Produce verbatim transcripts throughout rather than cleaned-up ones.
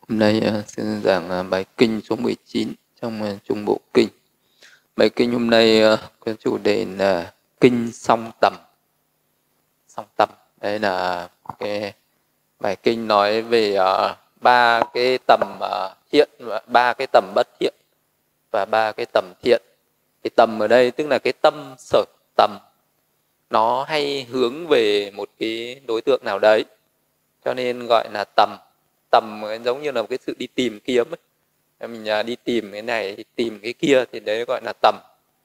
Hôm nay uh, xin giảng uh, bài kinh số mười chín trong uh, Trung Bộ Kinh. Bài kinh hôm nay uh, có chủ đề là kinh song tầm. Song tầm, đây là cái bài kinh nói về uh, ba cái tầm uh, thiện và ba cái tầm bất thiện và ba cái tầm thiện. Cái tầm ở đây tức là cái tâm sở tầm, nó hay hướng về một cái đối tượng nào đấy, cho nên gọi là tầm. Tầm giống như là một cái sự đi tìm kiếm ấy. Mình đi tìm cái này, tìm cái kia thì đấy gọi là tầm.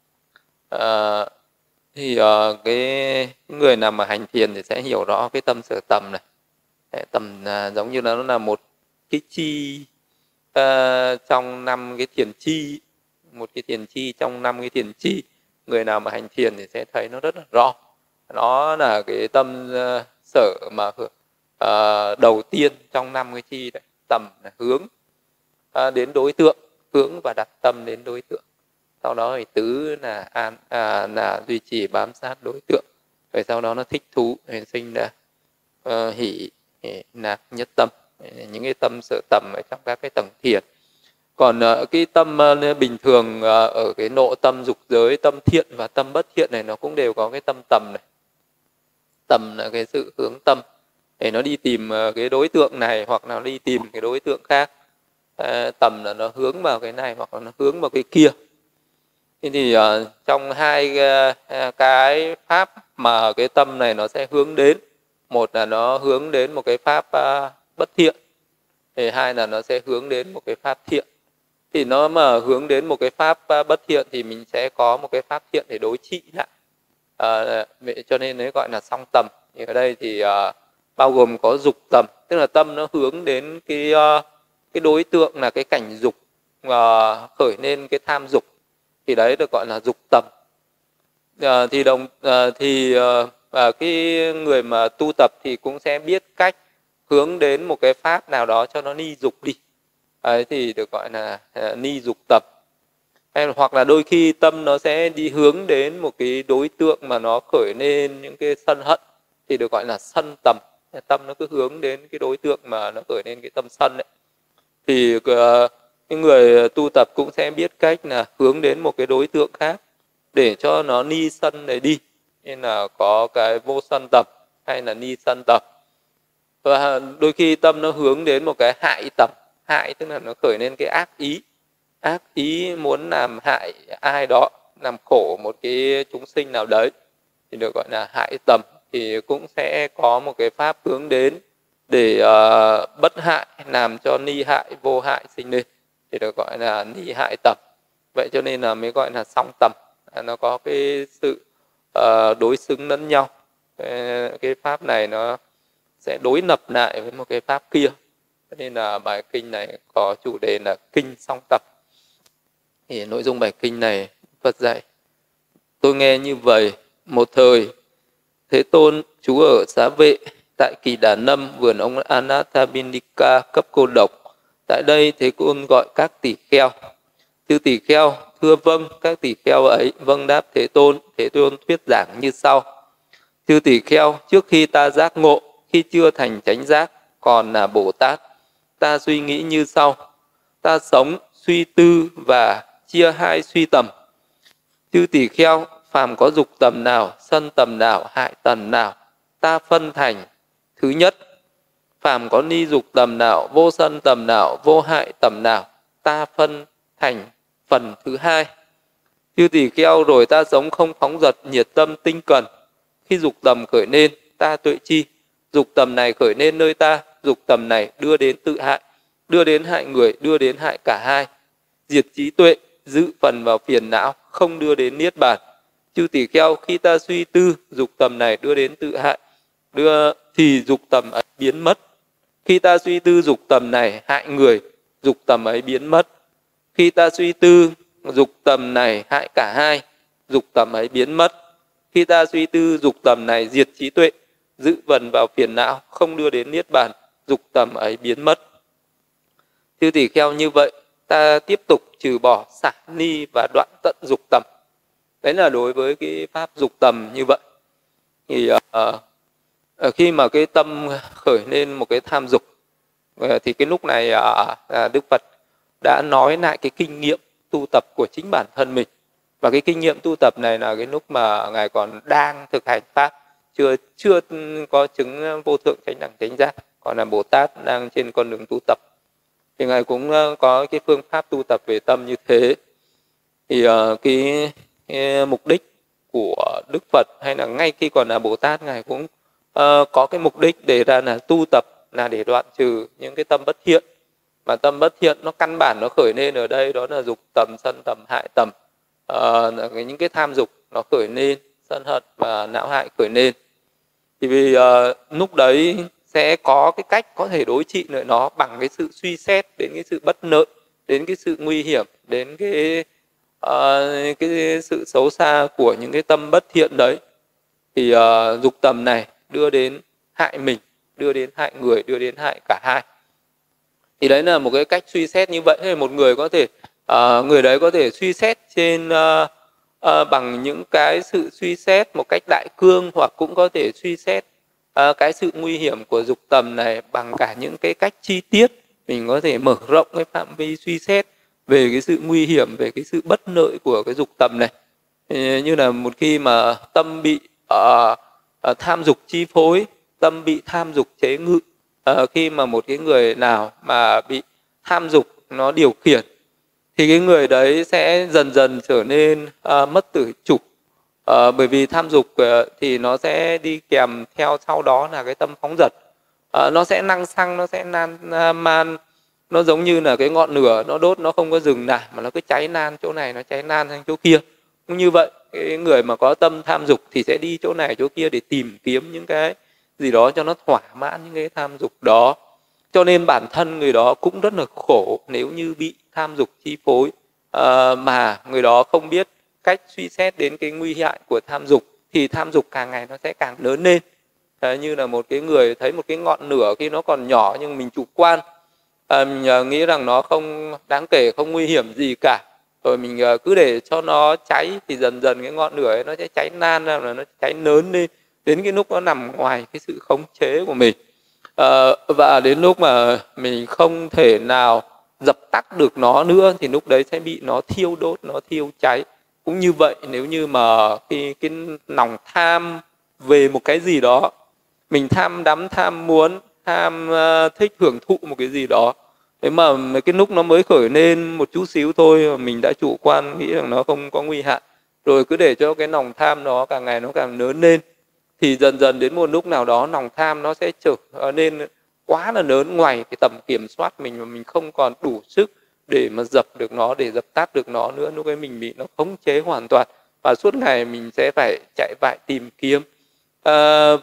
À, thì uh, cái người nào mà hành thiền thì sẽ hiểu rõ cái tâm sở tầm này. Tầm uh, giống như nó là một cái chi uh, trong năm cái thiền chi, một cái thiền chi trong năm cái thiền chi. Người nào mà hành thiền thì sẽ thấy nó rất là rõ. Nó là cái tâm uh, sở mà uh, đầu tiên trong năm cái chi đấy. Tầm là hướng uh, đến đối tượng, hướng và đặt tâm đến đối tượng. Sau đó thì tứ là an à, là duy trì bám sát đối tượng. Rồi sau đó nó thích thú, thì sinh ra uh, hỷ, lạc, nhất tâm. Những cái tâm sở tầm ở trong các cái tầng thiền. Còn uh, cái tâm uh, bình thường uh, ở cái nội tâm dục giới, tâm thiện và tâm bất thiện này nó cũng đều có cái tâm tầm này. Tầm là cái sự hướng tâm để nó đi tìm uh, cái đối tượng này hoặc là nó đi tìm cái đối tượng khác. Uh, tầm là nó hướng vào cái này hoặc là nó hướng vào cái kia. Thế thì uh, trong hai uh, cái pháp mà cái tâm này nó sẽ hướng đến, một là nó hướng đến một cái pháp uh, bất thiện, thì hai là nó sẽ hướng đến một cái pháp thiện. Thì nó mà hướng đến một cái pháp uh, bất thiện thì mình sẽ có một cái pháp thiện để đối trị lại. Uh, cho nên nó gọi là song tầm. Thì ở đây thì uh, bao gồm có dục tầm, tức là tâm nó hướng đến cái uh, cái đối tượng là cái cảnh dục, uh, khởi lên cái tham dục, thì đấy được gọi là dục tầm. À, thì đồng à, thì à, cái người mà tu tập thì cũng sẽ biết cách hướng đến một cái pháp nào đó cho nó ni dục đi. Đấy thì được gọi là à, ni dục tập. Hay hoặc là đôi khi tâm nó sẽ đi hướng đến một cái đối tượng mà nó khởi lên những cái sân hận, thì được gọi là sân tầm. Tâm nó cứ hướng đến cái đối tượng mà nó khởi lên cái tâm sân ấy. Thì à, cái người tu tập cũng sẽ biết cách là hướng đến một cái đối tượng khác để cho nó ni sân này đi, nên là có cái vô sân tập hay là ni sân tập. Và đôi khi tâm nó hướng đến một cái hại tập. Hại tức là nó khởi lên cái ác ý, ác ý muốn làm hại ai đó, làm khổ một cái chúng sinh nào đấy, thì được gọi là hại tầm. Thì cũng sẽ có một cái pháp hướng đến để uh, bất hại, làm cho ni hại, vô hại sinh lên, thì được gọi là ni hại tầm. Vậy cho nên là mới gọi là song tầm. Nó có cái sự uh, đối xứng lẫn nhau. Cái, cái pháp này nó sẽ đối lập lại với một cái pháp kia. Cho nên là bài kinh này có chủ đề là kinh song tập. Thì nội dung bài kinh này Phật dạy: tôi nghe như vậy, một thời Thế Tôn trú ở Xá Vệ, tại Kỳ Đà Nâm, vườn ông Anathapindika cấp cô độc. Tại đây Thế Tôn gọi các tỷ kheo. Chư tỷ kheo thưa vâng. Các tỷ kheo ấy vâng đáp Thế Tôn. Thế Tôn thuyết giảng như sau: chư tỷ kheo, trước khi ta giác ngộ, khi chưa thành chánh giác, còn là Bồ Tát, ta suy nghĩ như sau: ta sống, suy tư và chia hai suy tầm. Chư tỷ kheo, phàm có dục tầm nào, sân tầm nào, hại tầm nào, ta phân thành thứ nhất. Phàm có ni dục tầm nào, vô sân tầm nào, vô hại tầm nào, ta phân thành phần thứ hai. Chư tỷ kheo, rồi ta sống không phóng dật, nhiệt tâm tinh cần. Khi dục tầm khởi lên, ta tuệ chi. Dục tầm này khởi lên nơi ta, dục tầm này đưa đến tự hại, đưa đến hại người, đưa đến hại cả hai. Diệt trí tuệ, giữ phần vào phiền não, không đưa đến niết bàn. Chư tỷ kheo, khi ta suy tư, dục tầm này đưa đến tự hại, đưa thì dục tầm ấy biến mất. Khi ta suy tư dục tầm này hại người, dục tầm ấy biến mất. Khi ta suy tư dục tầm này hại cả hai, dục tầm ấy biến mất. Khi ta suy tư dục tầm này diệt trí tuệ, giữ vần vào phiền não, không đưa đến niết bàn, dục tầm ấy biến mất. Chư tỷ kheo, như vậy ta tiếp tục trừ bỏ xả ni và đoạn tận dục tầm. Đấy là đối với cái pháp dục tầm như vậy. Thì uh, khi mà cái tâm khởi lên một cái tham dục, thì cái lúc này Đức Phật đã nói lại cái kinh nghiệm tu tập của chính bản thân mình. Và cái kinh nghiệm tu tập này là cái lúc mà Ngài còn đang thực hành Pháp, chưa chưa có chứng vô thượng chánh đẳng chánh giác, còn là Bồ Tát đang trên con đường tu tập. Thì Ngài cũng có cái phương pháp tu tập về tâm như thế. Thì uh, cái, cái mục đích của Đức Phật hay là ngay khi còn là Bồ Tát, Ngài cũng uh, có cái mục đích để ra là tu tập, là để đoạn trừ những cái tâm bất thiện. Mà tâm bất thiện nó căn bản nó khởi lên ở đây, đó là dục tầm, sân tầm, hại tầm. Uh, những cái tham dục nó khởi lên, sân hận và não hại khởi lên. Thì vì uh, lúc đấy sẽ có cái cách có thể đối trị lại nó bằng cái sự suy xét đến cái sự bất lợi, đến cái sự nguy hiểm, đến cái uh, cái sự xấu xa của những cái tâm bất thiện đấy. Thì uh, dục tầm này đưa đến hại mình, đưa đến hại người, đưa đến hại cả hai. Thì đấy là một cái cách suy xét như vậy. Thì một người có thể uh, người đấy có thể suy xét trên uh, uh, bằng những cái sự suy xét một cách đại cương, hoặc cũng có thể suy xét uh, cái sự nguy hiểm của dục tầm này bằng cả những cái cách chi tiết. Mình có thể mở rộng cái phạm vi suy xét về cái sự nguy hiểm, về cái sự bất lợi của cái dục tầm này. Thì như là một khi mà tâm bị uh, uh, tham dục chi phối, tâm bị tham dục chế ngự, uh, khi mà một cái người nào mà bị tham dục nó điều khiển, thì cái người đấy sẽ dần dần trở nên uh, mất tự chủ. Uh, bởi vì tham dục uh, thì nó sẽ đi kèm theo sau đó là cái tâm phóng dật. Uh, nó sẽ năng xăng, nó sẽ nan uh, man. Nó giống như là cái ngọn lửa nó đốt nó không có dừng lại, mà nó cứ cháy nan chỗ này, nó cháy nan sang chỗ kia. Cũng như vậy, cái người mà có tâm tham dục thì sẽ đi chỗ này chỗ kia để tìm kiếm những cái gì đó cho nó thỏa mãn những cái tham dục đó. Cho nên bản thân người đó cũng rất là khổ nếu như bị tham dục chi phối, à, mà người đó không biết cách suy xét đến cái nguy hại của tham dục, thì tham dục càng ngày nó sẽ càng lớn lên. Thế như là một cái người thấy một cái ngọn lửa khi nó còn nhỏ nhưng mình chủ quan, à, mình nghĩ rằng nó không đáng kể, không nguy hiểm gì cả, rồi mình cứ để cho nó cháy, thì dần dần cái ngọn lửa ấy nó sẽ cháy nan ra, là nó cháy lớn lên, đến cái lúc nó nằm ngoài cái sự khống chế của mình. À, và đến lúc mà mình không thể nào dập tắt được nó nữa, thì lúc đấy sẽ bị nó thiêu đốt, nó thiêu cháy. Cũng như vậy, nếu như mà khi cái lòng tham về một cái gì đó, mình tham đắm, tham muốn, tham uh, thích hưởng thụ một cái gì đó, thế mà cái lúc nó mới khởi lên một chút xíu thôi mà mình đã chủ quan nghĩ rằng nó không có nguy hại, rồi cứ để cho cái lòng tham nó càng ngày nó càng lớn lên, thì dần dần đến một lúc nào đó lòng tham nó sẽ trở nên quá là lớn, ngoài cái tầm kiểm soát mình, mà mình không còn đủ sức để mà dập được nó, để dập tắt được nó nữa. Lúc ấy mình bị nó khống chế hoàn toàn, và suốt ngày mình sẽ phải chạy vại tìm kiếm uh,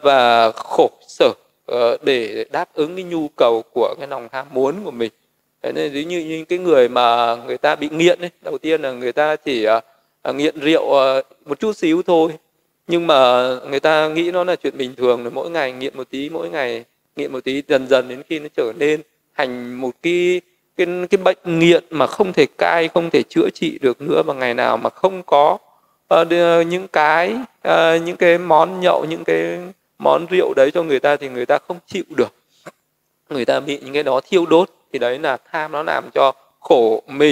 và khổ sở uh, để đáp ứng cái nhu cầu của cái lòng ham muốn của mình. Thế nên ví như những cái người mà người ta bị nghiện ấy, đầu tiên là người ta chỉ uh, nghiện rượu uh, một chút xíu thôi, nhưng mà người ta nghĩ nó là chuyện bình thường, rồi mỗi ngày nghiện một tí, mỗi ngày nghiện một tí, dần dần đến khi nó trở nên thành một cái cái cái bệnh nghiện mà không thể cai, không thể chữa trị được nữa. Và ngày nào mà không có uh, những cái uh, những cái món nhậu, những cái món rượu đấy cho người ta, thì người ta không chịu được, người ta bị những cái đó thiêu đốt. Thì đấy là tham nó làm cho khổ mình.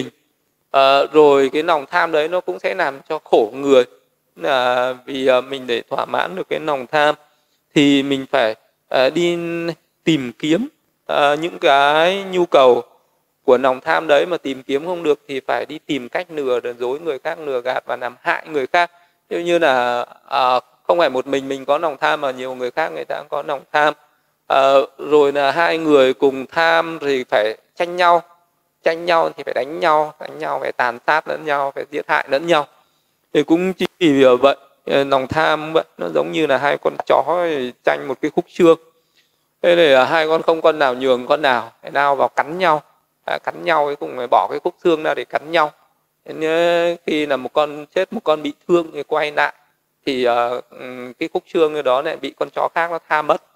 Uh, rồi cái lòng tham đấy nó cũng sẽ làm cho khổ người. Là vì uh, mình để thỏa mãn được cái lòng tham thì mình phải uh, đi tìm kiếm uh, những cái nhu cầu của lòng tham đấy, mà tìm kiếm không được thì phải đi tìm cách lừa dối người khác, lừa gạt và làm hại người khác. Như như là uh, không phải một mình mình có lòng tham, mà nhiều người khác người ta cũng có lòng tham. Uh, rồi là hai người cùng tham thì phải tranh nhau, tranh nhau thì phải đánh nhau, đánh nhau phải tàn sát lẫn nhau, phải giết hại lẫn nhau. Thì cũng chỉ vì vậy, lòng tham vậy, nó giống như là hai con chó tranh một cái khúc xương. Thế là hai con không con nào nhường con nào, phải lao vào cắn nhau, à, cắn nhau cuối cùng phải bỏ cái khúc xương ra để cắn nhau. Nên khi là một con chết, một con bị thương thì quay lại, thì uh, cái khúc xương đó lại bị con chó khác nó tham mất.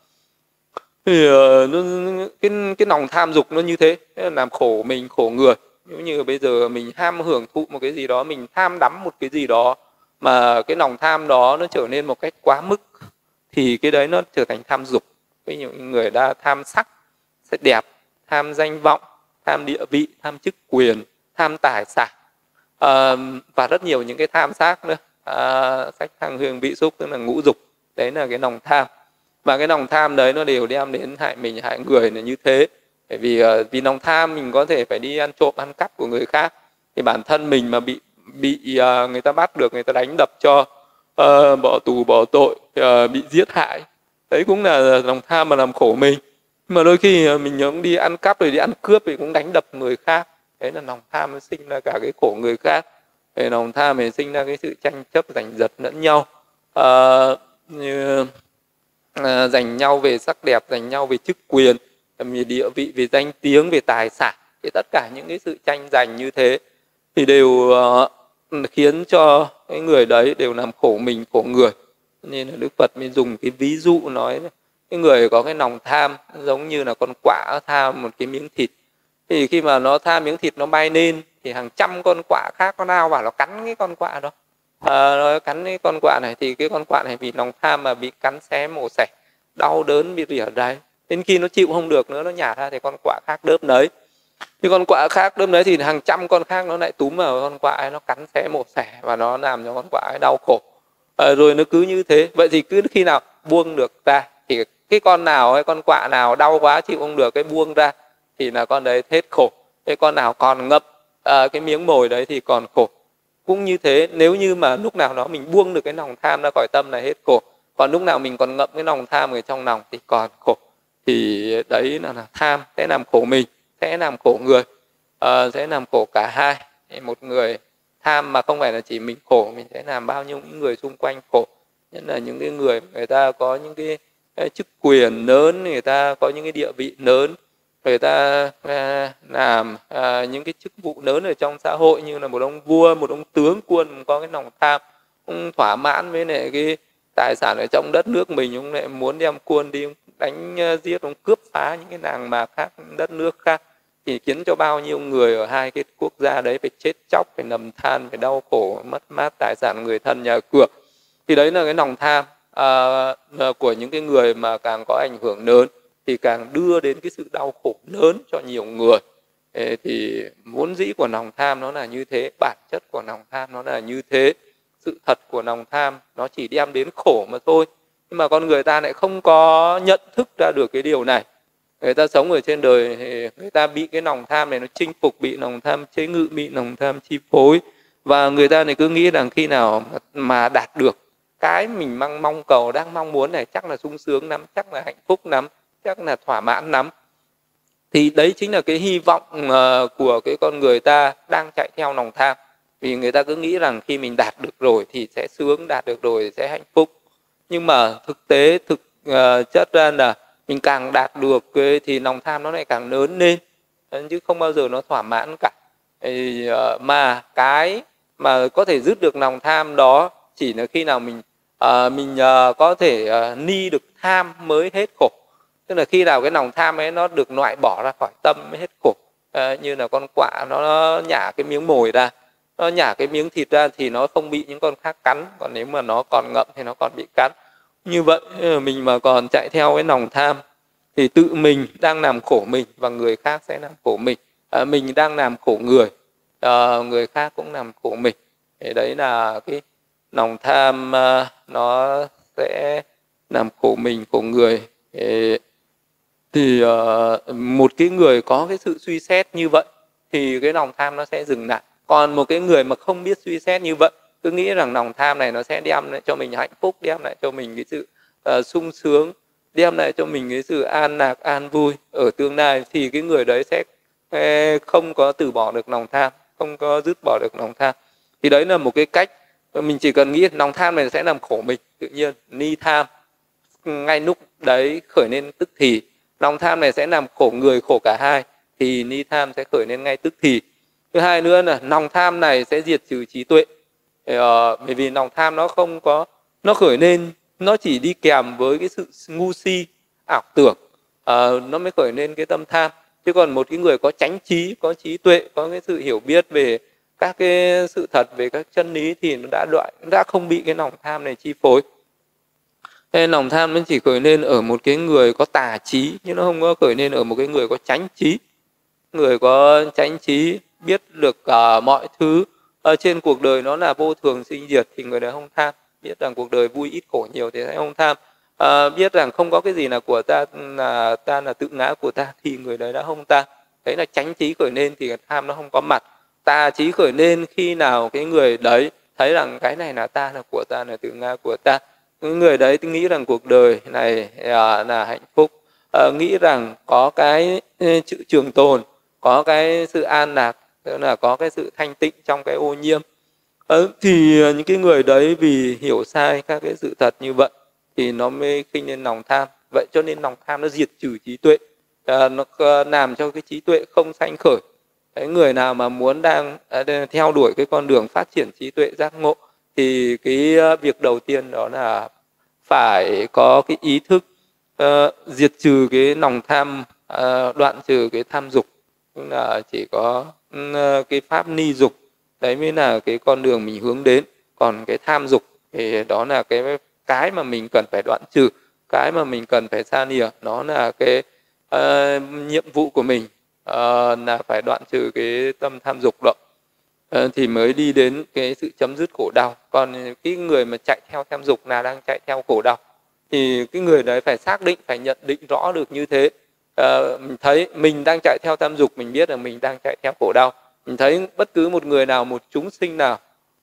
Thì uh, nó, cái cái lòng tham dục nó như thế, làm khổ mình, khổ người. Nếu như bây giờ mình ham hưởng thụ một cái gì đó, mình tham đắm một cái gì đó, mà cái lòng tham đó nó trở nên một cách quá mức, thì cái đấy nó trở thành tham dục. Ví dụ như người đã tham sắc, sẽ đẹp, tham danh vọng, tham địa vị, tham chức quyền, tham tài sản, à, và rất nhiều những cái tham khác nữa. À, sách thăng hương vị xúc tức là ngũ dục, đấy là cái lòng tham. Và cái lòng tham đấy nó đều đem đến hại mình hại người là như thế. Bởi vì vì lòng tham mình có thể phải đi ăn trộm ăn cắp của người khác, thì bản thân mình mà bị bị uh, người ta bắt được, người ta đánh đập cho, uh, bỏ tù bỏ tội, uh, bị giết hại, đấy cũng là lòng tham mà làm khổ mình. Nhưng mà đôi khi mình cũng đi ăn cắp rồi đi ăn cướp thì cũng đánh đập người khác, đấy là lòng tham nó sinh ra cả cái khổ người khác. Để lòng tham thì sinh ra cái sự tranh chấp giành giật lẫn nhau, uh, như À, giành nhau về sắc đẹp, giành nhau về chức quyền, về địa vị, về danh tiếng, về tài sản. Thì tất cả những cái sự tranh giành như thế thì đều uh, khiến cho cái người đấy đều làm khổ mình, khổ người. Nên là Đức Phật mới dùng cái ví dụ nói cái người có cái lòng tham giống như là con quạ tham một cái miếng thịt. Thì khi mà nó tham miếng thịt nó bay lên thì hàng trăm con quạ khác nó lao vào nó cắn cái con quạ đó. À, nó cắn cái con quạ này thì cái con quạ này vì lòng tham mà bị cắn xé mổ xẻ, đau đớn bị rỉa đấy. Đến khi nó chịu không được nữa, nó nhả ra thì con quạ khác đớp lấy. Thì con quạ khác đớp lấy thì hàng trăm con khác nó lại túm vào con quạ ấy, nó cắn xé mổ xẻ và nó làm cho con quạ ấy đau khổ. À, rồi nó cứ như thế. Vậy thì cứ khi nào buông được ra thì cái con nào hay con quạ nào đau quá chịu không được cái buông ra thì là con đấy hết khổ. Cái con nào còn ngậm à, cái miếng mồi đấy thì còn khổ. Cũng như thế, nếu như mà lúc nào đó mình buông được cái lòng tham ra khỏi tâm là hết khổ. Còn lúc nào mình còn ngậm cái lòng tham ở trong lòng thì còn khổ. Thì đấy là, là tham sẽ làm khổ mình, sẽ làm khổ người, à, sẽ làm khổ cả hai. Một người tham mà không phải là chỉ mình khổ, mình sẽ làm bao nhiêu những người xung quanh khổ. Nhất là những cái người người ta có những cái, cái chức quyền lớn, người ta có những cái địa vị lớn, người ta à, làm à, những cái chức vụ lớn ở trong xã hội như là một ông vua, một ông tướng quân có cái lòng tham, ông thỏa mãn với lại cái tài sản ở trong đất nước mình, ông lại muốn đem quân đi đánh giết, ông cướp phá những cái làng mạc khác, đất nước khác, thì khiến cho bao nhiêu người ở hai cái quốc gia đấy phải chết chóc, phải lầm than, phải đau khổ, mất mát tài sản người thân nhà cửa. Thì đấy là cái lòng tham à, của những cái người mà càng có ảnh hưởng lớn thì càng đưa đến cái sự đau khổ lớn cho nhiều người. Thì vốn dĩ của lòng tham nó là như thế, bản chất của lòng tham nó là như thế, sự thật của lòng tham nó chỉ đem đến khổ mà thôi. Nhưng mà con người ta lại không có nhận thức ra được cái điều này. Người ta sống ở trên đời thì người ta bị cái lòng tham này nó chinh phục, bị lòng tham chế ngự, bị lòng tham chi phối. Và người ta này cứ nghĩ rằng khi nào mà đạt được cái mình mong mong cầu, đang mong muốn này, chắc là sung sướng lắm, chắc là hạnh phúc lắm, chắc là thỏa mãn lắm. Thì đấy chính là cái hy vọng uh, của cái con người ta đang chạy theo lòng tham. Vì người ta cứ nghĩ rằng khi mình đạt được rồi thì sẽ sướng, đạt được rồi thì sẽ hạnh phúc. Nhưng mà thực tế, thực uh, chất ra là mình càng đạt được thì lòng tham nó lại càng lớn lên, chứ không bao giờ nó thỏa mãn cả. Thì, uh, mà cái mà có thể dứt được lòng tham đó chỉ là khi nào mình uh, mình uh, có thể uh, ni được tham mới hết khổ. Tức là khi nào cái lòng tham ấy nó được loại bỏ ra khỏi tâm mới hết khổ. À, như là con quạ nó, nó nhả cái miếng mồi ra, nó nhả cái miếng thịt ra thì nó không bị những con khác cắn. Còn nếu mà nó còn ngậm thì nó còn bị cắn. Như vậy mình mà còn chạy theo cái lòng tham thì tự mình đang làm khổ mình và người khác sẽ làm khổ mình. À, mình đang làm khổ người, à, người khác cũng làm khổ mình. Thì đấy là cái lòng tham uh, nó sẽ làm khổ mình, khổ người. Thì, thì uh, một cái người có cái sự suy xét như vậy thì cái lòng tham nó sẽ dừng lại. Còn một cái người mà không biết suy xét như vậy, cứ nghĩ rằng lòng tham này nó sẽ đem lại cho mình hạnh phúc, đem lại cho mình cái sự uh, sung sướng, đem lại cho mình cái sự an lạc, an vui ở tương lai, thì cái người đấy sẽ không có từ bỏ được lòng tham, không có dứt bỏ được lòng tham. Thì đấy là một cái cách mình chỉ cần nghĩ lòng tham này sẽ làm khổ mình, tự nhiên ni tham ngay lúc đấy khởi lên tức thì. Lòng tham này sẽ làm khổ người, khổ cả hai, thì ni tham sẽ khởi lên ngay tức thì. Thứ hai nữa là lòng tham này sẽ diệt trừ trí tuệ. Ờ, bởi vì lòng tham nó không có, nó khởi lên, nó chỉ đi kèm với cái sự ngu si, ảo tưởng, ờ, nó mới khởi lên cái tâm tham. Chứ còn một cái người có chánh trí, có trí tuệ, có cái sự hiểu biết về các cái sự thật, về các chân lý thì nó đã đoạn, đã không bị cái lòng tham này chi phối. Nên lòng tham nó chỉ khởi lên ở một cái người có tà trí, nhưng nó không có khởi lên ở một cái người có chánh trí. Người có chánh trí biết được uh, mọi thứ ở trên cuộc đời nó là vô thường sinh diệt thì người đấy không tham. Biết rằng cuộc đời vui ít khổ nhiều thì sẽ không tham. À, biết rằng không có cái gì là của ta, là ta là tự ngã của ta thì người đấy đã không tham. Đấy là chánh trí khởi lên thì tham nó không có mặt. Tà trí khởi lên khi nào cái người đấy thấy rằng cái này là ta, là của ta, là tự ngã của ta. Người đấy nghĩ rằng cuộc đời này à, là hạnh phúc, à, nghĩ rằng có cái chữ trường tồn, có cái sự an lạc, tức là có cái sự thanh tịnh trong cái ô nhiễm. Ừ, thì những cái người đấy vì hiểu sai các cái sự thật như vậy thì nó mới khinh lên lòng tham. Vậy cho nên lòng tham nó diệt trừ trí tuệ, à, nó làm cho cái trí tuệ không sanh khởi. Cái người nào mà muốn đang à, theo đuổi cái con đường phát triển trí tuệ giác ngộ thì cái việc đầu tiên đó là phải có cái ý thức uh, diệt trừ cái lòng tham, uh, đoạn trừ cái tham dục. Tức là chỉ có uh, cái pháp ni dục, đấy mới là cái con đường mình hướng đến. Còn cái tham dục thì đó là cái cái mà mình cần phải đoạn trừ, cái mà mình cần phải xa lìa. Nó là cái uh, nhiệm vụ của mình, uh, là phải đoạn trừ cái tâm tham dục đó, uh, thì mới đi đến cái sự chấm dứt khổ đau. Còn cái người mà chạy theo tham dục là đang chạy theo khổ đau, thì cái người đấy phải xác định, phải nhận định rõ được như thế. Uh, mình thấy mình đang chạy theo tham dục, mình biết là mình đang chạy theo khổ đau. Mình thấy bất cứ một người nào, một chúng sinh nào,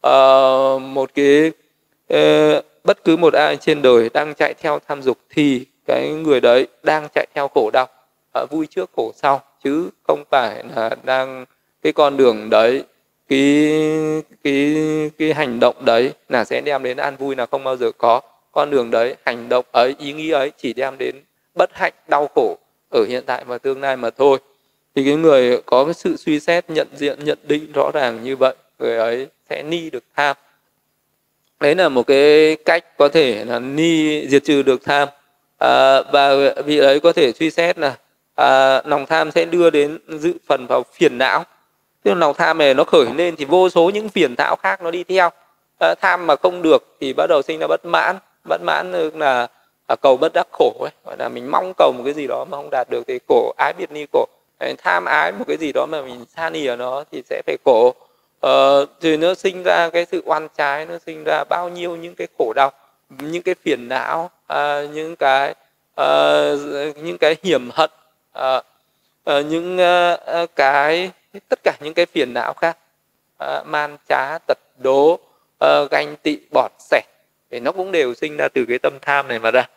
uh, một cái uh, bất cứ một ai trên đời đang chạy theo tham dục thì cái người đấy đang chạy theo khổ đau, uh, vui trước khổ sau, chứ không phải là đang cái con đường đấy, cái cái cái hành động đấy là sẽ đem đến an vui, là không bao giờ có. Con đường đấy, hành động ấy, ý nghĩ ấy chỉ đem đến bất hạnh, đau khổ ở hiện tại và tương lai mà thôi. Thì cái người có cái sự suy xét, nhận diện, nhận định rõ ràng như vậy, người ấy sẽ ni được tham. Đấy là một cái cách có thể là ni diệt trừ được tham. À, và vị ấy có thể suy xét là à, lòng tham sẽ đưa đến dự phần vào phiền não. Tức là lòng tham này nó khởi lên thì vô số những phiền não khác nó đi theo. À, tham mà không được thì bắt đầu sinh ra bất mãn. Bất mãn là à, cầu bất đắc khổ ấy. Gọi là mình mong cầu một cái gì đó mà không đạt được thì khổ, ái biệt ni khổ. Tham ái một cái gì đó mà mình xa lìa nó thì sẽ phải khổ. Ờ, thì nó sinh ra cái sự oan trái, nó sinh ra bao nhiêu những cái khổ đau, những cái phiền não, à, những cái à, những cái hiểm hận, à, à, những à, cái tất cả những cái phiền não khác, à, man trá, tật đố, à, ganh tị, bọt sẻ, thì nó cũng đều sinh ra từ cái tâm tham này mà ra.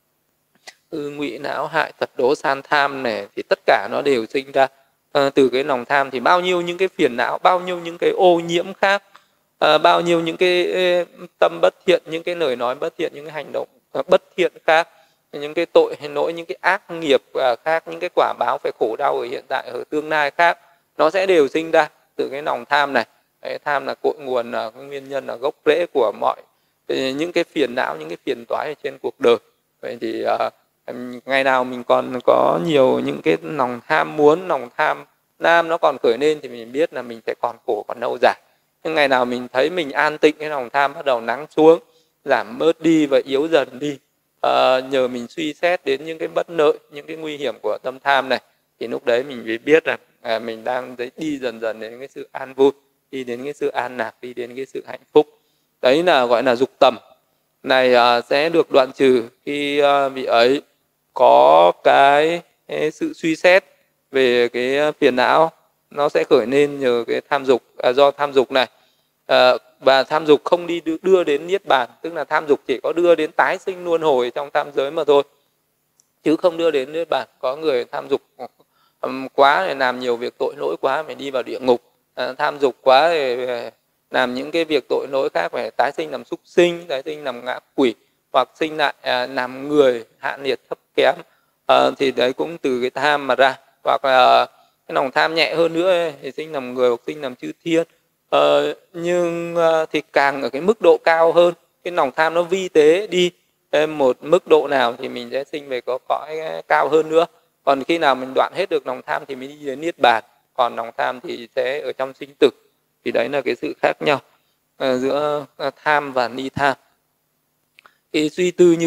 Ư ngụy não hại, tật đố, san tham này thì tất cả nó đều sinh ra à, từ cái lòng tham. Thì bao nhiêu những cái phiền não, bao nhiêu những cái ô nhiễm khác, à, bao nhiêu những cái tâm bất thiện, những cái lời nói bất thiện, những cái hành động bất thiện khác, những cái tội hay lỗi, những cái ác nghiệp khác, những cái quả báo phải khổ đau ở hiện tại, ở tương lai khác, nó sẽ đều sinh ra từ cái lòng tham này. Đấy, tham là cội nguồn, là nguyên nhân, là gốc rễ của mọi những cái phiền não, những cái phiền toái ở trên cuộc đời. Vậy thì uh, ngày nào mình còn có nhiều những cái lòng tham muốn, lòng tham nam nó còn khởi lên thì mình biết là mình sẽ còn khổ, còn lâu dài. Nhưng ngày nào mình thấy mình an tịnh, cái lòng tham bắt đầu lắng xuống, giảm bớt đi và yếu dần đi, à, nhờ mình suy xét đến những cái bất lợi, những cái nguy hiểm của tâm tham này, thì lúc đấy mình mới biết là à, mình đang đi dần dần đến cái sự an vui, đi đến cái sự an lạc, đi đến cái sự hạnh phúc. Đấy là gọi là dục tầm này à, sẽ được đoạn trừ khi à, vị ấy có cái, cái sự suy xét về cái phiền não nó sẽ khởi lên nhờ cái tham dục, à, do tham dục này, à, và tham dục không đi đưa đến niết bàn, tức là tham dục chỉ có đưa đến tái sinh luân hồi trong tam giới mà thôi, chứ không đưa đến niết bàn. Có người tham dục um, quá để làm nhiều việc tội lỗi quá phải đi vào địa ngục, à, tham dục quá để làm những cái việc tội lỗi khác phải tái sinh làm súc sinh, tái sinh làm ngạ quỷ, hoặc sinh lại à, làm người hạ liệt thấp kém, à, thì đấy cũng từ cái tham mà ra. Hoặc là cái lòng tham nhẹ hơn nữa ấy, thì sinh làm người hoặc sinh làm chư thiên, à, nhưng à, thì càng ở cái mức độ cao hơn, cái lòng tham nó vi tế đi một mức độ nào thì mình sẽ sinh về có cõi cao hơn nữa. Còn khi nào mình đoạn hết được lòng tham thì mình đi đến niết bàn, còn lòng tham thì sẽ ở trong sinh tử. Thì đấy là cái sự khác nhau à, giữa tham và ni tham. Khi suy tư như vậy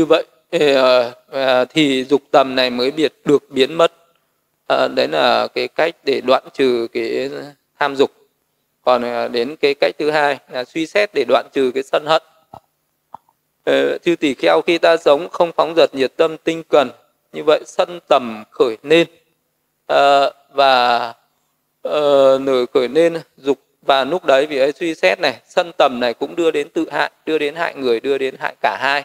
thì, uh, thì dục tầm này mới biệt được biến mất. Uh, đấy là cái cách để đoạn trừ cái tham dục. Còn uh, đến cái cách thứ hai là suy xét để đoạn trừ cái sân hận. Uh, chư tỷ kheo, khi ta sống không phóng dật nhiệt tâm tinh cần, như vậy sân tầm khởi nên, uh, và uh, nổi khởi nên dục. Và lúc đấy vì ấy suy xét này, sân tầm này cũng đưa đến tự hại, đưa đến hại người, đưa đến hại cả hai,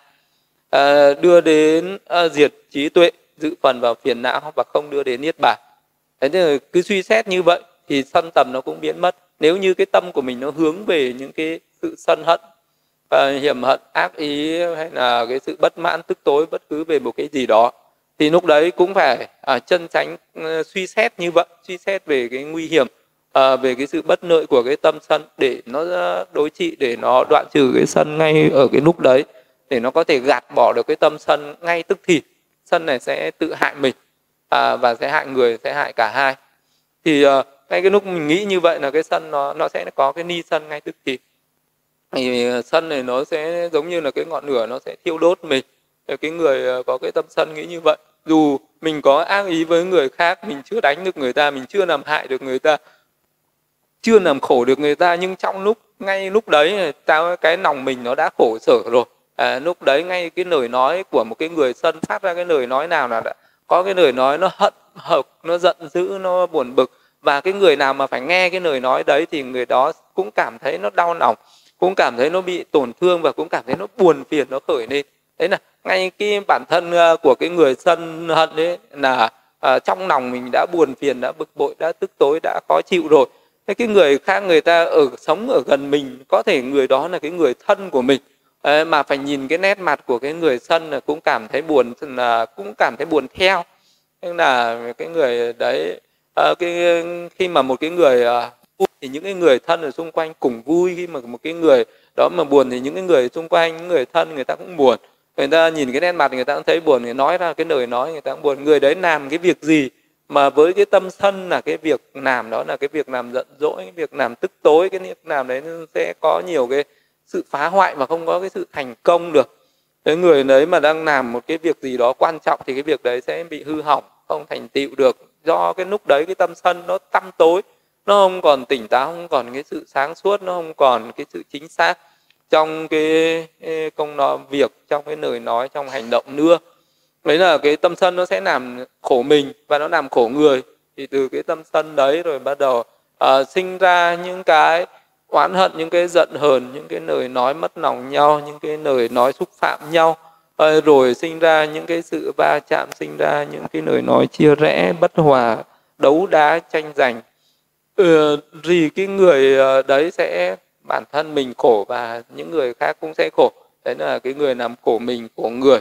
à, đưa đến à, diệt trí tuệ, dự phần vào phiền não và không đưa đến niết bàn. Thế nên cứ suy xét như vậy thì sân tầm nó cũng biến mất. Nếu như cái tâm của mình nó hướng về những cái sự sân hận, à, hiểm hận, ác ý, hay là cái sự bất mãn, tức tối bất cứ về một cái gì đó, thì lúc đấy cũng phải à, chân chánh uh, suy xét như vậy, suy xét về cái nguy hiểm, À, về cái sự bất lợi của cái tâm sân, để nó đối trị, để nó đoạn trừ cái sân ngay ở cái lúc đấy, để nó có thể gạt bỏ được cái tâm sân ngay tức thì. Sân này sẽ tự hại mình, à, và sẽ hại người, sẽ hại cả hai. Thì à, ngay cái lúc mình nghĩ như vậy là cái sân nó nó sẽ có cái ni sân ngay tức thì. Thì sân này nó sẽ giống như là cái ngọn lửa, nó sẽ thiêu đốt mình. Cái người có cái tâm sân nghĩ như vậy, dù mình có ác ý với người khác, mình chưa đánh được người ta, mình chưa làm hại được người ta, chưa làm khổ được người ta, nhưng trong lúc ngay lúc đấy tao cái lòng mình nó đã khổ sở rồi. À, lúc đấy ngay cái lời nói của một cái người sân phát ra cái lời nói nào là đã có cái lời nói nó hận hộc, nó giận dữ, nó buồn bực, và cái người nào mà phải nghe cái lời nói đấy thì người đó cũng cảm thấy nó đau lòng, cũng cảm thấy nó bị tổn thương, và cũng cảm thấy nó buồn phiền, nó khởi lên. Đấy là ngay cái bản thân của cái người sân hận đấy là à, trong lòng mình đã buồn phiền, đã bực bội, đã tức tối, đã khó chịu rồi. Thế cái người khác, người ta ở sống ở gần mình, có thể người đó là cái người thân của mình, à, mà phải nhìn cái nét mặt của cái người sân là cũng cảm thấy buồn, là cũng cảm thấy buồn theo. Nên là cái người đấy, à, cái khi mà một cái người à, vui thì những cái người thân ở xung quanh cùng vui, khi mà một cái người đó mà buồn thì những cái người xung quanh, những người thân người ta cũng buồn. Người ta nhìn cái nét mặt người ta cũng thấy buồn, người nói ra cái lời nói người ta cũng buồn. Người đấy làm cái việc gì mà với cái tâm sân là cái việc làm đó là cái việc làm giận dỗi, cái việc làm tức tối, cái việc làm đấy sẽ có nhiều cái sự phá hoại mà không có cái sự thành công được. Cái người đấy mà đang làm một cái việc gì đó quan trọng thì cái việc đấy sẽ bị hư hỏng, không thành tựu được, do cái lúc đấy cái tâm sân nó tăm tối, nó không còn tỉnh táo, không còn cái sự sáng suốt, nó không còn cái sự chính xác trong cái công nó việc, trong cái lời nói, trong hành động nữa. Đấy là cái tâm sân nó sẽ làm khổ mình và nó làm khổ người. Thì từ cái tâm sân đấy rồi bắt đầu uh, sinh ra những cái oán hận, những cái giận hờn, những cái lời nói mất lòng nhau, những cái lời nói xúc phạm nhau, uh, rồi sinh ra những cái sự va chạm, sinh ra những cái lời nói chia rẽ, bất hòa, đấu đá, tranh giành. Uh, thì cái người đấy sẽ bản thân mình khổ và những người khác cũng sẽ khổ. Đấy là cái người làm khổ mình, khổ người.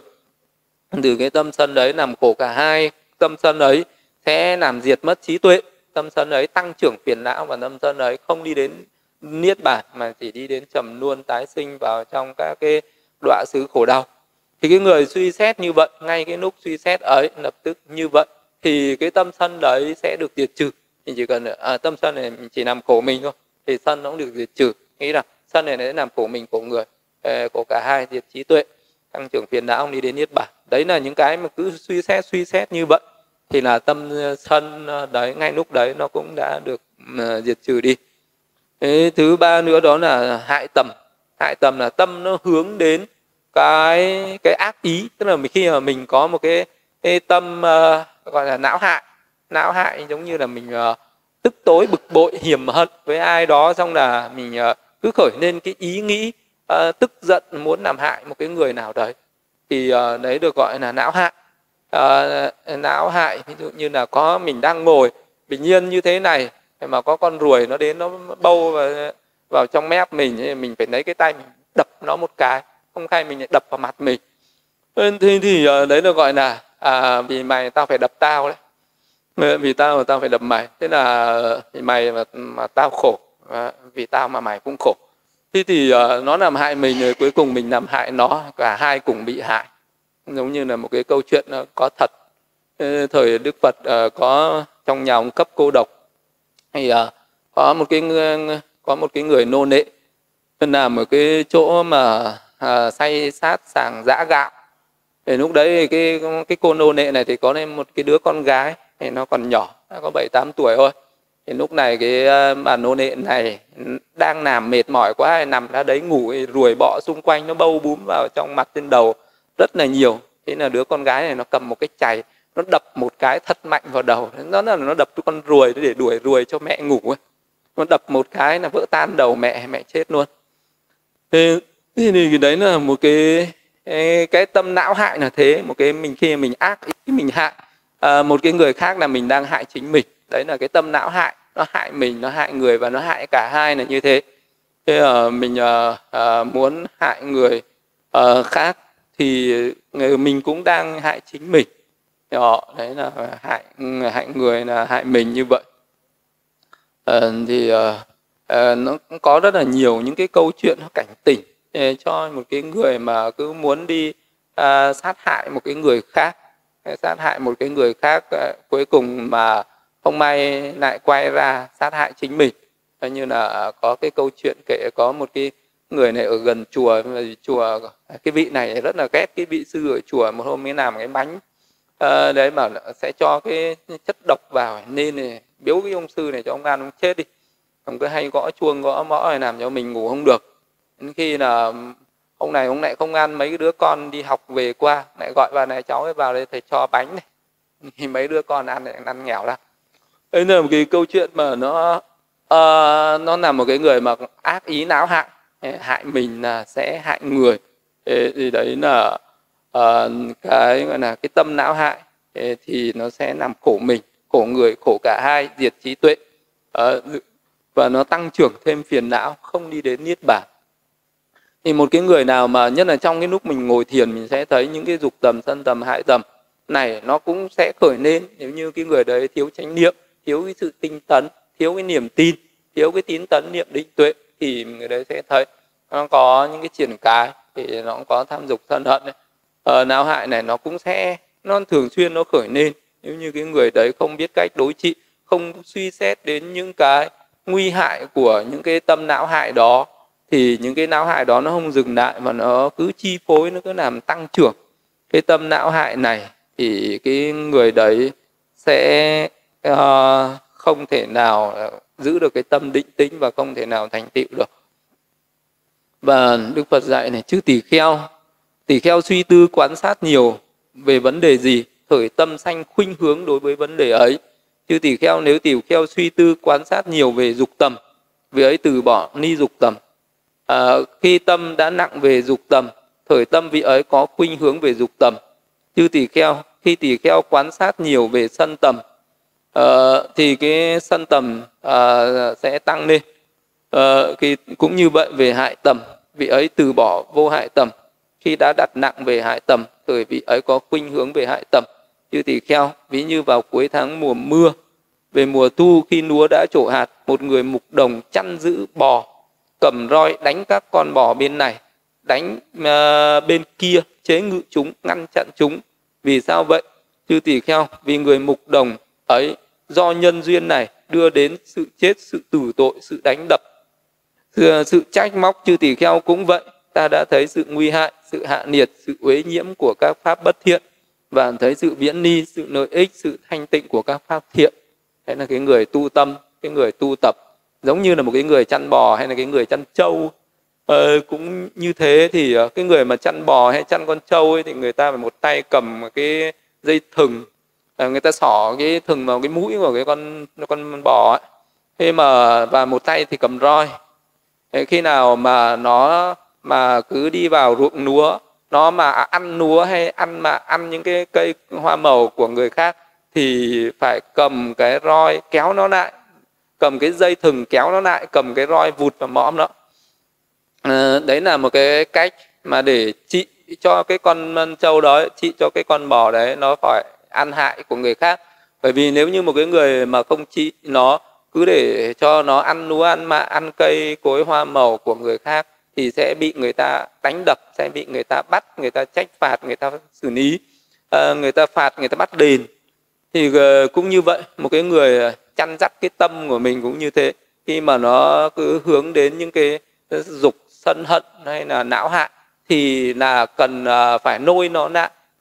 Từ cái tâm sân đấy làm khổ cả hai. Tâm sân ấy sẽ làm diệt mất trí tuệ, tâm sân ấy tăng trưởng phiền não, và tâm sân ấy không đi đến niết bàn mà chỉ đi đến trầm luân tái sinh vào trong các cái đọa xứ khổ đau. Thì cái người suy xét như vậy, ngay cái lúc suy xét ấy lập tức như vậy thì cái tâm sân đấy sẽ được diệt trừ. Mình chỉ cần à, tâm sân này chỉ làm khổ mình thôi thì sân nó cũng được diệt trừ. Nghĩ là sân này nó làm khổ mình, khổ người, khổ cả hai, diệt trí tuệ, tăng trưởng phiền não, đi đến niết bàn. Đấy là những cái mà cứ suy xét suy xét như vậy thì là tâm sân đấy ngay lúc đấy nó cũng đã được uh, diệt trừ đi. Thế thứ ba nữa đó là hại tầm. Hại tầm là tâm nó hướng đến cái cái ác ý, tức là khi mà mình có một cái, cái tâm uh, gọi là não hại. Não hại giống như là mình uh, tức tối, bực bội, hiểm hận với ai đó, xong là mình uh, cứ khởi lên cái ý nghĩ uh, tức giận muốn làm hại một cái người nào đấy, thì uh, đấy được gọi là não hại. Uh, não hại ví dụ như là có mình đang ngồi bình yên như thế này mà có con ruồi nó đến nó bâu vào, vào trong mép mình, mình phải lấy cái tay mình đập nó một cái, không hay mình lại đập vào mặt mình. Thế thì uh, đấy được gọi là à, vì mày tao phải đập tao đấy, vì tao mà tao phải đập mày, thế là vì mày mà, mà tao khổ, à, vì tao mà mày cũng khổ. Thế thì uh, nó làm hại mình rồi cuối cùng mình làm hại nó, cả hai cùng bị hại. Giống như là một cái câu chuyện uh, có thật. Thời Đức Phật uh, có trong nhà ông Cấp Cô Độc thì uh, có một cái có một cái người nô lệ làm ở cái chỗ mà uh, xay sát sàng giã gạo. Thì lúc đấy cái cái cô nô nệ này thì có thêm một cái đứa con gái, thì nó còn nhỏ, nó có bảy tám tuổi thôi. Thì lúc này cái bà nô nệ này đang làm mệt mỏi quá, nằm ra đấy ngủ, ruồi bọ xung quanh nó bâu búm vào trong mặt trên đầu rất là nhiều. Thế là đứa con gái này nó cầm một cái chày, nó đập một cái thật mạnh vào đầu. Nó là nó đập cái con ruồi để đuổi ruồi cho mẹ ngủ ấy. Nó đập một cái là vỡ tan đầu mẹ, mẹ chết luôn. Thế, thế thì đấy là một cái cái tâm não hại là thế. Một cái mình khi mình ác ý mình hại à, một cái người khác là mình đang hại chính mình. Đấy là cái tâm não hại, nó hại mình, nó hại người và nó hại cả hai là như thế. Thế à, mình à, à, muốn hại người à, khác thì người mình cũng đang hại chính mình. Đó, đấy là hại hại người là hại mình như vậy. À, thì à, à, nó cũng có rất là nhiều những cái câu chuyện nó cảnh tỉnh cho một cái người mà cứ muốn đi à, sát hại một cái người khác, sát hại một cái người khác à, cuối cùng mà không may lại quay ra sát hại chính mình. Như là có cái câu chuyện kể có một cái người này ở gần chùa, chùa cái vị này rất là ghét cái vị sư ở chùa. Một hôm mới làm cái bánh à, đấy bảo sẽ cho cái chất độc vào nên này, biếu cái ông sư này cho ông ăn ông chết đi. Ông cứ hay gõ chuông gõ mõ này làm cho mình ngủ không được. Đến khi là ông này ông lại không ăn, mấy đứa con đi học về qua lại gọi vào này cháu ấy vào đây thầy cho bánh này. Thì mấy đứa con ăn lại ăn nghèo ra. Đấy là một cái câu chuyện mà nó uh, nó là một cái người mà ác ý não hại, hại mình là sẽ hại người. Thì đấy là uh, cái gọi là cái tâm não hại thì nó sẽ làm khổ mình, khổ người, khổ cả hai, diệt trí tuệ. Uh, và nó tăng trưởng thêm phiền não, không đi đến niết bàn. Thì một cái người nào mà nhất là trong cái lúc mình ngồi thiền mình sẽ thấy những cái dục tầm, sân tầm, hại tầm này nó cũng sẽ khởi lên. Nếu như cái người đấy thiếu chánh niệm, thiếu cái sự tinh tấn, thiếu cái niềm tin, thiếu cái tín tấn niệm định tuệ thì người đấy sẽ thấy nó có những cái triển cái, thì nó cũng có tham dục sân hận này. Ờ, não hại này nó cũng sẽ nó thường xuyên nó khởi lên. Nếu như cái người đấy không biết cách đối trị, không suy xét đến những cái nguy hại của những cái tâm não hại đó, thì những cái não hại đó nó không dừng lại mà nó cứ chi phối, nó cứ làm tăng trưởng cái tâm não hại này, thì cái người đấy sẽ uh, không thể nào giữ được cái tâm định tĩnh và không thể nào thành tựu được. Và Đức Phật dạy này, chư tỳ kheo, tỳ kheo suy tư quan sát nhiều về vấn đề gì, khởi tâm sanh khuynh hướng đối với vấn đề ấy. Chư tỳ kheo, nếu tỳ kheo suy tư quan sát nhiều về dục tầm, vì ấy từ bỏ ni dục tầm. À, khi tâm đã nặng về dục tầm, khởi tâm vị ấy có khuynh hướng về dục tầm. Chư tỳ kheo, khi tỳ kheo quan sát nhiều về sân tầm, à, thì cái sân tầm à, sẽ tăng lên. À, khi cũng như vậy về hại tầm, vị ấy từ bỏ vô hại tầm. Khi đã đặt nặng về hại tầm, thời vị ấy có khuynh hướng về hại tầm. Chư tỳ kheo, ví như vào cuối tháng mùa mưa, về mùa thu khi lúa đã trổ hạt, một người mục đồng chăn giữ bò, cầm roi đánh các con bò bên này, đánh uh, bên kia, chế ngự chúng, ngăn chặn chúng. Vì sao vậy? Chư tỳ kheo, vì người mục đồng ấy do nhân duyên này đưa đến sự chết, sự tử tội, sự đánh đập, sự, sự trách móc. Chư tỳ kheo cũng vậy, ta đã thấy sự nguy hại, sự hạ nhiệt, sự uế nhiễm của các pháp bất thiện, và thấy sự viễn ly, sự lợi ích, sự thanh tịnh của các pháp thiện. Đấy là cái người tu tâm, cái người tu tập. Giống như là một cái người chăn bò hay là cái người chăn trâu, ờ, cũng như thế. Thì cái người mà chăn bò hay chăn con trâu ấy, thì người ta phải một tay cầm cái dây thừng, à, người ta xỏ cái thừng vào cái mũi của cái con con bò ấy. Thế mà và một tay thì cầm roi. Thế khi nào mà nó mà cứ đi vào ruộng lúa, nó mà ăn lúa hay ăn mà ăn những cái cây hoa màu của người khác, thì phải cầm cái roi kéo nó lại, cầm cái dây thừng kéo nó lại, cầm cái roi vụt vào mõm nó. À, đấy là một cái cách mà để trị cho cái con trâu đó, trị cho cái con bò đấy nó khỏi ăn hại của người khác. Bởi vì nếu như một cái người mà không trị nó, cứ để cho nó ăn lúa, ăn mạ, ăn cây cối hoa màu của người khác, thì sẽ bị người ta đánh đập, sẽ bị người ta bắt, người ta trách phạt, người ta xử lý, à, người ta phạt, người ta bắt đền. Thì cũng như vậy, một cái người chăn dắt cái tâm của mình cũng như thế. Khi mà nó cứ hướng đến những cái dục sân hận hay là não hại, thì là cần phải nôi nó lại,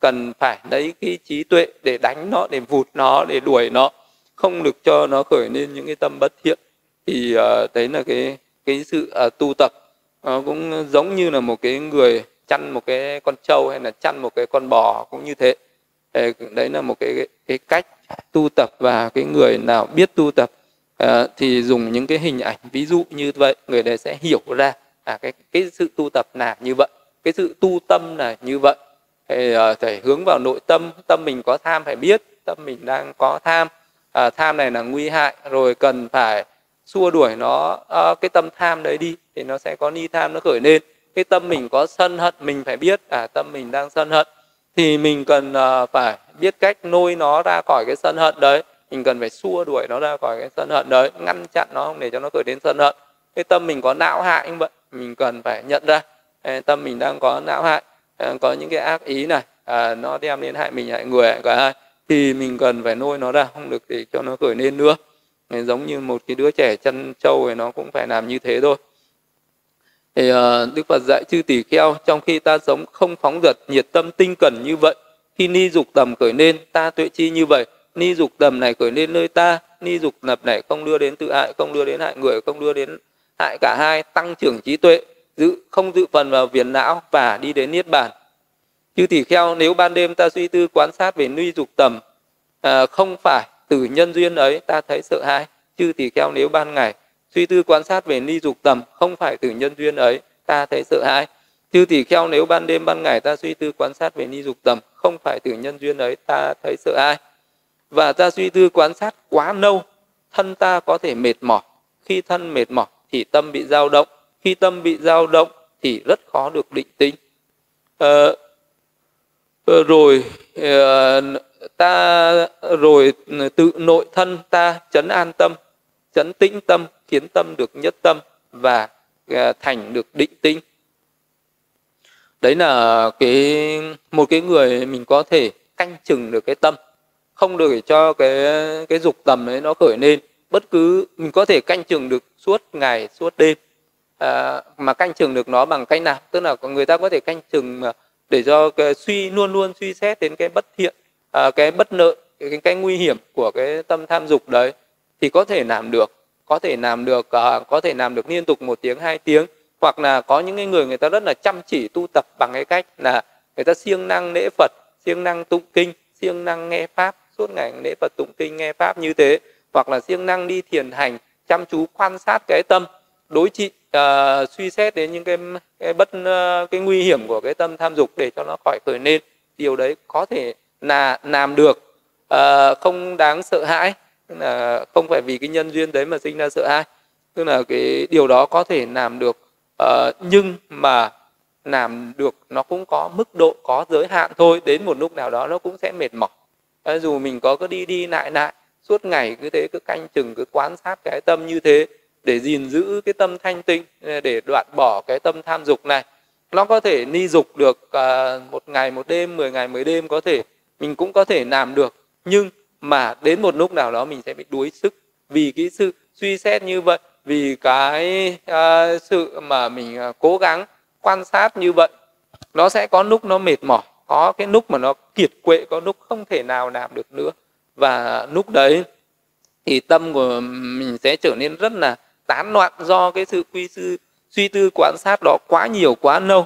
cần phải lấy cái trí tuệ để đánh nó, để vụt nó, để đuổi nó, không được cho nó khởi lên những cái tâm bất thiện. Thì uh, đấy là cái cái sự uh, tu tập. Nó cũng giống như là một cái người chăn một cái con trâu hay là chăn một cái con bò cũng như thế. Đấy là một cái cái cách tu tập, và cái người nào biết tu tập uh, thì dùng những cái hình ảnh ví dụ như vậy, người đấy sẽ hiểu ra à, cái cái sự tu tập là như vậy, cái sự tu tâm là như vậy. Thì, uh, phải hướng vào nội tâm, tâm mình có tham phải biết tâm mình đang có tham, à, tham này là nguy hại, rồi cần phải xua đuổi nó, uh, cái tâm tham đấy đi thì nó sẽ có ni tham nó khởi lên. Cái tâm mình có sân hận mình phải biết à, tâm mình đang sân hận, thì mình cần uh, phải biết cách nôi nó ra khỏi cái sân hận đấy. Mình cần phải xua đuổi nó ra khỏi cái sân hận đấy, ngăn chặn nó không để cho nó khởi đến sân hận. Cái tâm mình có não hại như vậy, mình cần phải nhận ra tâm mình đang có não hại, có những cái ác ý này, à, nó đem đến hại mình, hại người, hại cả hai, thì mình cần phải nôi nó ra, không được để cho nó khởi lên nữa. Giống như một cái đứa trẻ chăn trâu thì nó cũng phải làm như thế thôi. Thì uh, Đức Phật dạy chư tỳ kheo, trong khi ta sống không phóng dật, nhiệt tâm tinh cần như vậy, khi ni dục tầm khởi lên, ta tuệ chi như vậy. Ni dục tầm này khởi lên nơi ta, ni dục tầm này không đưa đến tự hại, không đưa đến hại người, không đưa đến hại cả hai, tăng trưởng trí tuệ, dự không dự phần vào viền não và đi đến niết bàn. Chư tỳ kheo, nếu ban đêm ta suy tư quán sát về ni dục tầm, à, không phải từ nhân duyên ấy, ta thấy sợ hãi. Chư tỳ kheo, nếu ban ngày suy tư quan sát về ni dục tầm, không phải từ nhân duyên ấy, ta thấy sợ hãi. Chư tỳ kheo, nếu ban đêm ban ngày ta suy tư quan sát về ni dục tầm, không phải từ nhân duyên ấy, ta thấy sợ hãi. Và ta suy tư quan sát quá lâu, thân ta có thể mệt mỏi. Khi thân mệt mỏi thì tâm bị dao động. Khi tâm bị dao động thì rất khó được định tĩnh. Ờ, rồi ta rồi tự nội thân ta trấn an tâm, trấn tĩnh tâm, khiến tâm được nhất tâm và thành được định tĩnh. Đấy là cái một cái người mình có thể canh chừng được cái tâm, không được để cho cái cái dục tầm ấy nó khởi lên. Bất cứ mình có thể canh chừng được suốt ngày suốt đêm, à, mà canh chừng được nó bằng cách nào? Tức là người ta có thể canh chừng để cho cái suy luôn luôn suy xét đến cái bất thiện, à, cái bất lợi, cái, cái nguy hiểm của cái tâm tham dục đấy, thì có thể làm được, có thể làm được, uh, có thể làm được liên tục một tiếng hai tiếng. Hoặc là có những cái người người ta rất là chăm chỉ tu tập bằng cái cách là người ta siêng năng lễ Phật, siêng năng tụng kinh, siêng năng nghe pháp, suốt ngày lễ Phật tụng kinh nghe pháp như thế. Hoặc là siêng năng đi thiền hành, chăm chú quan sát cái tâm, đối trị, uh, suy xét đến những cái, cái bất uh, cái nguy hiểm của cái tâm tham dục để cho nó khỏi khởi lên. Điều đấy có thể là làm được, uh, không đáng sợ hãi. Tức là không phải vì cái nhân duyên đấy mà sinh ra sợ hãi. Tức là cái điều đó có thể làm được, uh, nhưng mà làm được nó cũng có mức độ, có giới hạn thôi. Đến một lúc nào đó nó cũng sẽ mệt mỏi. uh, Dù mình có cứ đi đi lại lại suốt ngày cứ thế, cứ canh chừng, cứ quan sát cái tâm như thế để gìn giữ cái tâm thanh tịnh, để đoạn bỏ cái tâm tham dục này. Nó có thể ni dục được uh, một ngày một đêm, mười ngày mười đêm, có thể mình cũng có thể làm được. Nhưng mà đến một lúc nào đó mình sẽ bị đuối sức vì cái sự suy xét như vậy, vì cái uh, sự mà mình uh, cố gắng quan sát như vậy. Nó sẽ có lúc nó mệt mỏi, có cái lúc mà nó kiệt quệ, có lúc không thể nào làm được nữa. Và lúc đấy thì tâm của mình sẽ trở nên rất là tán loạn, do cái sự quy sư, suy tư quan sát đó quá nhiều quá lâu.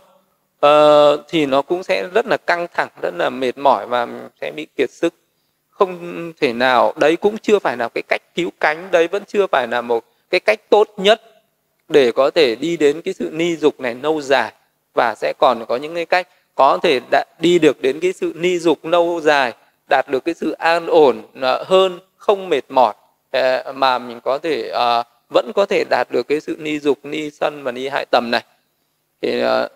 Ờ, thì nó cũng sẽ rất là căng thẳng, rất là mệt mỏi và mình sẽ bị kiệt sức. Không thể nào, đấy cũng chưa phải là cái cách cứu cánh, đấy vẫn chưa phải là một cái cách tốt nhất để có thể đi đến cái sự ni dục này lâu dài. Và sẽ còn có những cái cách có thể đi được đến cái sự ni dục lâu dài, đạt được cái sự an ổn hơn, không mệt mỏi, mà mình có thể uh, vẫn có thể đạt được cái sự ni dục, ni sân và ni hại tầm này. Thì uh,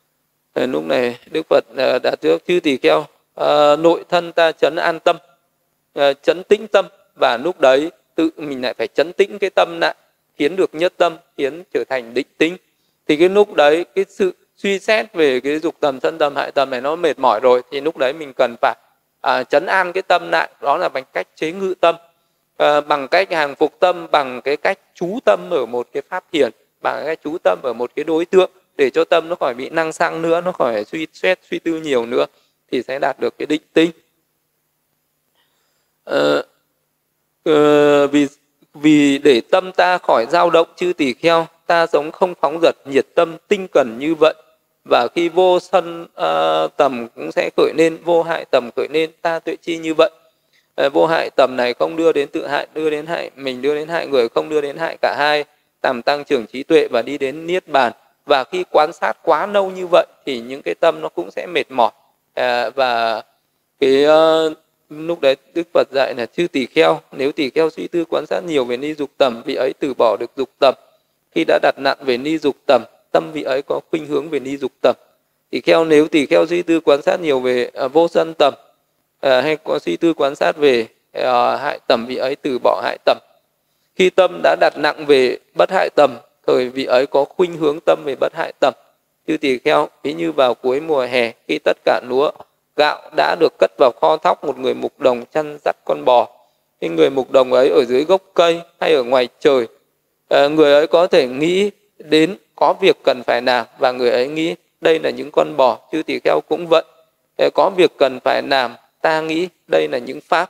lúc này Đức Phật uh, đã trước chư tỳ kheo, uh, nội thân ta trấn an tâm, uh, trấn tĩnh tâm, và lúc đấy tự mình lại phải trấn tĩnh cái tâm lại, khiến được nhất tâm, khiến trở thành định tĩnh. Thì cái lúc đấy cái sự suy xét về cái dục tầm, sân tầm, hại tầm này nó mệt mỏi rồi, thì lúc đấy mình cần phải à, trấn an cái tâm lại. Đó là bằng cách chế ngự tâm, à, bằng cách hàng phục tâm, bằng cái cách chú tâm ở một cái pháp thiền, bằng cái cách chú tâm ở một cái đối tượng, để cho tâm nó khỏi bị năng sang nữa, nó khỏi suy xét, suy tư nhiều nữa. thì sẽ đạt được cái định tĩnh. Ờ, ờ, vì vì để tâm ta khỏi dao động chư tỳ kheo, ta sống không phóng dật, nhiệt tâm tinh cần như vậy. Và khi vô sân uh, tầm cũng sẽ khởi lên, vô hại tầm khởi lên, ta tuệ chi như vậy. Uh, vô hại tầm này không đưa đến tự hại, đưa đến hại mình, đưa đến hại người, không đưa đến hại cả hai, làm tăng trưởng trí tuệ và đi đến niết bàn. Và khi quan sát quá lâu như vậy thì những cái tâm nó cũng sẽ mệt mỏi. Uh, và cái uh, lúc đấy Đức Phật dạy là chư tỳ kheo, nếu tỳ kheo suy tư quan sát nhiều về ni dục tầm, vị ấy từ bỏ được dục tầm. Khi đã đặt nặng về ni dục tầm, tâm vị ấy có khuynh hướng về ni dục tầm. Tỳ kheo nếu tỳ kheo suy tư quan sát nhiều về uh, vô sân tầm, uh, hay có suy tư quan sát về uh, hại tầm, vị ấy từ bỏ hại tầm. Khi tâm đã đặt nặng về bất hại tầm, thời vị ấy có khuynh hướng tâm về bất hại tầm. Chư tỳ kheo, ví như vào cuối mùa hè, khi tất cả lúa gạo đã được cất vào kho thóc, một người mục đồng chăn dắt con bò. Cái người mục đồng ấy ở dưới gốc cây hay ở ngoài trời, à, người ấy có thể nghĩ đến có việc cần phải làm, và người ấy nghĩ đây là những con bò. Chư tỳ kheo cũng vậy, à, có việc cần phải làm, ta nghĩ đây là những pháp.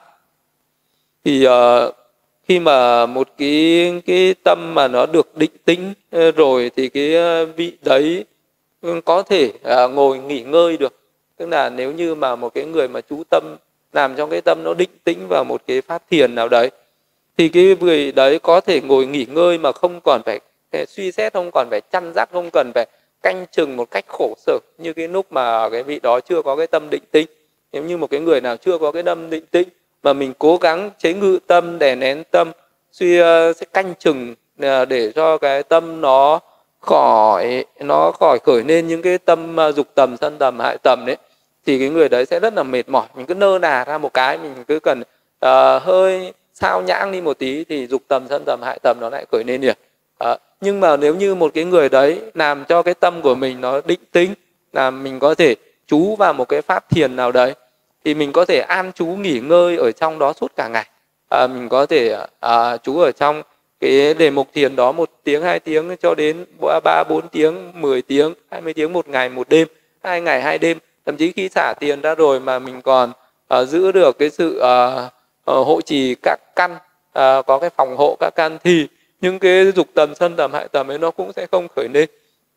Thì uh, khi mà một cái cái tâm mà nó được định tĩnh rồi thì cái vị đấy có thể uh, ngồi nghỉ ngơi được. Tức là nếu như mà một cái người mà chú tâm làm trong cái tâm nó định tĩnh vào một cái pháp thiền nào đấy, thì cái người đấy có thể ngồi nghỉ ngơi mà không còn phải suy xét, không còn phải chăn dắt, không cần phải canh chừng một cách khổ sở như cái lúc mà cái vị đó chưa có cái tâm định tĩnh. Nếu như một cái người nào chưa có cái tâm định tĩnh mà mình cố gắng chế ngự tâm, đè nén tâm, suy sẽ canh chừng để cho cái tâm nó khỏi nó khỏi khởi lên những cái tâm dục tầm, sân tầm, hại tầm đấy, thì cái người đấy sẽ rất là mệt mỏi. Mình cứ nơ nà ra một cái, mình cứ cần uh, hơi sao nhãng đi một tí thì dục tầm, sân tầm, hại tầm nó lại khởi lên liền. Uh, nhưng mà nếu như một cái người đấy làm cho cái tâm của mình nó định tĩnh, là mình có thể trú vào một cái pháp thiền nào đấy, thì mình có thể an trú nghỉ ngơi ở trong đó suốt cả ngày. Uh, mình có thể uh, trú ở trong cái đề mục thiền đó một tiếng, hai tiếng cho đến ba, bốn tiếng, mười tiếng, hai mươi tiếng một ngày, một đêm, hai ngày, hai đêm. Thậm chí khi xả tiền ra rồi mà mình còn uh, giữ được cái sự uh, uh, hộ trì các căn, uh, có cái phòng hộ các căn, thì những cái dục tầm, sân tầm, hại tầm ấy nó cũng sẽ không khởi lên.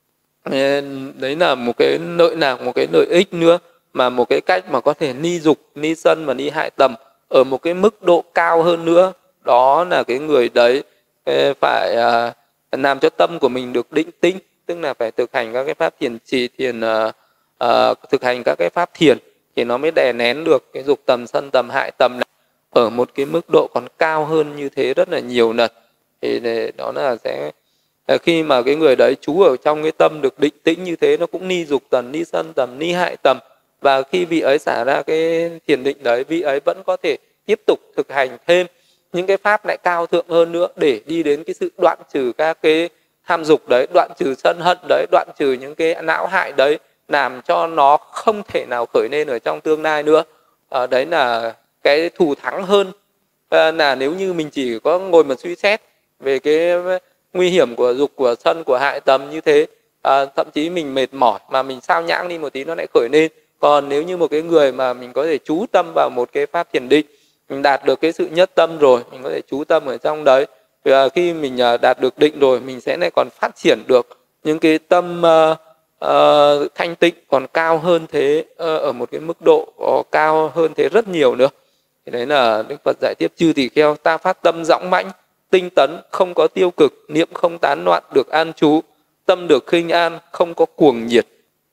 Đấy là một cái lợi lạc, một cái lợi ích nữa, mà một cái cách mà có thể ni dục, ni sân và ni hại tầm ở một cái mức độ cao hơn nữa. Đó là cái người đấy phải uh, làm cho tâm của mình được định tĩnh, tức là phải thực hành các cái pháp thiền trì, thiền uh, uh, thực hành các cái pháp thiền thì nó mới đè nén được cái dục tầm, sân tầm, hại tầm này ở một cái mức độ còn cao hơn như thế rất là nhiều lần. Thì đó là sẽ khi mà cái người đấy trú ở trong cái tâm được định tĩnh như thế, nó cũng ni dục tầm, ni sân tầm, ni hại tầm, và khi vị ấy xả ra cái thiền định đấy, vị ấy vẫn có thể tiếp tục thực hành thêm những cái pháp lại cao thượng hơn nữa để đi đến cái sự đoạn trừ các cái tham dục đấy, đoạn trừ sân hận đấy, đoạn trừ những cái não hại đấy, làm cho nó không thể nào khởi lên ở trong tương lai nữa. À, đấy là cái thù thắng hơn à, là nếu như mình chỉ có ngồi mà suy xét về cái nguy hiểm của dục, của sân, của hại tầm như thế, à, thậm chí mình mệt mỏi mà mình sao nhãng đi một tí nó lại khởi lên. Còn nếu như một cái người mà mình có thể chú tâm vào một cái pháp thiền định, mình đạt được cái sự nhất tâm rồi, mình có thể chú tâm ở trong đấy, và khi mình đạt được định rồi, mình sẽ lại còn phát triển được những cái tâm uh, uh, thanh tịnh còn cao hơn thế, uh, ở một cái mức độ uh, cao hơn thế rất nhiều nữa. Thì đấy là Đức Phật giải tiếp: chư tỳ kheo, ta phát tâm dõng mãnh, tinh tấn, không có tiêu cực, niệm không tán loạn, được an trú, tâm được khinh an, không có cuồng nhiệt,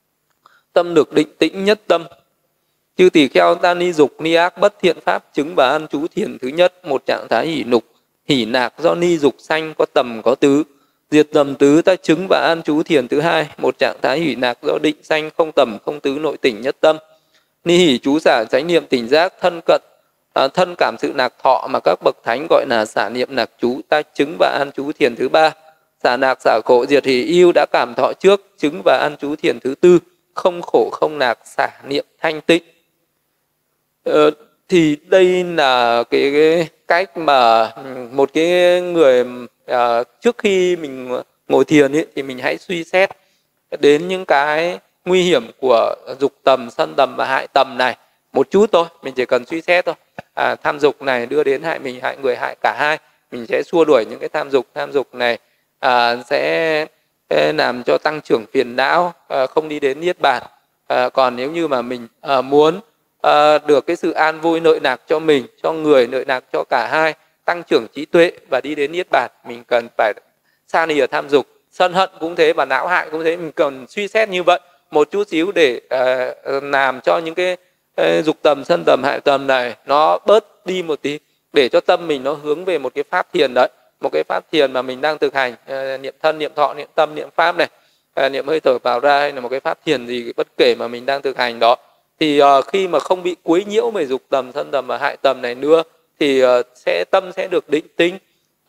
tâm được định tĩnh nhất tâm. Chư tỳ kheo, ta ni dục, ni ác, bất thiện pháp, chứng và an trú thiền thứ nhất, một trạng thái hỷ nục, hỷ nạc do ni dục sanh, có tầm có tứ. Diệt tầm tứ, ta chứng và an trú thiền thứ hai, một trạng thái hỷ nạc do định sanh, không tầm không tứ, nội tỉnh nhất tâm. Ni hỷ trú xả chánh niệm tỉnh giác, thân cận à, thân cảm sự nạc thọ mà các bậc thánh gọi là xả niệm nạc trú, ta chứng và an trú thiền thứ ba. Xả nạc xả khổ diệt hỷ yêu đã cảm thọ trước, chứng và an trú thiền thứ tư, không khổ không nạc, xả niệm thanh tịnh. Ờ, thì đây là cái, cái cách mà một cái người à, trước khi mình ngồi thiền ấy, thì mình hãy suy xét đến những cái nguy hiểm của dục tầm, sân tầm và hại tầm này một chút thôi, mình chỉ cần suy xét thôi. À, tham dục này đưa đến hại mình, hại người, hại cả hai. Mình sẽ xua đuổi những cái tham dục. Tham dục này à, sẽ làm cho tăng trưởng phiền não, à, không đi đến niết bàn. À, còn nếu như mà mình à, muốn à, được cái sự an vui nội nạc cho mình, cho người, nội nạc cho cả hai, tăng trưởng trí tuệ và đi đến niết bàn, mình cần phải xa lìa tham dục. Sân hận cũng thế và não hại cũng thế, mình cần suy xét như vậy một chút xíu để uh, làm cho những cái uh, dục tầm, sân tầm, hại tầm này nó bớt đi một tí, để cho tâm mình nó hướng về một cái pháp thiền đấy, một cái pháp thiền mà mình đang thực hành, uh, niệm thân, niệm thọ, niệm tâm, niệm pháp này, uh, niệm hơi thở vào ra, hay là một cái pháp thiền gì bất kể mà mình đang thực hành đó, thì uh, khi mà không bị quấy nhiễu về dục tầm, sân tầm và hại tầm này nữa, thì uh, sẽ tâm sẽ được định tĩnh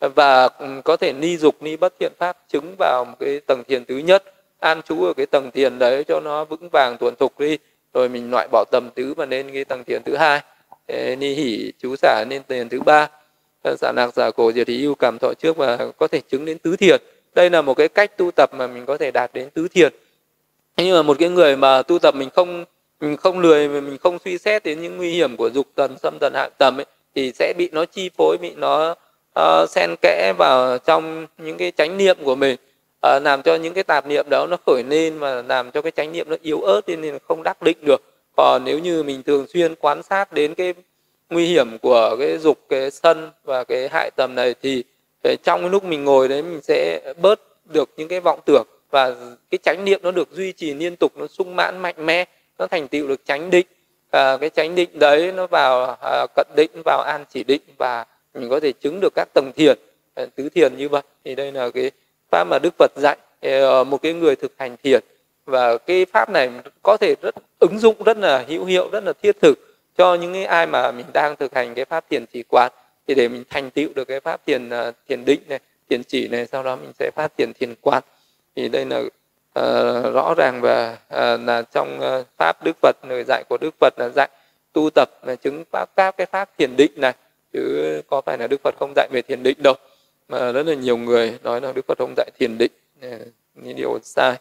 và có thể ni dục, ni bất thiện pháp chứng vào một cái tầng thiền thứ nhất, an trú ở cái tầng thiền đấy cho nó vững vàng thuần thục đi, rồi mình loại bỏ tầm tứ và lên cái tầng thiền thứ hai, ni hỷ chú xả lên thiền thứ ba, xả nạc xả cổ diệt hỷ ưu cảm thọ trước, và có thể chứng đến tứ thiền. Đây là một cái cách tu tập mà mình có thể đạt đến tứ thiền. Nhưng mà một cái người mà tu tập mình không mình không lười, mình không suy xét đến những nguy hiểm của dục tần, xâm tần, hại tầm ấy, thì sẽ bị nó chi phối, bị nó uh, xen kẽ vào trong những cái chánh niệm của mình, uh, làm cho những cái tạp niệm đó nó khởi lên và làm cho cái chánh niệm nó yếu ớt nên không đắc định được. Còn nếu như mình thường xuyên quan sát đến cái nguy hiểm của cái dục, cái sân và cái hại tầm này, thì trong cái lúc mình ngồi đấy mình sẽ bớt được những cái vọng tưởng, và cái chánh niệm nó được duy trì liên tục, nó sung mãn mạnh mẽ, nó thành tựu được chánh định. À, cái chánh định đấy nó vào à, cận định, vào an chỉ định, và mình có thể chứng được các tầng thiền, à, tứ thiền như vậy. Thì đây là cái pháp mà Đức Phật dạy à, một cái người thực hành thiền, và cái pháp này có thể rất ứng dụng, rất là hữu hiệu, rất là thiết thực cho những cái ai mà mình đang thực hành cái pháp thiền chỉ quán, thì để mình thành tựu được cái pháp thiền uh, thiền định này, thiền chỉ này, sau đó mình sẽ phát triển thiền quán. Thì đây là uh, rõ ràng, và uh, là trong uh, pháp Đức Phật, lời dạy của Đức Phật là dạy tu tập là chứng pháp các cái pháp thiền định này, chứ có phải là Đức Phật không dạy về thiền định đâu, mà rất là nhiều người nói là Đức Phật không dạy thiền định, những điều sai.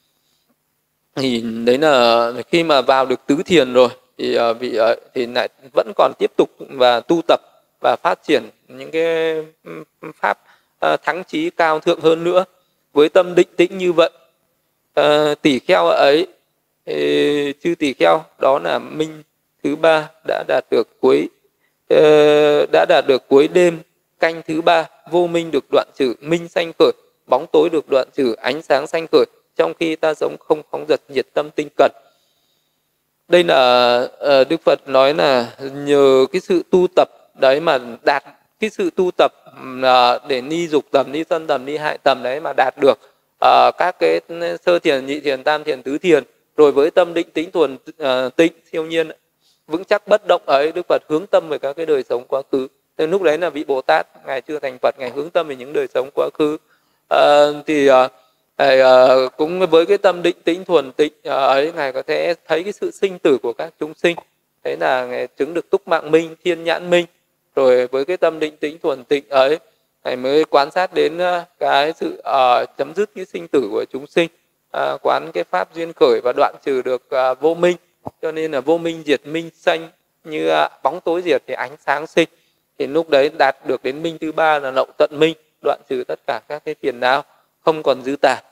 Thì đấy là khi mà vào được tứ thiền rồi thì uh, vị uh, thì lại vẫn còn tiếp tục và tu tập và phát triển những cái pháp uh, thắng trí cao thượng hơn nữa. Với tâm định tĩnh như vậy, uh, tỷ kheo ấy, uh, chư tỷ kheo đó là minh thứ ba đã đạt được cuối uh, đã đạt được cuối đêm canh thứ ba, vô minh được đoạn trừ, minh sanh khởi, bóng tối được đoạn trừ, ánh sáng sanh khởi, trong khi ta sống không phóng dật, nhiệt tâm tinh cần. Đây là uh, Đức Phật nói là nhờ cái sự tu tập đấy mà đạt cái sự tu tập uh, để ni dục tầm, ni sân tầm, ni hại tầm đấy mà đạt được uh, các cái sơ thiền, nhị thiền, tam thiền, tứ thiền, rồi với tâm định tĩnh thuần uh, tịnh siêu nhiên vững chắc bất động ấy, Đức Phật hướng tâm về các cái đời sống quá khứ. Nên lúc đấy là vị Bồ Tát, ngài chưa thành Phật, ngài hướng tâm về những đời sống quá khứ. Uh, thì uh, Ngài, uh, cũng với cái tâm định tĩnh thuần tịnh uh, ấy, ngài có thể thấy cái sự sinh tử của các chúng sinh, thế là ngài chứng được túc mạng minh, thiên nhãn minh. Rồi với cái tâm định tĩnh thuần tịnh ấy, ngài mới quan sát đến uh, cái sự uh, chấm dứt cái sinh tử của chúng sinh, uh, quán cái pháp duyên khởi và đoạn trừ được uh, vô minh. Cho nên là vô minh diệt minh sanh, như uh, bóng tối diệt thì ánh sáng sinh. Thì lúc đấy đạt được đến minh thứ ba là lậu tận minh, đoạn trừ tất cả các cái phiền não, không còn dư tả.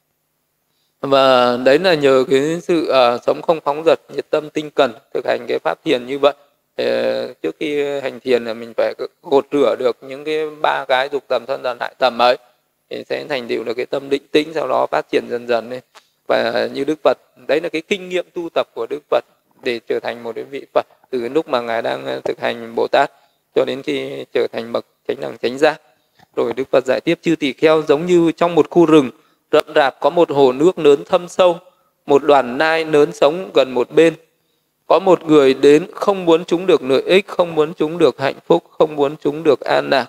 Và đấy là nhờ cái sự uh, sống không phóng dật, nhiệt tâm tinh cần, thực hành cái pháp thiền như vậy. Thì, uh, trước khi hành thiền là mình phải gột rửa được những cái ba cái dục tầm, thân tầm, hại tầm ấy, thì sẽ thành tựu được cái tâm định tĩnh, sau đó phát triển dần dần lên. Và như Đức Phật, đấy là cái kinh nghiệm tu tập của Đức Phật để trở thành một cái vị Phật, từ lúc mà ngài đang thực hành Bồ Tát cho đến khi trở thành bậc chánh đẳng chánh giác. Rồi Đức Phật giải tiếp: chư tỳ kheo, giống như trong một khu rừng rậm rạp có một hồ nước lớn thâm sâu, một đoàn nai lớn sống gần một bên. Có một người đến, không muốn chúng được lợi ích, không muốn chúng được hạnh phúc, không muốn chúng được an lạc.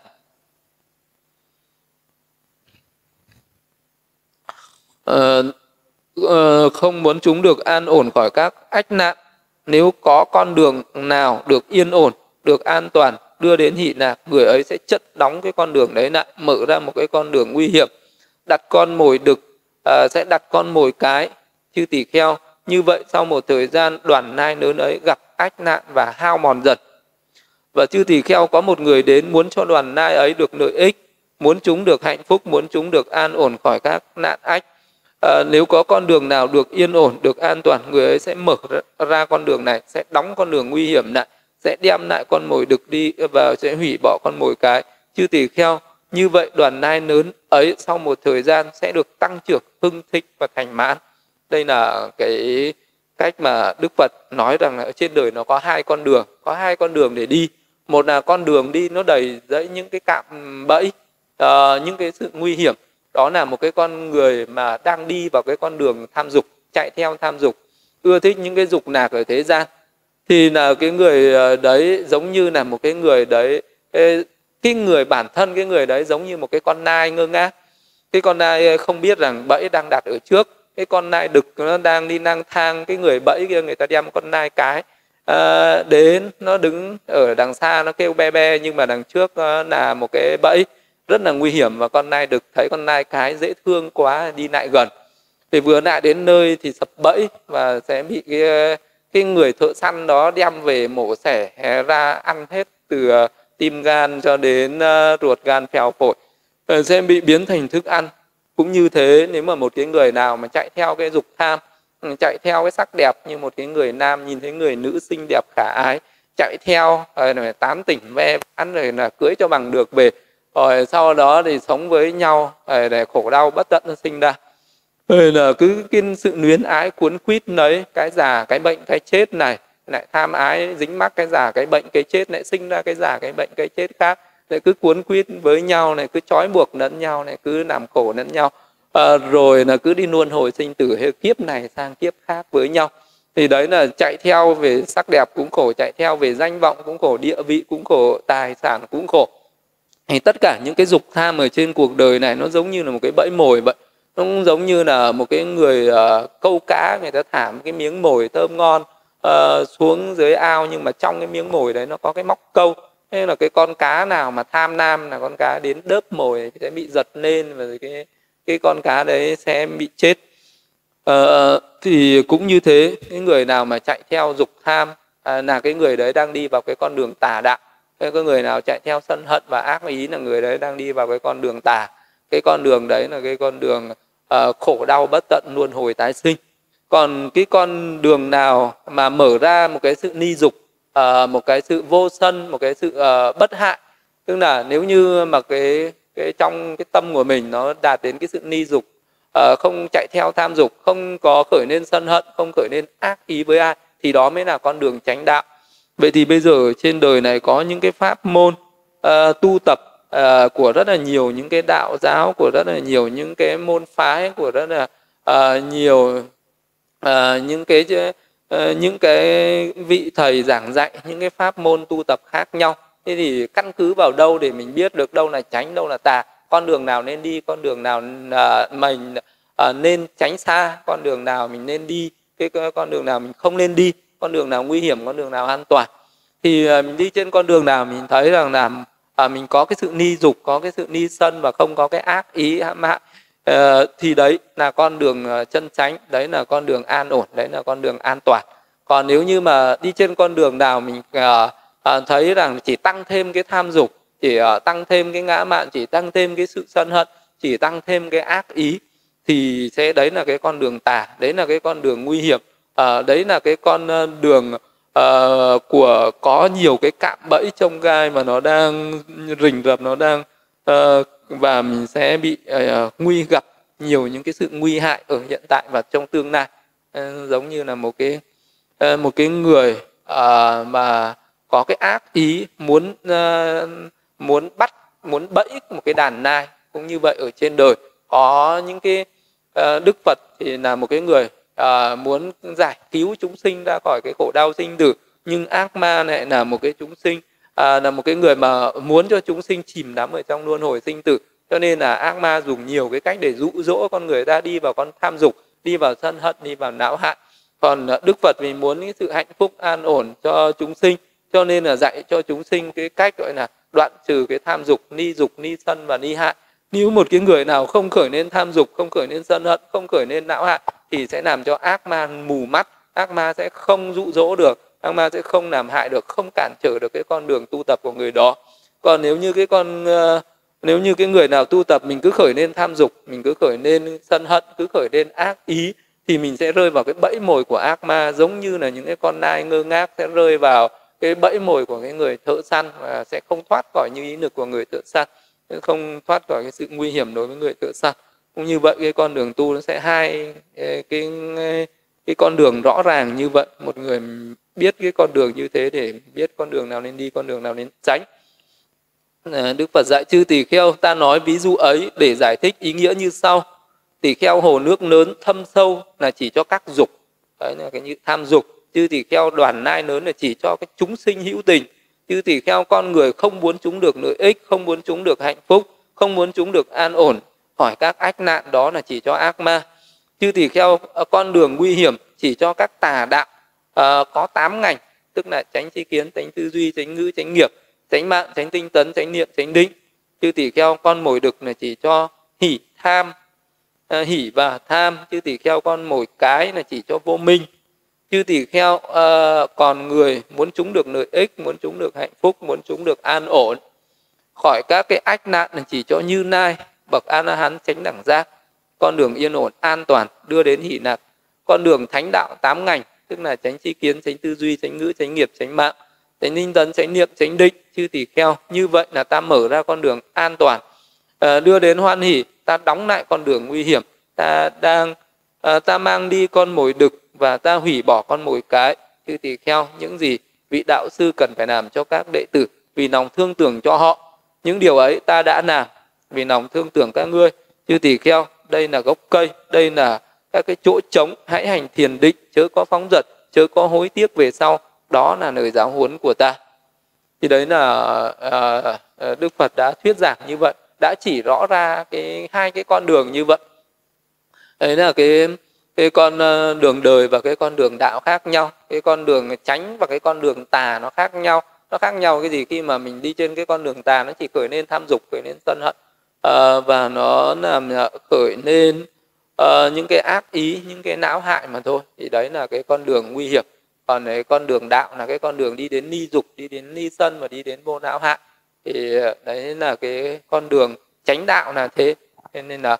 À, à, không muốn chúng được an ổn khỏi các ách nạn. Nếu có con đường nào được yên ổn, được an toàn, đưa đến hỷ lạc, người ấy sẽ chất đóng cái con đường đấy lại, mở ra một cái con đường nguy hiểm, đặt con mồi đực, à, sẽ đặt con mồi cái. Chư tỳ kheo, Như vậy sau một thời gian đoàn nai lớn ấy gặp ách nạn và hao mòn dần. Và chư tỳ kheo có một người đến muốn cho đoàn nai ấy được lợi ích, muốn chúng được hạnh phúc, muốn chúng được an ổn khỏi các nạn ách. À, nếu có con đường nào được yên ổn, được an toàn, người ấy sẽ mở ra con đường này, sẽ đóng con đường nguy hiểm lại, sẽ đem lại con mồi đực đi và sẽ hủy bỏ con mồi cái. Chư tỳ kheo, như vậy đoàn nai lớn ấy sau một thời gian sẽ được tăng trưởng, hưng thịnh và thành mãn. Đây là cái cách mà Đức Phật nói rằng là ở trên đời nó có hai con đường, có hai con đường để đi. Một là con đường đi nó đầy dẫy những cái cạm bẫy, uh, những cái sự nguy hiểm. Đó là một cái con người mà đang đi vào cái con đường tham dục, chạy theo tham dục, ưa thích những cái dục lạc ở thế gian. Thì là cái người đấy giống như là một cái người đấy, cái người bản thân cái người đấy giống như một cái con nai ngơ ngác. Cái con nai không biết rằng bẫy đang đặt ở trước. Cái con nai đực nó đang đi lang thang, cái người bẫy kia người ta đem con nai cái à, đến, nó đứng ở đằng xa nó kêu be be, nhưng mà đằng trước là một cái bẫy rất là nguy hiểm. Và con nai đực thấy con nai cái dễ thương quá, đi lại gần. Thì vừa lại đến nơi thì sập bẫy và sẽ bị cái, cái người thợ săn đó đem về mổ xẻ ra ăn hết, từ tim gan cho đến ruột gan phèo phổi, sẽ bị biến thành thức ăn. Cũng như thế, nếu mà một cái người nào mà chạy theo cái dục tham, chạy theo cái sắc đẹp, như một cái người nam nhìn thấy người nữ xinh đẹp khả ái, chạy theo rồi tán tỉnh ve vãn, rồi là cưới cho bằng được về, rồi sau đó thì sống với nhau để khổ đau bất tận nó sinh ra. Rồi là cứ cái sự luyến ái cuốn quýt đấy, cái già cái bệnh cái chết này, lại tham ái dính mắc cái già cái bệnh cái chết, lại sinh ra cái già cái bệnh cái chết khác, lại cứ cuốn quýt với nhau này, cứ trói buộc lẫn nhau này, cứ làm khổ lẫn nhau, à, rồi là cứ đi luân hồi sinh tử hết kiếp này sang kiếp khác với nhau. Thì đấy là chạy theo về sắc đẹp cũng khổ, chạy theo về danh vọng cũng khổ, địa vị cũng khổ, tài sản cũng khổ. Thì tất cả những cái dục tham ở trên cuộc đời này nó giống như là một cái bẫy mồi vậy. Nó cũng giống như là một cái người uh, câu cá, người ta thả một cái miếng mồi thơm ngon uh, xuống dưới ao, nhưng mà trong cái miếng mồi đấy nó có cái móc câu. Thế là cái con cá nào mà tham lam là con cá đến đớp mồi thì sẽ bị giật lên, và cái, cái con cá đấy sẽ bị chết. Uh, thì cũng như thế, cái người nào mà chạy theo dục tham uh, là cái người đấy đang đi vào cái con đường tà đạo. Cái người nào chạy theo sân hận và ác ý là người đấy đang đi vào cái con đường tà. Cái con đường đấy là cái con đường uh, khổ đau bất tận, luân hồi tái sinh. Còn cái con đường nào mà mở ra một cái sự ni dục, uh, một cái sự vô sân, một cái sự uh, bất hại, tức là nếu như mà cái, cái trong cái tâm của mình nó đạt đến cái sự ni dục, uh, không chạy theo tham dục, không có khởi lên sân hận, không khởi lên ác ý với ai, thì đó mới là con đường chánh đạo. Vậy thì bây giờ trên đời này có những cái pháp môn uh, tu tập uh, của rất là nhiều những cái đạo giáo, của rất là nhiều những cái môn phái, của rất là uh, nhiều uh, những cái uh, những cái vị thầy giảng dạy những cái pháp môn tu tập khác nhau. Thế thì căn cứ vào đâu để mình biết được đâu là chánh, đâu là tà, con đường nào nên đi, con đường nào uh, mình uh, nên tránh xa, con đường nào mình nên đi, cái con đường nào mình không nên đi, con đường nào nguy hiểm, con đường nào an toàn. Thì uh, mình đi trên con đường nào mình thấy rằng là uh, mình có cái sự ni dục, có cái sự ni sân và không có cái ác ý hãm hại, uh, thì đấy là con đường uh, chân chánh, đấy là con đường an ổn, đấy là con đường an toàn. Còn nếu như mà đi trên con đường nào mình uh, uh, thấy rằng chỉ tăng thêm cái tham dục, chỉ uh, tăng thêm cái ngã mạn, chỉ tăng thêm cái sự sân hận, chỉ tăng thêm cái ác ý, thì sẽ đấy là cái con đường tà, đấy là cái con đường nguy hiểm. À, đấy là cái con đường uh, của có nhiều cái cạm bẫy chông gai mà nó đang rình rập, nó đang uh, và mình sẽ bị uh, nguy gặp nhiều những cái sự nguy hại ở hiện tại và trong tương lai. Uh, giống như là một cái uh, một cái người uh, mà có cái ác ý muốn uh, muốn bắt, muốn bẫy một cái đàn nai. Cũng như vậy ở trên đời có những cái uh, Đức Phật thì là một cái người À, muốn giải cứu chúng sinh ra khỏi cái khổ đau sinh tử, nhưng ác ma này là một cái chúng sinh à, là một cái người mà muốn cho chúng sinh chìm đắm ở trong luân hồi sinh tử. Cho nên là ác ma dùng nhiều cái cách để dụ dỗ con người ta đi vào con tham dục, đi vào sân hận, đi vào não hại. Còn Đức Phật vì muốn cái sự hạnh phúc an ổn cho chúng sinh, cho nên là dạy cho chúng sinh cái cách gọi là đoạn trừ cái tham dục, ni dục, ni sân và ni hại. Nếu một cái người nào không khởi lên tham dục, không khởi lên sân hận, không khởi lên não hại, thì sẽ làm cho ác ma mù mắt, ác ma sẽ không dụ dỗ được, ác ma sẽ không làm hại được, không cản trở được cái con đường tu tập của người đó. Còn nếu như cái con uh, nếu như cái người nào tu tập mình cứ khởi lên tham dục, mình cứ khởi lên sân hận, cứ khởi lên ác ý, thì mình sẽ rơi vào cái bẫy mồi của ác ma, giống như là những cái con nai ngơ ngác sẽ rơi vào cái bẫy mồi của cái người thợ săn và sẽ không thoát khỏi như ý lực của người thợ săn, không thoát khỏi cái sự nguy hiểm đối với người thợ săn. Cũng như vậy, cái con đường tu nó sẽ hai cái cái, cái con đường rõ ràng như vậy. Một người biết cái con đường như thế để biết con đường nào nên đi, con đường nào nên tránh. Đức Phật dạy chư tỳ kheo, ta nói ví dụ ấy để giải thích ý nghĩa như sau. Tỳ kheo hồ nước lớn thâm sâu là chỉ cho các dục, đấy là cái như tham dục. Chư tỳ kheo đoàn nai lớn là chỉ cho cái chúng sinh hữu tình. Chư tỳ kheo con người không muốn chúng được lợi ích, không muốn chúng được hạnh phúc, không muốn chúng được an ổn khỏi các ách nạn, đó là chỉ cho ác ma. Chư tỳ kheo con đường nguy hiểm chỉ cho các tà đạo, uh, có tám ngành, tức là chánh tri kiến, chánh tư duy, chánh ngữ, chánh nghiệp, chánh mạng, chánh tinh tấn, chánh niệm, chánh định. Chư tỳ kheo con mồi đực là chỉ cho hỷ tham, uh, hỷ và tham. Chư tỳ kheo con mồi cái là chỉ cho vô minh. Chư tỳ kheo uh, còn người muốn chúng được lợi ích, muốn chúng được hạnh phúc, muốn chúng được an ổn khỏi các cái ách nạn là chỉ cho Như Lai, bậc A La Hán chánh đẳng giác, con đường yên ổn an toàn đưa đến hỷ lạc. Con đường thánh đạo tám ngành, tức là chánh tri kiến, chánh tư duy, chánh ngữ, chánh nghiệp, chánh mạng, chánh tinh tấn, chánh niệm, chánh định. Chư tỳ kheo như vậy là ta mở ra con đường an toàn, à, đưa đến hoan hỷ. Ta đóng lại con đường nguy hiểm, ta đang à, ta mang đi con mồi đực và ta hủy bỏ con mồi cái. Chư tỳ kheo, những gì vị đạo sư cần phải làm cho các đệ tử vì lòng thương tưởng cho họ, những điều ấy ta đã làm vì lòng thương tưởng các ngươi. Chư tỳ kheo, đây là gốc cây, đây là các cái chỗ trống, hãy hành thiền định, chớ có phóng dật, chớ có hối tiếc về sau. Đó là lời giáo huấn của ta. Thì đấy là à, Đức Phật đã thuyết giảng như vậy, đã chỉ rõ ra cái hai cái con đường như vậy. Đấy là cái cái con đường đời và cái con đường đạo khác nhau, cái con đường chánh và cái con đường tà nó khác nhau. Nó khác nhau cái gì? Khi mà mình đi trên cái con đường tà, nó chỉ khởi lên tham dục, khởi lên sân hận, à, và nó làm khởi lên uh, những cái ác ý, những cái não hại mà thôi. Thì đấy là cái con đường nguy hiểm. Còn cái con đường đạo là cái con đường đi đến ni dục, đi đến ni sân và đi đến vô não hại. Thì đấy là cái con đường chánh đạo là thế. Thế nên là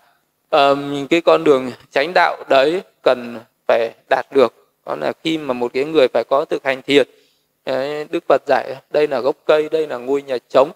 um, cái con đường chánh đạo đấy cần phải đạt được. Đó là khi mà một cái người phải có thực hành thiền. Đấy, Đức Phật dạy đây là gốc cây, đây là ngôi nhà trống.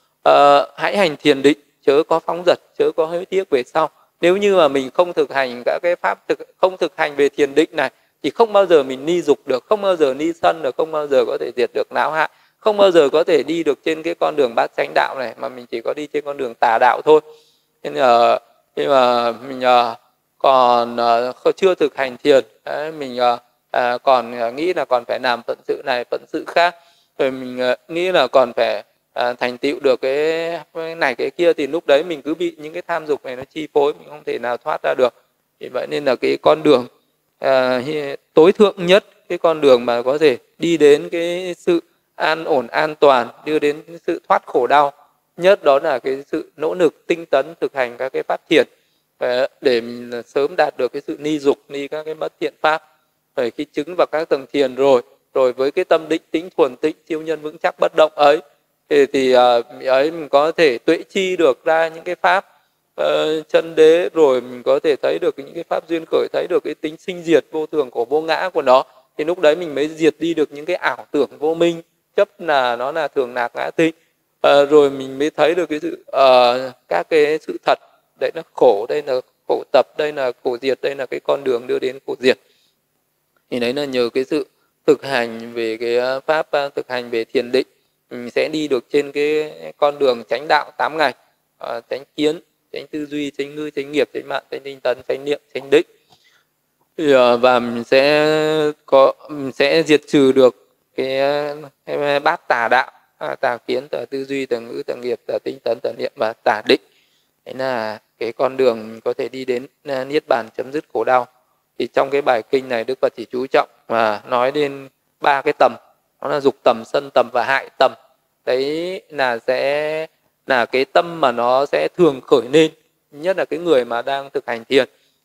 Uh, hãy hành thiền định, chớ có phóng dật, chớ có hối tiếc về sau. Nếu như mà mình không thực hành các cái pháp thực, không thực hành về thiền định này, thì không bao giờ mình ni dục được, không bao giờ ni sân được, không bao giờ có thể diệt được não hại, không bao giờ có thể đi được trên cái con đường bát chánh đạo này, mà mình chỉ có đi trên con đường tà đạo thôi. Nên là khi mà mình uh, còn uh, chưa thực hành thiền, đấy, mình uh, uh, còn uh, nghĩ là còn phải làm phận sự này, phận sự khác, rồi mình uh, nghĩ là còn phải uh, thành tựu được cái, cái này cái kia, thì lúc đấy mình cứ bị những cái tham dục này nó chi phối, mình không thể nào thoát ra được. Vì vậy nên là cái con đường À, tối thượng nhất, cái con đường mà có thể đi đến cái sự an ổn an toàn, đưa đến cái sự thoát khổ đau nhất, đó là cái sự nỗ lực tinh tấn thực hành các cái pháp thiền để mình sớm đạt được cái sự ni dục, ni các cái bất thiện pháp. Rồi khi chứng vào các tầng thiền rồi, rồi với cái tâm định tĩnh thuần tịnh, siêu nhân vững chắc bất động ấy, thì, thì uh, ấy mình có thể tuệ chi được ra những cái pháp Uh, chân đế, rồi mình có thể thấy được những cái pháp duyên khởi, thấy được cái tính sinh diệt vô thường của vô ngã của nó. Thì lúc đấy mình mới diệt đi được những cái ảo tưởng vô minh, chấp là nó là thường lạc ngã tịnh. Uh, rồi mình mới thấy được cái sự uh, các cái sự thật, đấy là khổ, đây là khổ tập, đây là khổ diệt, đây là cái con đường đưa đến khổ diệt. Thì đấy là nhờ cái sự thực hành về cái pháp, uh, thực hành về thiền định, mình sẽ đi được trên cái con đường chánh đạo tám ngành, uh, chánh kiến, chánh tư duy, chánh ngữ, chánh nghiệp, chánh mạng, chánh tinh tấn, chánh niệm, chánh định. Và mình sẽ có mình sẽ diệt trừ được cái, cái bát tà đạo, tà kiến, tà tư duy, tà ngữ, tà nghiệp, tà tinh tấn, tà niệm và tà định. Đấy là cái con đường mình có thể đi đến niết bàn, chấm dứt khổ đau. Thì trong cái bài kinh này, Đức Phật chỉ chú trọng và nói đến ba cái tầm, đó là dục tầm, sân tầm và hại tầm. Đấy là sẽ là cái tâm mà nó sẽ thường khởi lên, nhất là cái người mà đang thực hành thiền.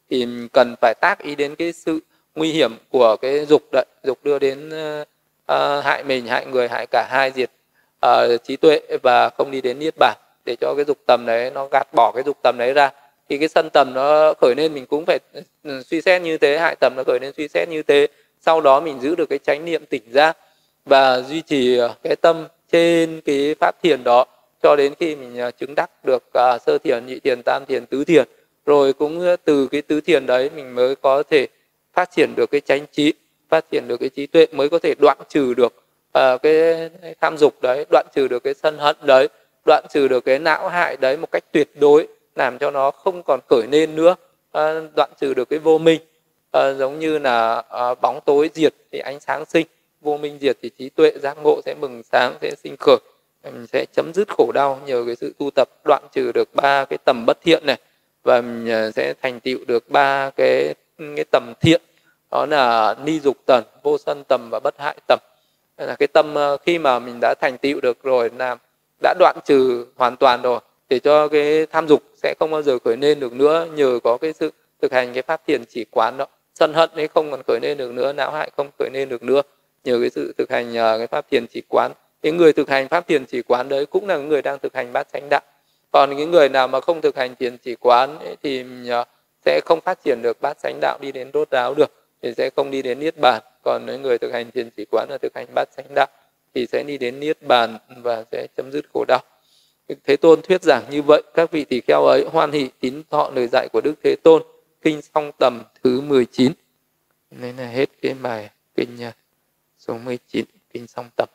thì mình cần phải tác ý đến cái sự nguy hiểm của cái dục đấy, dục đưa đến uh, hại mình, hại người, hại cả hai, diệt uh, trí tuệ và không đi đến niết bàn, để cho cái dục tầm đấy nó gạt bỏ cái dục tầm đấy ra. Thì cái sân tầm nó khởi lên mình cũng phải suy xét như thế, hại tầm nó khởi lên suy xét như thế. Sau đó mình giữ được cái chánh niệm tỉnh giác và duy trì cái tâm trên cái pháp thiền đó cho đến khi mình chứng đắc được uh, sơ thiền, nhị thiền, tam thiền, tứ thiền. Rồi cũng từ cái tứ thiền đấy mình mới có thể phát triển được cái chánh trí, phát triển được cái trí tuệ, mới có thể đoạn trừ được uh, cái tham dục đấy, đoạn trừ được cái sân hận đấy, đoạn trừ được cái não hại đấy một cách tuyệt đối, làm cho nó không còn khởi lên nữa, uh, đoạn trừ được cái vô minh. Uh, giống như là uh, bóng tối diệt thì ánh sáng sinh, vô minh diệt thì trí tuệ giác ngộ sẽ bừng sáng, sẽ sinh khởi. Mình sẽ chấm dứt khổ đau nhờ cái sự tu tập, đoạn trừ được ba cái tầm bất thiện này, và mình sẽ thành tựu được ba cái cái tầm thiện, đó là ni dục tần, vô sân tầm và bất hại tầm. Đó là cái tâm khi mà mình đã thành tựu được rồi, là đã đoạn trừ hoàn toàn rồi, để cho cái tham dục sẽ không bao giờ khởi lên được nữa, nhờ có cái sự thực hành cái pháp thiền chỉ quán đó. Sân hận ấy không còn khởi lên được nữa, não hại không khởi lên được nữa, nhờ cái sự thực hành cái pháp thiền chỉ quán. Cái người thực hành pháp thiền chỉ quán đấy cũng là người đang thực hành bát chánh đạo. Còn những người nào mà không thực hành thiền chỉ quán ấy, thì sẽ không phát triển được bát chánh đạo đi đến rốt ráo được, thì sẽ không đi đến niết bàn. Còn những người thực hành thiền chỉ quán là thực hành bát chánh đạo thì sẽ đi đến niết bàn và sẽ chấm dứt khổ đau. Thế Tôn thuyết giảng như vậy, các vị tỳ kheo ấy hoan hỷ tín thọ lời dạy của Đức Thế Tôn. Kinh Song Tầm thứ mười chín. Nên là hết cái bài kinh số mười chín, kinh Song Tầm.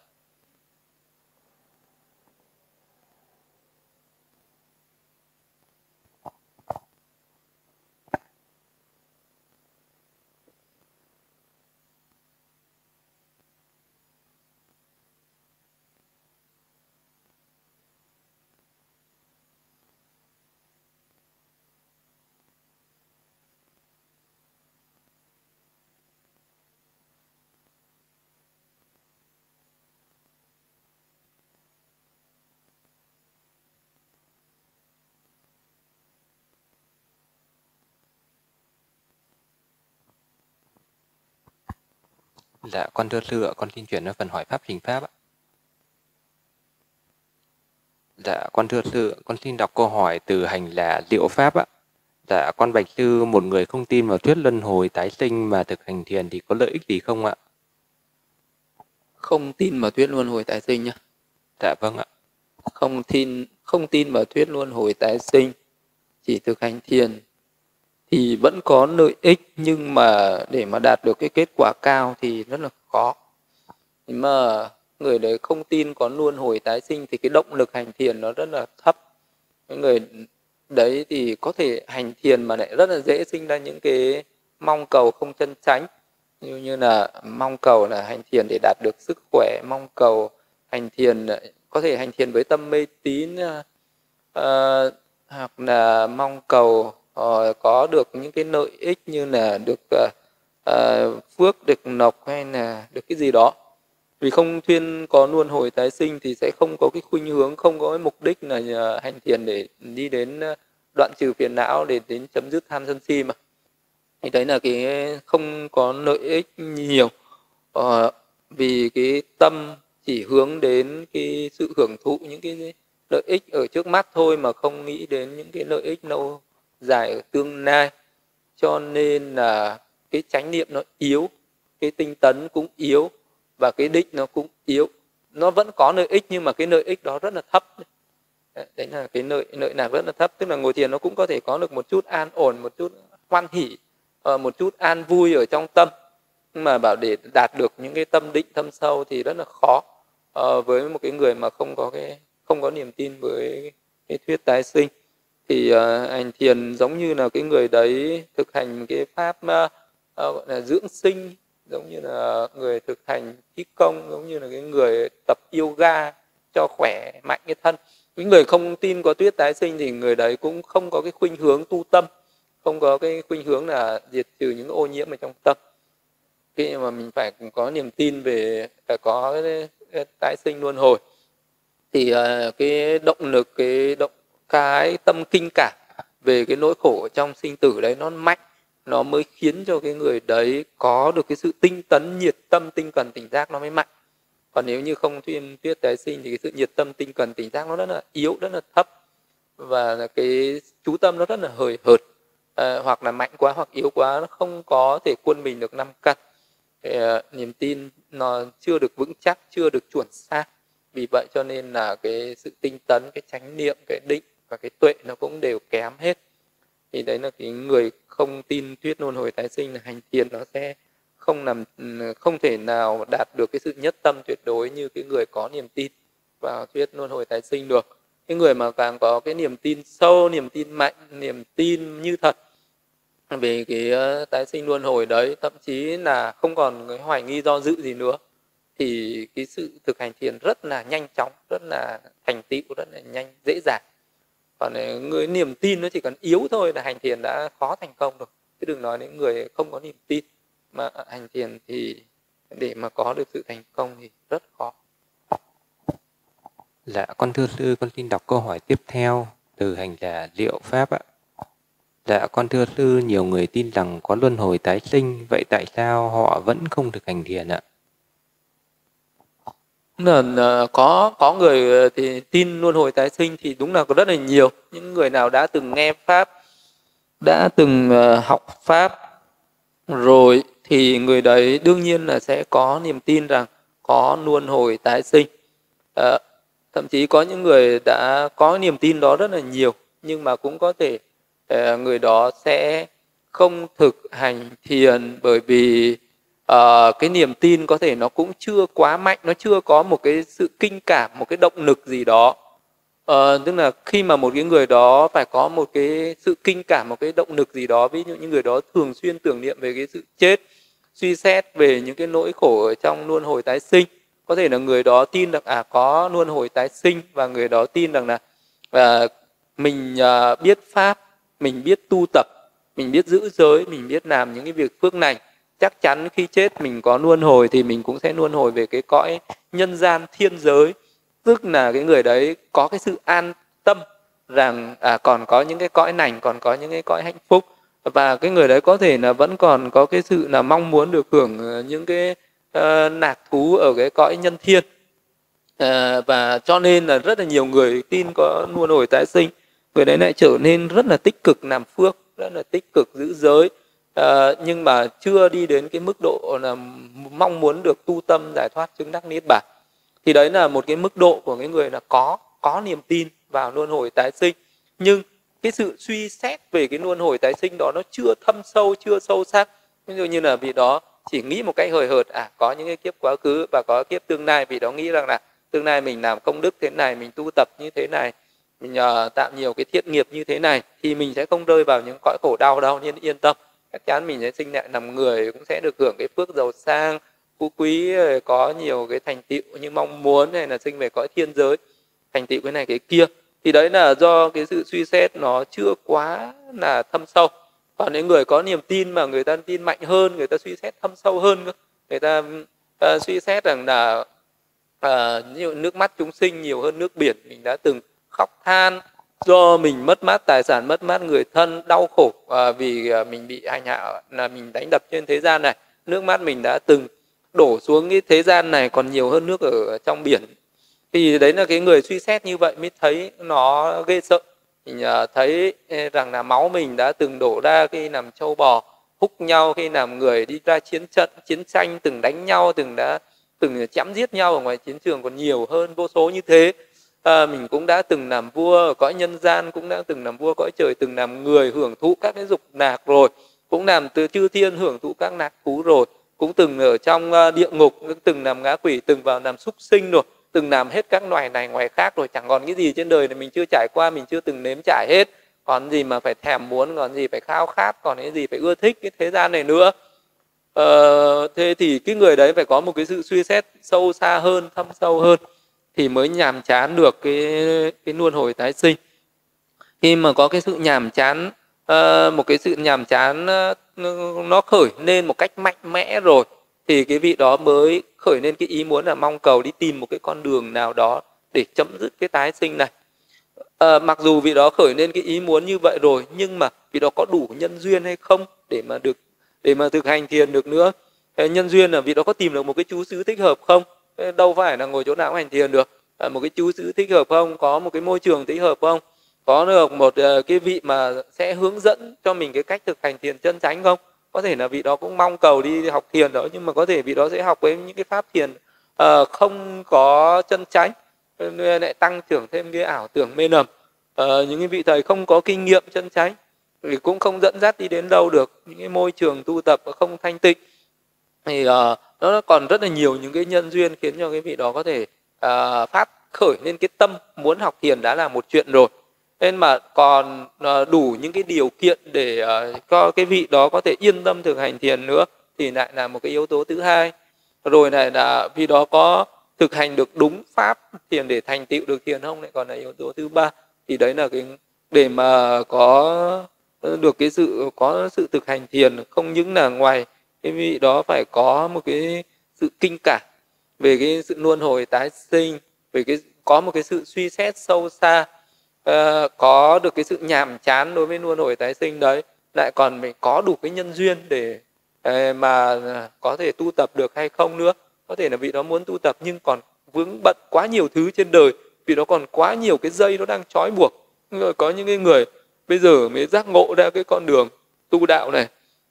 Dạ, con thưa sư ạ, con xin chuyển đến phần hỏi pháp trình pháp ạ. Dạ, con thưa sư, con xin đọc câu hỏi từ hành là Diệu Pháp ạ. Dạ, con bạch sư, một người không tin vào thuyết luân hồi tái sinh mà thực hành thiền thì có lợi ích gì không ạ? Không tin vào thuyết luân hồi tái sinh nhá. Dạ vâng ạ. Không tin, không tin vào thuyết luân hồi tái sinh, chỉ thực hành thiền thì vẫn có lợi ích, nhưng mà để mà đạt được cái kết quả cao thì rất là khó. Nhưng mà người đấy không tin có luân hồi tái sinh thì cái động lực hành thiền nó rất là thấp. Cái người đấy thì có thể hành thiền mà lại rất là dễ sinh ra những cái mong cầu không chân chánh, như như là mong cầu là hành thiền để đạt được sức khỏe, mong cầu hành thiền có thể hành thiền với tâm mê tín, uh, hoặc là mong cầu uh, có được những cái lợi ích như là được uh, uh, phước, được lộc hay là được cái gì đó. Vì không thuyên có luân hồi tái sinh thì sẽ không có cái khuynh hướng, không có cái mục đích là hành thiền để đi đến đoạn trừ phiền não, để đến chấm dứt tham sân si mà. Thì đấy là cái không có lợi ích nhiều. Ờ, vì cái tâm chỉ hướng đến cái sự hưởng thụ những cái lợi ích ở trước mắt thôi, mà không nghĩ đến những cái lợi ích lâu dài ở tương lai. Cho nên là cái chánh niệm nó yếu, cái tinh tấn cũng yếu, và cái định nó cũng yếu. Nó vẫn có lợi ích nhưng mà cái lợi ích đó rất là thấp. Đấy là cái lợi, lợi lạc rất là thấp. Tức là ngồi thiền nó cũng có thể có được một chút an ổn, một chút hoan hỷ, một chút an vui ở trong tâm. Nhưng mà bảo để đạt được những cái tâm định thâm sâu thì rất là khó, với một cái người mà không có cái không có niềm tin với cái thuyết tái sinh. Thì hành thiền giống như là cái người đấy thực hành cái pháp uh, gọi là dưỡng sinh, giống như là người thực hành khí công, giống như là cái người tập yoga cho khỏe mạnh cái thân. Cái người không tin có thuyết tái sinh thì người đấy cũng không có cái khuynh hướng tu tâm, không có cái khuynh hướng là diệt trừ những ô nhiễm ở trong tâm. Khi mà mình phải có niềm tin về phải có cái tái sinh luân hồi thì cái động lực, cái động cái tâm kinh cảm về cái nỗi khổ trong sinh tử đấy nó mạnh, nó mới khiến cho cái người đấy có được cái sự tinh tấn, nhiệt tâm, tinh cần, tỉnh giác nó mới mạnh. Còn nếu như không thuyên thuyết tái sinh thì cái sự nhiệt tâm, tinh cần, tỉnh giác nó rất là yếu, rất là thấp, và cái chú tâm nó rất là hời hợt, à, hoặc là mạnh quá hoặc yếu quá, nó không có thể quân bình được năm căn. Cái, uh, niềm tin nó chưa được vững chắc, chưa được chuẩn xác. Vì vậy cho nên là cái sự tinh tấn, cái chánh niệm, cái định và cái tuệ nó cũng đều kém hết. Thì đấy là cái người không tin thuyết luân hồi tái sinh là hành thiền nó sẽ không nằm không thể nào đạt được cái sự nhất tâm tuyệt đối như cái người có niềm tin vào thuyết luân hồi tái sinh được. Cái người mà càng có cái niềm tin sâu, niềm tin mạnh, niềm tin như thật về cái tái sinh luân hồi đấy, thậm chí là không còn cái hoài nghi do dự gì nữa, thì cái sự thực hành thiền rất là nhanh chóng, rất là thành tựu, rất là nhanh, dễ dàng. Còn người niềm tin nó chỉ cần yếu thôi là hành thiền đã khó thành công rồi. Chứ đừng nói đến người không có niềm tin mà hành thiền thì để mà có được sự thành công thì rất khó. Dạ, con thưa sư, con xin đọc câu hỏi tiếp theo từ hành giả Liệu Pháp ạ. Dạ, con thưa sư, nhiều người tin rằng có luân hồi tái sinh, vậy tại sao họ vẫn không thực hành thiền ạ? Là có có người thì tin luân hồi tái sinh thì đúng là có rất là nhiều. Những người nào đã từng nghe pháp, đã từng học pháp rồi thì người đấy đương nhiên là sẽ có niềm tin rằng có luân hồi tái sinh. À, thậm chí có những người đã có niềm tin đó rất là nhiều, nhưng mà cũng có thể uh, người đó sẽ không thực hành thiền bởi vì uh, cái niềm tin có thể nó cũng chưa quá mạnh, nó chưa có một cái sự kinh cảm, một cái động lực gì đó. Uh, tức là khi mà một cái người đó phải có một cái sự kinh cảm, một cái động lực gì đó, ví dụ những người đó thường xuyên tưởng niệm về cái sự chết, suy xét về những cái nỗi khổ ở trong luân hồi tái sinh. Có thể là người đó tin rằng à có luân hồi tái sinh, và người đó tin rằng là à, mình à, biết pháp, mình biết tu tập, mình biết giữ giới, mình biết làm những cái việc phước lành, chắc chắn khi chết mình có luân hồi thì mình cũng sẽ luân hồi về cái cõi nhân gian thiên giới. Tức là cái người đấy có cái sự an tâm rằng à, còn có những cái cõi lành, còn có những cái cõi hạnh phúc, và cái người đấy có thể là vẫn còn có cái sự là mong muốn được hưởng những cái uh, lạc thú ở cái cõi nhân thiên. Uh, và cho nên là rất là nhiều người tin có luân hồi tái sinh, người đấy lại trở nên rất là tích cực làm phước, rất là tích cực giữ giới, uh, nhưng mà chưa đi đến cái mức độ là mong muốn được tu tâm giải thoát chứng đắc niết bàn. Thì đấy là một cái mức độ của cái người là có có niềm tin vào luân hồi tái sinh, nhưng cái sự suy xét về cái luân hồi tái sinh đó nó chưa thâm sâu, chưa sâu sắc. Ví dụ như là vì đó chỉ nghĩ một cách hời hợt, à có những cái kiếp quá khứ và có kiếp tương lai, vì đó nghĩ rằng là tương lai mình làm công đức thế này, mình tu tập như thế này, mình uh, tạo nhiều cái thiện nghiệp như thế này thì mình sẽ không rơi vào những cõi khổ đau đâu, nên yên tâm, chắc chắn mình sẽ sinh lại làm người, cũng sẽ được hưởng cái phước giàu sang, phú quý, có nhiều cái thành tựu như mong muốn, hay là sinh về cõi thiên giới, thành tựu cái này cái kia. Thì đấy là do cái sự suy xét nó chưa quá là thâm sâu. Còn những người có niềm tin mà người ta tin mạnh hơn, người ta suy xét thâm sâu hơn, người ta uh, suy xét rằng là uh, như nước mắt chúng sinh nhiều hơn nước biển, mình đã từng khóc than do mình mất mát tài sản, mất mát người thân, đau khổ uh, vì uh, mình bị hành hạ, là mình đánh đập trên thế gian này, nước mắt mình đã từng đổ xuống cái thế gian này còn nhiều hơn nước ở trong biển. Thì đấy là cái người suy xét như vậy mới thấy nó ghê sợ. Mình thấy rằng là máu mình đã từng đổ ra khi làm trâu bò húc nhau, khi làm người đi ra chiến trận, chiến tranh, từng đánh nhau, từng đã từng chém giết nhau ở ngoài chiến trường còn nhiều hơn vô số như thế. À, mình cũng đã từng làm vua ở cõi nhân gian, cũng đã từng làm vua cõi trời, từng làm người hưởng thụ các cái dục lạc rồi, cũng làm từ chư thiên hưởng thụ các lạc thú rồi, cũng từng ở trong địa ngục, từng làm ngã quỷ, từng vào làm súc sinh rồi, từng làm hết các loài này ngoài khác rồi. Chẳng còn cái gì trên đời này mình chưa trải qua, mình chưa từng nếm trải hết. Còn gì mà phải thèm muốn, còn gì phải khao khát, còn cái gì phải ưa thích cái thế gian này nữa. Ờ, thế thì cái người đấy phải có một cái sự suy xét sâu xa hơn, thâm sâu hơn thì mới nhàm chán được cái, cái luân hồi tái sinh. Khi mà có cái sự nhàm chán, uh, một cái sự nhàm chán uh, nó khởi lên một cách mạnh mẽ rồi, thì cái vị đó mới khởi lên cái ý muốn là mong cầu đi tìm một cái con đường nào đó để chấm dứt cái tái sinh này. à, mặc dù vị đó khởi lên cái ý muốn như vậy rồi, nhưng mà vị đó có đủ nhân duyên hay không để mà được để mà thực hành thiền được nữa. Nhân duyên là vị đó có tìm được một cái chú xứ thích hợp không, đâu phải là ngồi chỗ nào cũng hành thiền được. À, một cái chú xứ thích hợp không, có một cái môi trường thích hợp không, có được một uh, cái vị mà sẽ hướng dẫn cho mình cái cách thực hành thiền chân chánh không. Có thể là vị đó cũng mong cầu đi học thiền đó, nhưng mà có thể vị đó sẽ học với những cái pháp thiền uh, không có chân chánh, nên lại tăng trưởng thêm cái ảo tưởng mê nầm. Uh, những cái vị thầy không có kinh nghiệm chân chánh thì cũng không dẫn dắt đi đến đâu được. Những cái môi trường tu tập không thanh tịnh thì uh, nó còn rất là nhiều những cái nhân duyên khiến cho cái vị đó có thể uh, phát khởi lên cái tâm muốn học thiền đã là một chuyện rồi. Nên mà còn uh, đủ những cái điều kiện để uh, cho cái vị đó có thể yên tâm thực hành thiền nữa thì lại là một cái yếu tố thứ hai. Rồi này là vị đó có thực hành được đúng pháp thiền để thành tựu được thiền không, lại còn là yếu tố thứ ba. Thì đấy là cái để mà có được cái sự có sự thực hành thiền, không những là ngoài cái vị đó phải có một cái sự kinh cảm về cái sự luân hồi tái sinh, về cái có một cái sự suy xét sâu xa, uh, có được cái sự nhàm chán đối với luân hồi tái sinh đấy, lại còn phải có đủ cái nhân duyên để uh, mà có thể tu tập được hay không nữa. Có thể là vị đó muốn tu tập nhưng còn vướng bận quá nhiều thứ trên đời, vì nó còn quá nhiều cái dây nó đang trói buộc. Rồi có những cái người bây giờ mới giác ngộ ra cái con đường tu đạo này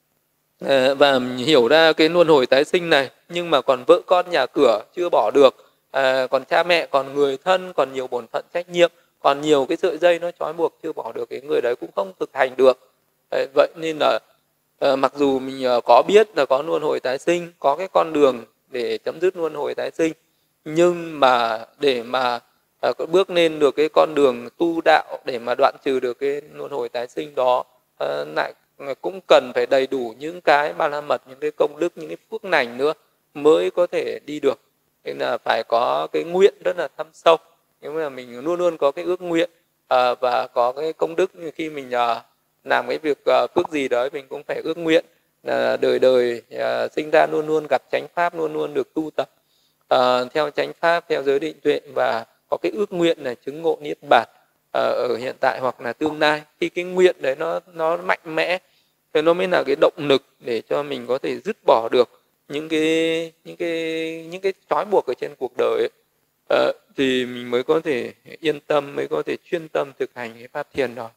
và hiểu ra cái luân hồi tái sinh này, nhưng mà còn vợ con nhà cửa chưa bỏ được, à, còn cha mẹ, còn người thân, còn nhiều bổn phận trách nhiệm, còn nhiều cái sợi dây nó trói buộc chưa bỏ được, cái người đấy cũng không thực hành được. Đấy, vậy nên là à, mặc dù mình có biết là có luân hồi tái sinh, có cái con đường để chấm dứt luân hồi tái sinh, nhưng mà để mà à, bước lên được cái con đường tu đạo để mà đoạn trừ được cái luân hồi tái sinh đó, à, lại cũng cần phải đầy đủ những cái ba la mật, những cái công đức, những cái phước lành nữa mới có thể đi được. Nên là phải có cái nguyện rất là thâm sâu. Nhưng mà mình luôn luôn có cái ước nguyện à, và có cái công đức. Khi mình à, làm cái việc à, phước gì đó, mình cũng phải ước nguyện là đời đời à, sinh ra luôn luôn gặp chánh pháp, luôn luôn được tu tập à, theo chánh pháp, theo giới định tuệ, và có cái ước nguyện là chứng ngộ niết bàn à, ở hiện tại hoặc là tương lai. Khi cái nguyện đấy nó nó mạnh mẽ thì nó mới là cái động lực để cho mình có thể dứt bỏ được những cái những cái những cái trói buộc ở trên cuộc đời ấy. À, thì mình mới có thể yên tâm, mới có thể chuyên tâm thực hành cái pháp thiền đó.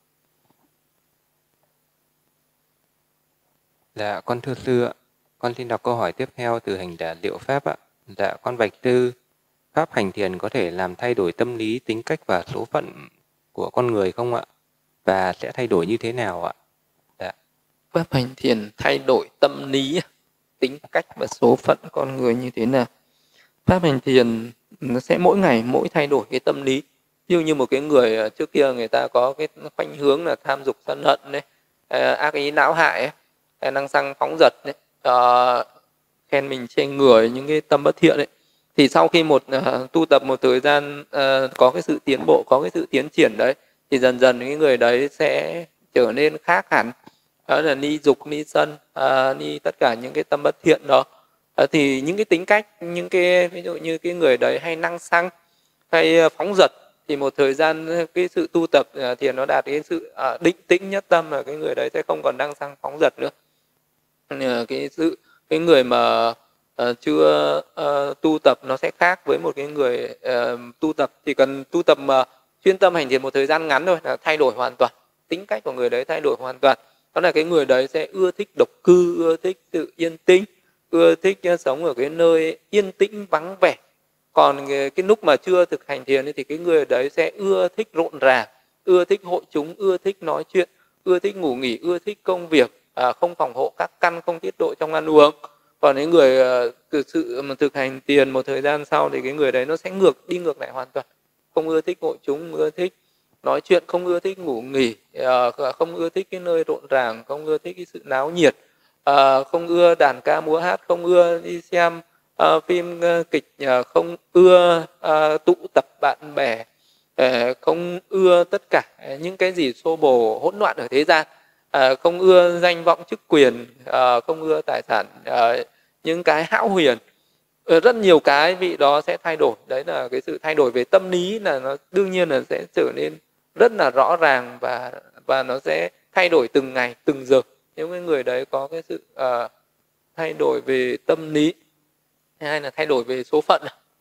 Dạ, con thưa sư ạ, con xin đọc câu hỏi tiếp theo từ hành giả Liệu Pháp ạ. Dạ, con bạch sư, pháp hành thiền có thể làm thay đổi tâm lý, tính cách và số phận của con người không ạ? Và sẽ thay đổi như thế nào ạ? Dạ. Pháp hành thiền thay đổi tâm lý, tính cách và số phận con người như thế nào? Pháp hành thiền nó sẽ mỗi ngày mỗi thay đổi cái tâm lý. Ví dụ như một cái người trước kia người ta có cái khoanh hướng là tham dục sân hận đấy, ác ý não hại ấy, năng xăng phóng dật đấy, uh, khen mình chê người, những cái tâm bất thiện ấy, thì sau khi một uh, tu tập một thời gian uh, có cái sự tiến bộ, có cái sự tiến triển đấy, thì dần dần cái người đấy sẽ trở nên khác hẳn. Đó là ni dục, ni sân, uh, ni tất cả những cái tâm bất thiện đó. Uh, thì những cái tính cách, những cái ví dụ như cái người đấy hay năng xăng, hay phóng dật, thì một thời gian cái sự tu tập uh, thiền nó đạt cái sự uh, định tĩnh nhất tâm, là cái người đấy sẽ không còn năng xăng phóng dật nữa. Uh, cái sự cái người mà uh, chưa uh, tu tập nó sẽ khác với một cái người uh, tu tập. Chỉ cần tu tập mà chuyên tâm hành thiền một thời gian ngắn thôi là thay đổi hoàn toàn, tính cách của người đấy thay đổi hoàn toàn. Đó là cái người đấy sẽ ưa thích độc cư, ưa thích sự yên tĩnh, ưa thích uh, sống ở cái nơi yên tĩnh vắng vẻ. Còn cái, cái lúc mà chưa thực hành thiền thì cái người đấy sẽ ưa thích rộn ràng, ưa thích hội chúng, ưa thích nói chuyện, ưa thích ngủ nghỉ, ưa thích công việc, à, không phòng hộ các căn, không tiết độ trong ăn uống. Còn những người uh, sự mà thực hành thiền một thời gian sau thì cái người đấy nó sẽ ngược đi ngược lại hoàn toàn, không ưa thích hội chúng, ưa thích nói chuyện, không ưa thích ngủ nghỉ, uh, không ưa thích cái nơi rộn ràng, không ưa thích cái sự náo nhiệt, uh, không ưa đàn ca múa hát, không ưa đi xem uh, phim uh, kịch, uh, không ưa uh, tụ tập bạn bè, uh, không ưa tất cả những cái gì xô bồ hỗn loạn ở thế gian. À, không ưa danh vọng chức quyền, à, không ưa tài sản, à, những cái hão huyền, à, rất nhiều cái vị đó sẽ thay đổi. Đấy là cái sự thay đổi về tâm lý, là nó đương nhiên là sẽ trở nên rất là rõ ràng và và nó sẽ thay đổi từng ngày từng giờ. Nếu cái người đấy có cái sự uh, thay đổi về tâm lý, hay là thay đổi về số phận,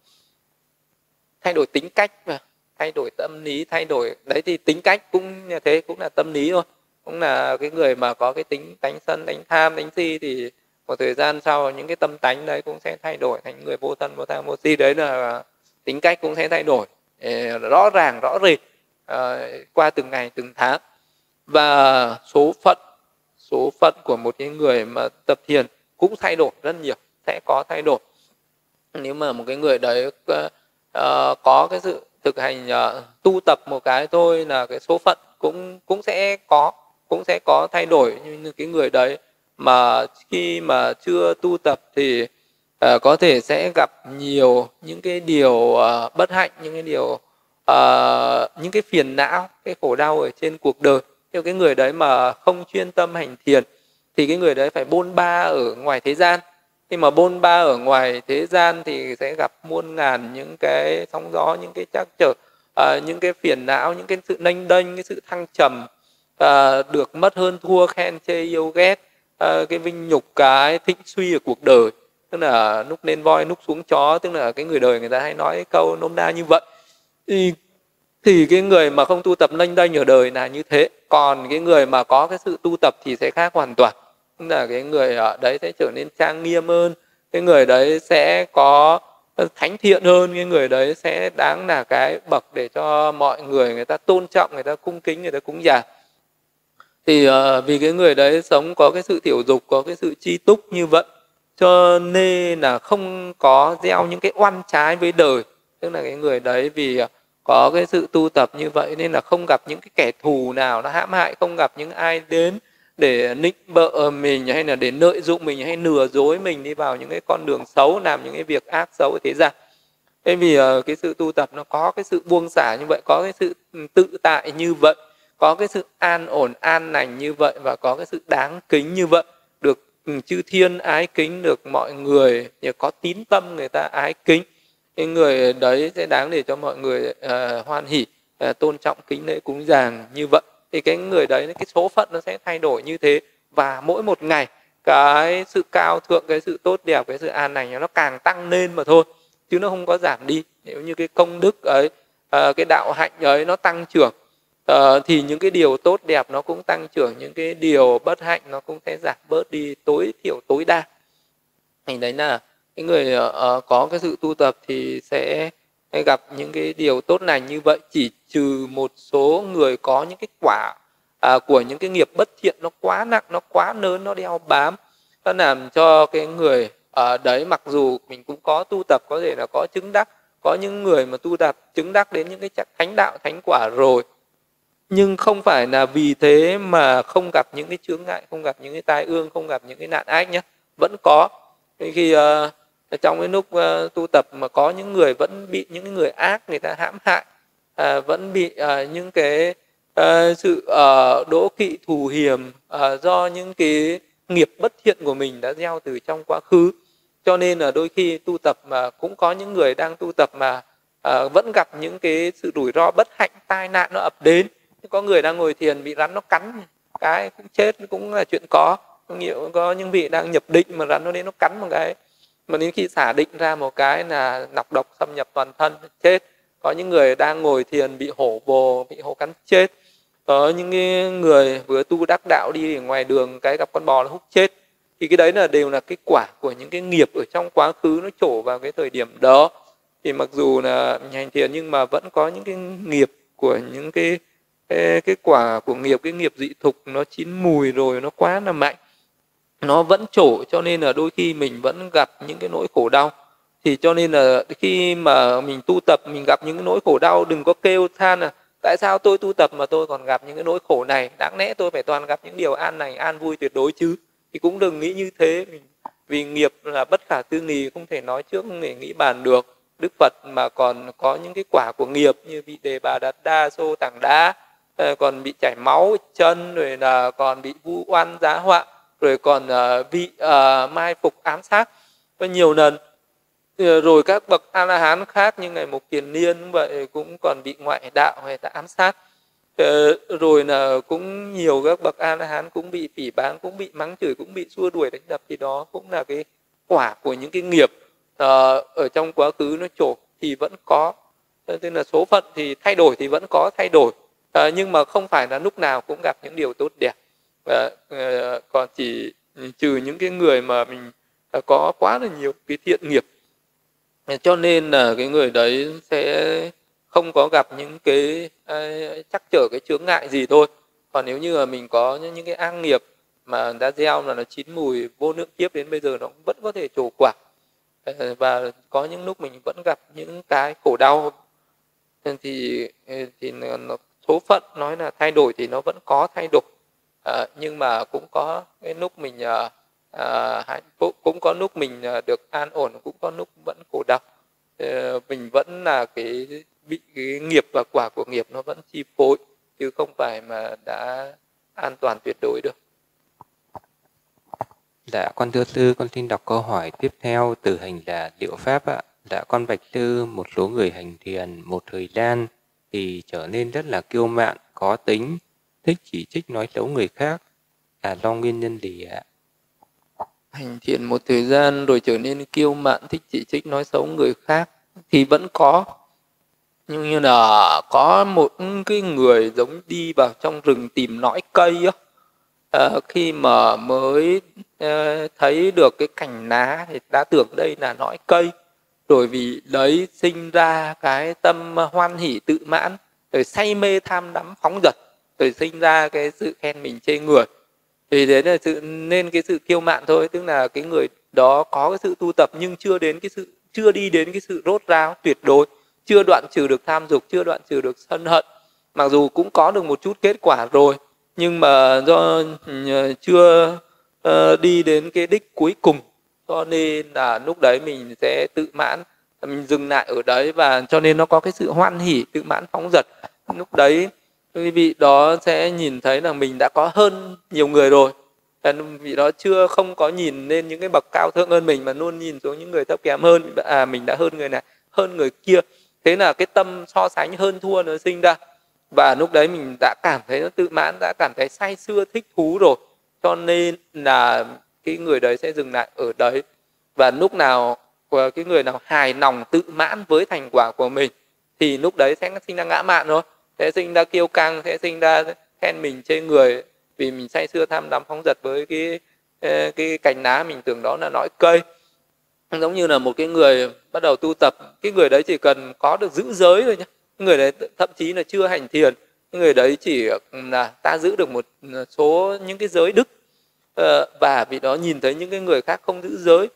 thay đổi tính cách, và thay đổi tâm lý, thay đổi đấy thì tính cách cũng như thế, cũng là tâm lý thôi. Cũng là cái người mà có cái tính tánh sân, tánh tham, tánh si thì một thời gian sau những cái tâm tánh đấy cũng sẽ thay đổi thành người vô thân, vô tham, vô si. Đấy là tính cách cũng sẽ thay đổi rõ ràng, rõ rệt uh, qua từng ngày, từng tháng. Và số phận, số phận của một cái người mà tập thiền cũng thay đổi rất nhiều, sẽ có thay đổi. Nếu mà một cái người đấy uh, có cái sự thực hành uh, tu tập một cái thôi là cái số phận cũng cũng sẽ có cũng sẽ có thay đổi. Như cái người đấy mà khi mà chưa tu tập thì uh, có thể sẽ gặp nhiều những cái điều uh, bất hạnh, những cái điều uh, những cái phiền não, cái khổ đau ở trên cuộc đời. Nếu cái người đấy mà không chuyên tâm hành thiền thì cái người đấy phải bôn ba ở ngoài thế gian. Khi mà bôn ba ở ngoài thế gian thì sẽ gặp muôn ngàn những cái sóng gió, những cái trắc trở, uh, những cái phiền não, những cái sự nênh đênh, cái sự thăng trầm, uh, được mất hơn thua, khen chê yêu ghét, uh, cái vinh nhục, cái thịnh suy ở cuộc đời. Tức là núp lên voi, núp xuống chó, tức là cái người đời người ta hay nói cái câu nôm na như vậy. Thì, thì cái người mà không tu tập nênh đênh ở đời là như thế. Còn cái người mà có cái sự tu tập thì sẽ khác hoàn toàn. Tức là cái người ở đấy sẽ trở nên trang nghiêm hơn, cái người đấy sẽ có thánh thiện hơn, cái người đấy sẽ đáng là cái bậc để cho mọi người người ta tôn trọng, người ta cung kính, người ta cúng dường. Thì uh, vì cái người đấy sống có cái sự tiểu dục, có cái sự tri túc như vậy, cho nên là không có gieo những cái oan trái với đời. Tức là cái người đấy vì có cái sự tu tập như vậy nên là không gặp những cái kẻ thù nào nó hãm hại, không gặp những ai đến để nịnh bợ mình, hay là để lợi dụng mình, hay lừa dối mình đi vào những cái con đường xấu, làm những cái việc ác xấu ở thế gian. Thế vì uh, cái sự tu tập nó có cái sự buông xả như vậy, có cái sự tự tại như vậy, có cái sự an ổn, an lành như vậy, và có cái sự đáng kính như vậy, được chư thiên ái kính, được mọi người có tín tâm người ta ái kính. Cái người đấy sẽ đáng để cho mọi người uh, hoan hỉ, uh, tôn trọng, kính lễ, cúng dường như vậy. Thì cái người đấy, cái số phận nó sẽ thay đổi như thế. Và mỗi một ngày cái sự cao thượng, cái sự tốt đẹp, cái sự an lành nó càng tăng lên mà thôi, chứ nó không có giảm đi. Nếu như cái công đức ấy, uh, cái đạo hạnh ấy nó tăng trưởng, uh, thì những cái điều tốt đẹp nó cũng tăng trưởng, những cái điều bất hạnh nó cũng sẽ giảm bớt đi, tối thiểu tối đa. Thì đấy là cái người uh, có cái sự tu tập thì sẽ gặp những cái điều tốt lành như vậy. Chỉ trừ một số người có những cái quả à, của những cái nghiệp bất thiện nó quá nặng, nó quá lớn, nó đeo bám, nó làm cho cái người ở đấy, mặc dù mình cũng có tu tập, có thể là có chứng đắc, có những người mà tu tập chứng đắc đến những cái chắc thánh đạo, thánh quả rồi, nhưng không phải là vì thế mà không gặp những cái chướng ngại, không gặp những cái tai ương, không gặp những cái nạn ách nhé. Vẫn có. Khi uh, trong cái lúc uh, tu tập mà có những người vẫn bị những người ác người ta hãm hại, uh, vẫn bị uh, những cái uh, sự uh, đố kỵ, thù hiềm uh, do những cái nghiệp bất thiện của mình đã gieo từ trong quá khứ. Cho nên là đôi khi tu tập mà cũng có những người đang tu tập mà uh, vẫn gặp những cái sự rủi ro bất hạnh, tai nạn nó ập đến. Có người đang ngồi thiền bị rắn nó cắn cái cũng chết, cũng là chuyện có. Nhiều có những vị đang nhập định mà rắn nó đến nó cắn một cái, mà đến khi xả định ra một cái là nọc độc xâm nhập toàn thân, chết. Có những người đang ngồi thiền bị hổ vồ, bị hổ cắn chết. Có những người vừa tu đắc đạo đi ở ngoài đường cái gặp con bò nó húc chết. Thì cái đấy là đều là cái quả của những cái nghiệp ở trong quá khứ nó trổ vào cái thời điểm đó. Thì mặc dù là hành thiền nhưng mà vẫn có những cái nghiệp của những cái cái, cái quả của nghiệp, cái nghiệp dị thục nó chín mùi rồi, nó quá là mạnh, nó vẫn trổ, cho nên là đôi khi mình vẫn gặp những cái nỗi khổ đau. Thì cho nên là khi mà mình tu tập, mình gặp những cái nỗi khổ đau, đừng có kêu than là tại sao tôi tu tập mà tôi còn gặp những cái nỗi khổ này, đáng lẽ tôi phải toàn gặp những điều an lành, an vui tuyệt đối chứ. Thì cũng đừng nghĩ như thế, vì nghiệp là bất khả tư nghì, không thể nói trước, không thể nghĩ bàn được. Đức Phật mà còn có những cái quả của nghiệp như bị Đề Bà Đạt Đa Xô Tảng Đá, còn bị chảy máu chân, rồi là còn bị vu oan giá họa, rồi còn uh, bị uh, mai phục ám sát có nhiều lần. Rồi các bậc A La Hán khác như Ngài Mục Kiền Liên vậy cũng còn bị ngoại đạo hay ta ám sát. Ờ, rồi là cũng nhiều các bậc A La Hán cũng bị phỉ báng, cũng bị mắng chửi, cũng bị xua đuổi đánh đập, thì đó cũng là cái quả của những cái nghiệp uh, ở trong quá khứ nó trổ thì vẫn có. Nên là số phận thì thay đổi thì vẫn có thay đổi, uh, nhưng mà không phải là lúc nào cũng gặp những điều tốt đẹp. Uh, uh, còn chỉ trừ những cái người mà mình uh, có quá là nhiều cái thiện nghiệp, cho nên là cái người đấy sẽ không có gặp những cái uh, trắc trở, cái chướng ngại gì thôi. Còn nếu như mà mình có những, những cái ác nghiệp mà đã gieo là nó chín mùi vô lượng kiếp đến bây giờ, nó cũng vẫn có thể trổ quả. Uh, và có những lúc mình vẫn gặp những cái khổ đau, thì thì nó, số phận nói là thay đổi thì nó vẫn có thay đổi. Uh, nhưng mà cũng có cái lúc mình uh, uh, hạnh phúc, cũng có lúc mình uh, được an ổn, cũng có lúc vẫn khổ đau. Uh, mình vẫn là cái bị cái nghiệp và quả của nghiệp nó vẫn chi phối, chứ không phải mà đã an toàn tuyệt đối được. Dạ, con thưa sư, con xin đọc câu hỏi tiếp theo từ hành giả Liệu Pháp ạ. Dạ, con bạch sư, một số người hành thiền một thời gian thì trở nên rất là kiêu mạn, có tính, thích chỉ trích nói xấu người khác, là do nguyên nhân gì ạ? Hành thiền một thời gian rồi trở nên kiêu mạn, thích chỉ trích nói xấu người khác thì vẫn có. Nhưng như là có một cái người giống đi vào trong rừng tìm nõi cây á, à, khi mà mới à, thấy được cái cành lá thì đã tưởng đây là nõi cây, rồi vì đấy sinh ra cái tâm hoan hỷ tự mãn, rồi say mê tham đắm phóng dật, rồi sinh ra cái sự khen mình chê người. Thì đấy là sự nên cái sự kiêu mạn thôi, tức là cái người đó có cái sự tu tập nhưng chưa đến cái sự chưa đi đến cái sự rốt ráo tuyệt đối, chưa đoạn trừ được tham dục, chưa đoạn trừ được sân hận. Mặc dù cũng có được một chút kết quả rồi, nhưng mà do chưa uh, đi đến cái đích cuối cùng, cho nên là lúc đấy mình sẽ tự mãn, mình dừng lại ở đấy, và cho nên nó có cái sự hoan hỉ tự mãn phóng dật. Lúc đấy quý vị đó sẽ nhìn thấy là mình đã có hơn nhiều người rồi. Vị đó chưa không có nhìn lên những cái bậc cao thượng hơn mình, mà luôn nhìn xuống những người thấp kém hơn. À, mình đã hơn người này, hơn người kia. Thế là cái tâm so sánh hơn thua nó sinh ra. Và lúc đấy mình đã cảm thấy nó tự mãn, đã cảm thấy say sưa thích thú rồi. Cho nên là cái người đấy sẽ dừng lại ở đấy. Và lúc nào cái người nào hài lòng tự mãn với thành quả của mình thì lúc đấy sẽ sinh ra ngã mạn thôi, sẽ sinh ra kiêu căng, sẽ sinh ra khen mình chê người, vì mình say sưa tham đắm phóng dật với cái cái cành lá mình tưởng đó là nõi cây. Giống như là một cái người bắt đầu tu tập, cái người đấy chỉ cần có được giữ giới thôi nhé, người đấy thậm chí là chưa hành thiền, người đấy chỉ là ta giữ được một số những cái giới đức, và vị đó nhìn thấy những cái người khác không giữ giới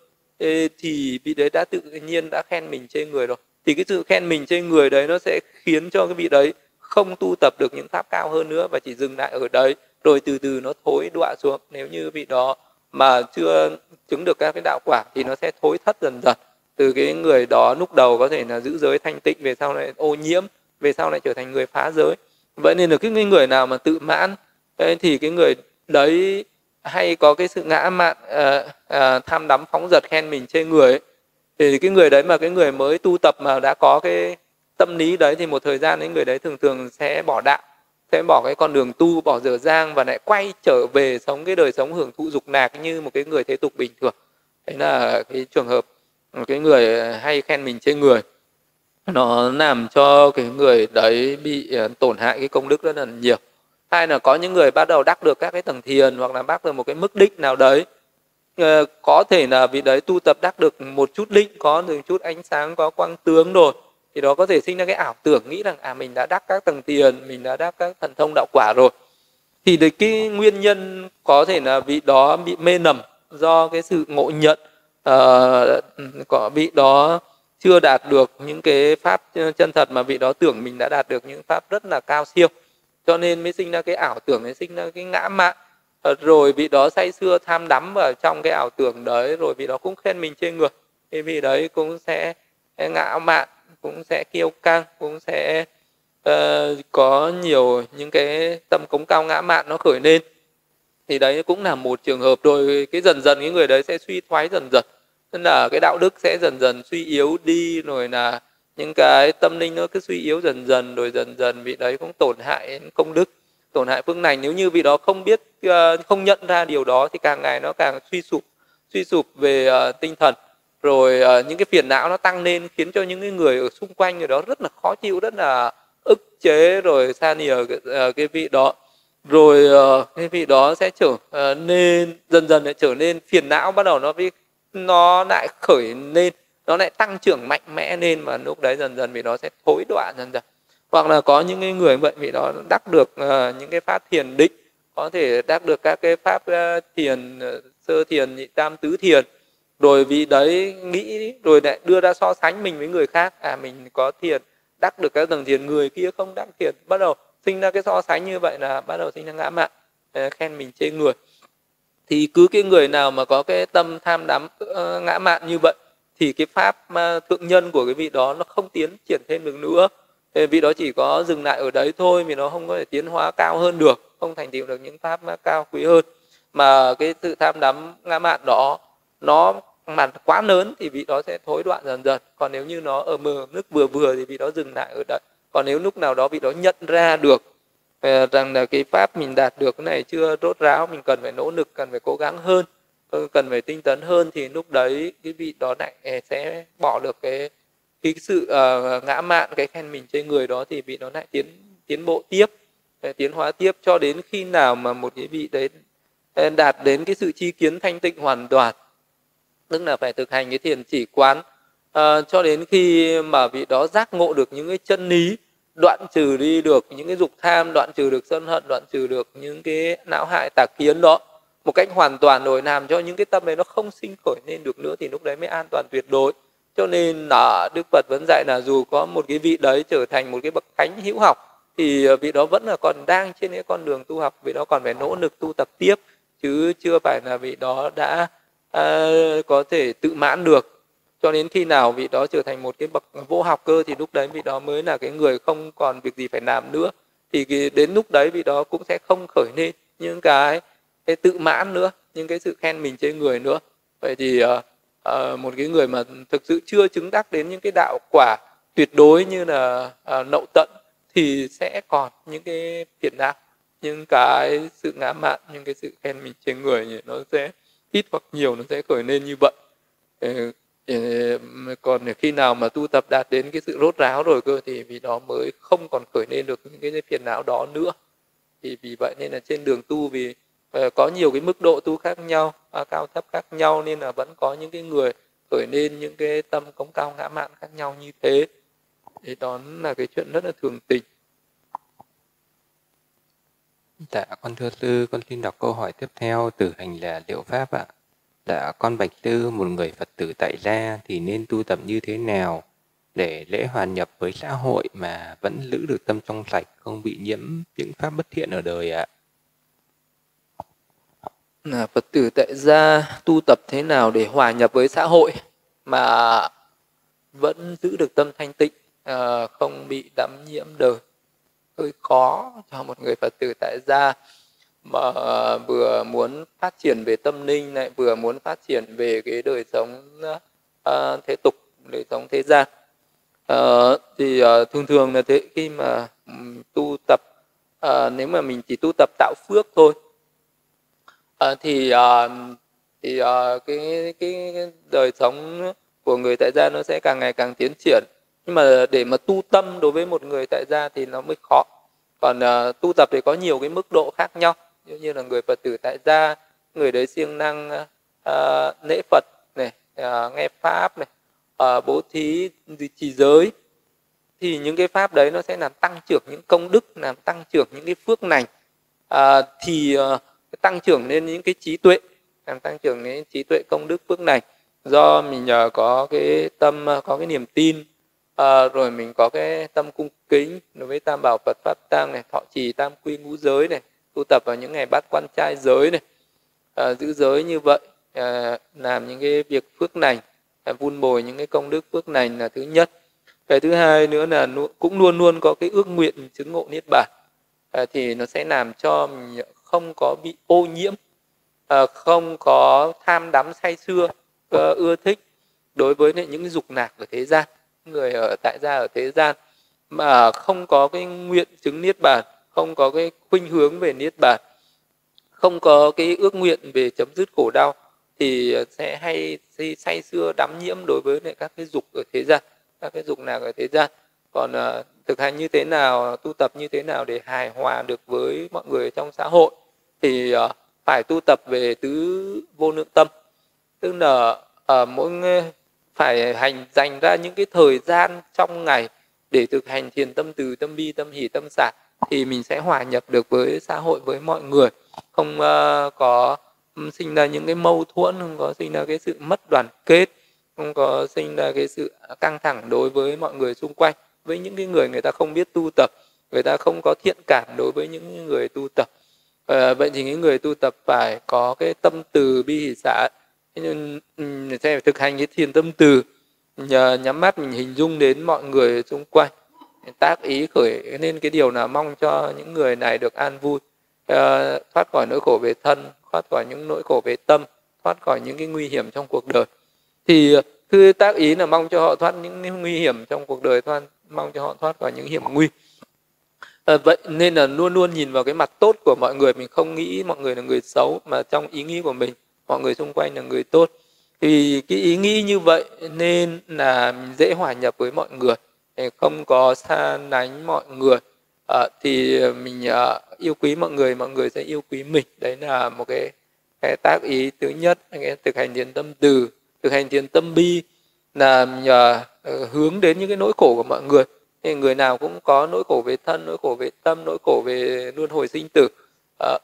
thì vị đấy đã tự nhiên đã khen mình chê người rồi. Thì cái sự khen mình chê người đấy nó sẽ khiến cho cái vị đấy không tu tập được những pháp cao hơn nữa, và chỉ dừng lại ở đấy, rồi từ từ nó thối đọa xuống. Nếu như vị đó mà chưa chứng được các cái đạo quả thì nó sẽ thối thất dần dần. Từ cái người đó lúc đầu có thể là giữ giới thanh tịnh, về sau lại ô nhiễm, về sau lại trở thành người phá giới. Vậy nên là cái người nào mà tự mãn thì cái người đấy hay có cái sự ngã mạn, à, à, tham đắm phóng dật, khen mình chê người ấy. Thì cái người đấy mà cái người mới tu tập mà đã có cái tâm lý đấy thì một thời gian ấy người đấy thường thường sẽ bỏ đạo, sẽ bỏ cái con đường tu, bỏ dở dang, và lại quay trở về sống cái đời sống hưởng thụ dục lạc như một cái người thế tục bình thường. Đấy là cái trường hợp cái người hay khen mình chê người, nó làm cho cái người đấy bị tổn hại cái công đức rất là nhiều. Hay là có những người bắt đầu đắc được các cái tầng thiền, hoặc là đắc được một cái mức đích nào đấy, có thể là vị đấy tu tập đắc được một chút định, có được chút ánh sáng, có quang tướng rồi, thì đó có thể sinh ra cái ảo tưởng nghĩ rằng à mình đã đắc các tầng thiền, mình đã đắc các thần thông đạo quả rồi. Thì đấy, cái nguyên nhân có thể là vị đó bị mê nầm do cái sự ngộ nhận, uh, có vị đó chưa đạt được những cái pháp chân thật, mà vị đó tưởng mình đã đạt được những pháp rất là cao siêu, cho nên mới sinh ra cái ảo tưởng, mới sinh ra cái ngã mạn. Rồi vị đó say sưa tham đắm vào trong cái ảo tưởng đấy, rồi vị đó cũng khen mình chê người, thì vị đấy cũng sẽ ngạo mạn, cũng sẽ kiêu căng, cũng sẽ uh, có nhiều những cái tâm cống cao ngã mạn nó khởi lên. Thì đấy cũng là một trường hợp. Rồi cái dần dần cái người đấy sẽ suy thoái dần dần, nên là cái đạo đức sẽ dần dần suy yếu đi, rồi là những cái tâm linh nó cứ suy yếu dần dần, rồi dần dần vị đấy cũng tổn hại công đức, tổn hại phước lành. Nếu như vị đó không biết, không nhận ra điều đó thì càng ngày nó càng suy sụp, suy sụp về uh, tinh thần, rồi uh, những cái phiền não nó tăng lên, khiến cho những cái người ở xung quanh người đó rất là khó chịu, rất là ức chế, rồi xa nìa cái, uh, cái vị đó, rồi uh, cái vị đó sẽ trở uh, nên dần dần lại trở nên phiền não, bắt đầu nó bị, nó lại khởi lên, nó lại tăng trưởng mạnh mẽ lên, và lúc đấy dần dần vị đó sẽ thối đoạn dần dần. Hoặc là có những cái người vậy, vị đó đắc được uh, những cái pháp thiền định, có thể đắc được các cái pháp uh, thiền uh, sơ thiền, nhị tam, tứ thiền, rồi vị đấy nghĩ rồi lại đưa ra so sánh mình với người khác, à mình có thiền đắc được các tầng thiền, người kia không đắc thiền, bắt đầu sinh ra cái so sánh như vậy, là bắt đầu sinh ra ngã mạn, uh, khen mình chê người. Thì cứ cái người nào mà có cái tâm tham đắm uh, ngã mạn như vậy, thì cái pháp uh, thượng nhân của cái vị đó nó không tiến triển thêm được nữa. Thì vị đó chỉ có dừng lại ở đấy thôi, vì nó không có thể tiến hóa cao hơn được, không thành tựu được những pháp cao quý hơn. Mà cái sự tham đắm ngã mạn đó nó mà quá lớn thì vị đó sẽ thối đoạn dần dần. Còn nếu như nó ở mức vừa vừa thì vị đó dừng lại ở đấy. Còn nếu lúc nào đó vị đó nhận ra được rằng là cái pháp mình đạt được cái này chưa rốt ráo, mình cần phải nỗ lực, cần phải cố gắng hơn, cần phải tinh tấn hơn, thì lúc đấy cái vị đó lại sẽ bỏ được cái cái sự uh, ngã mạn, cái khen mình chê người đó, thì vị đó lại tiến tiến bộ tiếp, tiến hóa tiếp, cho đến khi nào mà một cái vị đấy đạt đến cái sự tri kiến thanh tịnh hoàn toàn, tức là phải thực hành cái thiền chỉ quán uh, cho đến khi mà vị đó giác ngộ được những cái chân lý, đoạn trừ đi được những cái dục tham, đoạn trừ được sân hận, đoạn trừ được những cái não hại tà kiến đó một cách hoàn toàn, rồi làm cho những cái tâm đấy nó không sinh khởi lên được nữa, thì lúc đấy mới an toàn tuyệt đối. Cho nên là Đức Phật vẫn dạy là dù có một cái vị đấy trở thành một cái bậc thánh hữu học, thì vị đó vẫn là còn đang trên cái con đường tu học, vị đó còn phải nỗ lực tu tập tiếp, chứ chưa phải là vị đó đã à, có thể tự mãn được. Cho đến khi nào vị đó trở thành một cái bậc vô học cơ, thì lúc đấy vị đó mới là cái người không còn việc gì phải làm nữa. Thì đến lúc đấy vị đó cũng sẽ không khởi lên những cái, cái tự mãn nữa, những cái sự khen mình chê người nữa. Vậy thì uh, uh, một cái người mà thực sự chưa chứng đắc đến những cái đạo quả tuyệt đối như là uh, nậu tận, thì sẽ còn những cái phiền não, những cái sự ngã mạn, những cái sự khen mình chê người, nó sẽ ít hoặc nhiều nó sẽ khởi lên như vậy. Uh, Còn khi nào mà tu tập đạt đến cái sự rốt ráo rồi cơ, thì vì đó mới không còn khởi lên được những cái phiền não đó nữa. Thì vì vậy nên là trên đường tu, vì uh, có nhiều cái mức độ tu khác nhau, uh, cao thấp khác nhau, nên là vẫn có những cái người khởi lên những cái tâm cống cao ngã mạn khác nhau như thế. Thì đó là cái chuyện rất là thường tình. Dạ, con thưa sư, con xin đọc câu hỏi tiếp theo từ hành là Liệu Pháp ạ. Dạ, con bạch sư, một người Phật tử tại gia thì nên tu tập như thế nào để lễ hòa nhập với xã hội mà vẫn giữ được tâm trong sạch, không bị nhiễm những pháp bất thiện ở đời ạ? Là Phật tử tại gia tu tập thế nào để hòa nhập với xã hội mà vẫn giữ được tâm thanh tịnh, không bị đắm nhiễm đời? Hơi khó cho một người Phật tử tại gia mà vừa muốn phát triển về tâm linh, lại vừa muốn phát triển về cái đời sống uh, thế tục, đời sống thế gian. Uh, thì uh, thường thường là thế, khi mà um, tu tập, uh, nếu mà mình chỉ tu tập tạo phước thôi, uh, thì uh, thì uh, cái, cái cái đời sống của người tại gia nó sẽ càng ngày càng tiến triển. Nhưng mà để mà tu tâm đối với một người tại gia thì nó mới khó. Còn uh, tu tập thì có nhiều cái mức độ khác nhau. Như, như là người Phật tử tại gia, người đấy siêng năng uh, lễ Phật này, uh, nghe pháp này, uh, bố thí, trì giới, thì những cái pháp đấy nó sẽ làm tăng trưởng những công đức, làm tăng trưởng những cái phước lành, uh, thì uh, tăng trưởng lên những cái trí tuệ, làm tăng trưởng đến trí tuệ, công đức, phước lành. Do mình uh, có cái tâm, uh, có cái niềm tin, uh, rồi mình có cái tâm cung kính đối với tam bảo Phật pháp tăng này, thọ trì tam quy ngũ giới này, tu tập vào những ngày bát quan trai giới này, à, giữ giới như vậy, à, làm những cái việc phước lành, à, vun bồi những cái công đức phước lành là thứ nhất. Cái thứ hai nữa là cũng luôn luôn có cái ước nguyện chứng ngộ niết bàn, à, thì nó sẽ làm cho mình không có bị ô nhiễm, à, không có tham đắm say sưa, ưa thích đối với những cái dục lạc ở thế gian. người ở tại gia ở thế gian mà không có cái nguyện chứng niết bàn, không có cái khuynh hướng về niết bàn, không có cái ước nguyện về chấm dứt khổ đau, thì sẽ hay say sưa đắm nhiễm đối với các cái dục ở thế gian, các cái dục lạc ở thế gian. Còn uh, thực hành như thế nào, tu tập như thế nào để hài hòa được với mọi người trong xã hội, thì uh, phải tu tập về tứ vô lượng tâm. Tức là uh, mỗi phải hành dành ra những cái thời gian trong ngày để thực hành thiền tâm từ, tâm bi, tâm hỷ, tâm xả, thì mình sẽ hòa nhập được với xã hội, với mọi người, không uh, có sinh ra những cái mâu thuẫn, không có sinh ra cái sự mất đoàn kết, không có sinh ra cái sự căng thẳng đối với mọi người xung quanh, với những cái người người ta không biết tu tập, người ta không có thiện cảm đối với những người tu tập. À, vậy thì những người tu tập phải có cái tâm từ bi hỷ xả. Nhưng sẽ thực hành cái thiền tâm từ, nhờ nhắm mắt mình hình dung đến mọi người xung quanh, tác ý khởi nên cái điều nào mong cho những người này được an vui, à, thoát khỏi nỗi khổ về thân, thoát khỏi những nỗi khổ về tâm, thoát khỏi những cái nguy hiểm trong cuộc đời. Thì cứ tác ý là mong cho họ thoát những nguy hiểm trong cuộc đời, thoát, mong cho họ thoát khỏi những hiểm nguy. À, vậy nên là luôn luôn nhìn vào cái mặt tốt của mọi người, mình không nghĩ mọi người là người xấu, mà trong ý nghĩ của mình mọi người xung quanh là người tốt. Thì cái ý nghĩ như vậy nên là mình dễ hòa nhập với mọi người, không có xa lánh mọi người. À, thì mình uh, yêu quý mọi người, mọi người sẽ yêu quý mình. Đấy là một cái, cái tác ý thứ nhất. Cái thực hành thiền tâm từ, thực hành thiền tâm bi là uh, hướng đến những cái nỗi khổ của mọi người. Thì người nào cũng có nỗi khổ về thân, nỗi khổ về tâm, nỗi khổ về luân hồi sinh tử. À,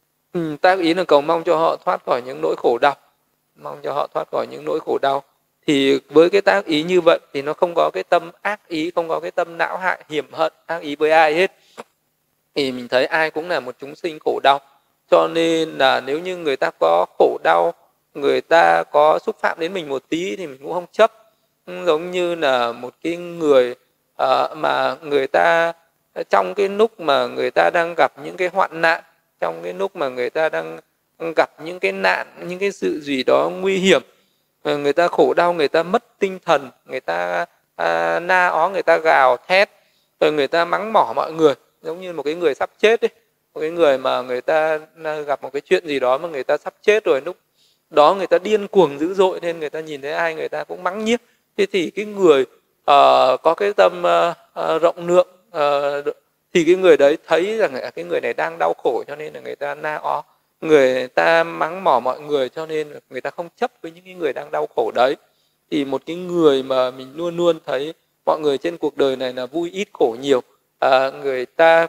tác ý là cầu mong cho họ thoát khỏi những nỗi khổ đau, mong cho họ thoát khỏi những nỗi khổ đau. Thì với cái tác ý như vậy thì nó không có cái tâm ác ý, không có cái tâm não hại, hiểm hận, ác ý với ai hết. Thì mình thấy ai cũng là một chúng sinh khổ đau. Cho nên là nếu như người ta có khổ đau, người ta có xúc phạm đến mình một tí thì mình cũng không chấp. Giống như là một cái người uh, mà người ta trong cái lúc mà người ta đang gặp những cái hoạn nạn, trong cái lúc mà người ta đang gặp những cái nạn, những cái sự gì đó nguy hiểm, người ta khổ đau, người ta mất tinh thần, người ta à, na ó, người ta gào thét, rồi người ta mắng mỏ mọi người, giống như một cái người sắp chết ấy. Một cái người mà người ta gặp một cái chuyện gì đó mà người ta sắp chết rồi, lúc đó người ta điên cuồng dữ dội, nên người ta nhìn thấy ai người ta cũng mắng nhiếc. Thế thì cái người uh, có cái tâm uh, uh, rộng lượng, uh, thì cái người đấy thấy rằng cái người này đang đau khổ, cho nên là người ta na ó, người ta mắng mỏ mọi người, cho nên người ta không chấp với những cái người đang đau khổ đấy. Thì một cái người mà mình luôn luôn thấy mọi người trên cuộc đời này là vui ít khổ nhiều, à, người ta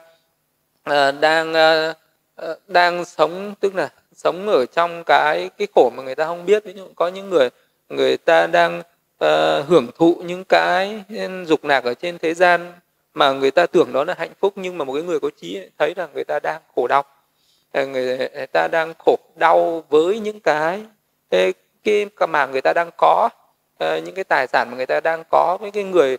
à, đang à, đang sống, tức là sống ở trong cái cái khổ mà người ta không biết. Ví dụ có những người người ta đang à, hưởng thụ những cái dục lạc ở trên thế gian mà người ta tưởng đó là hạnh phúc, nhưng mà một cái người có trí thấy là người ta đang khổ đau. Người ta đang khổ đau với những cái cái, cái mà người ta đang có, những cái tài sản mà người ta đang có. Với cái người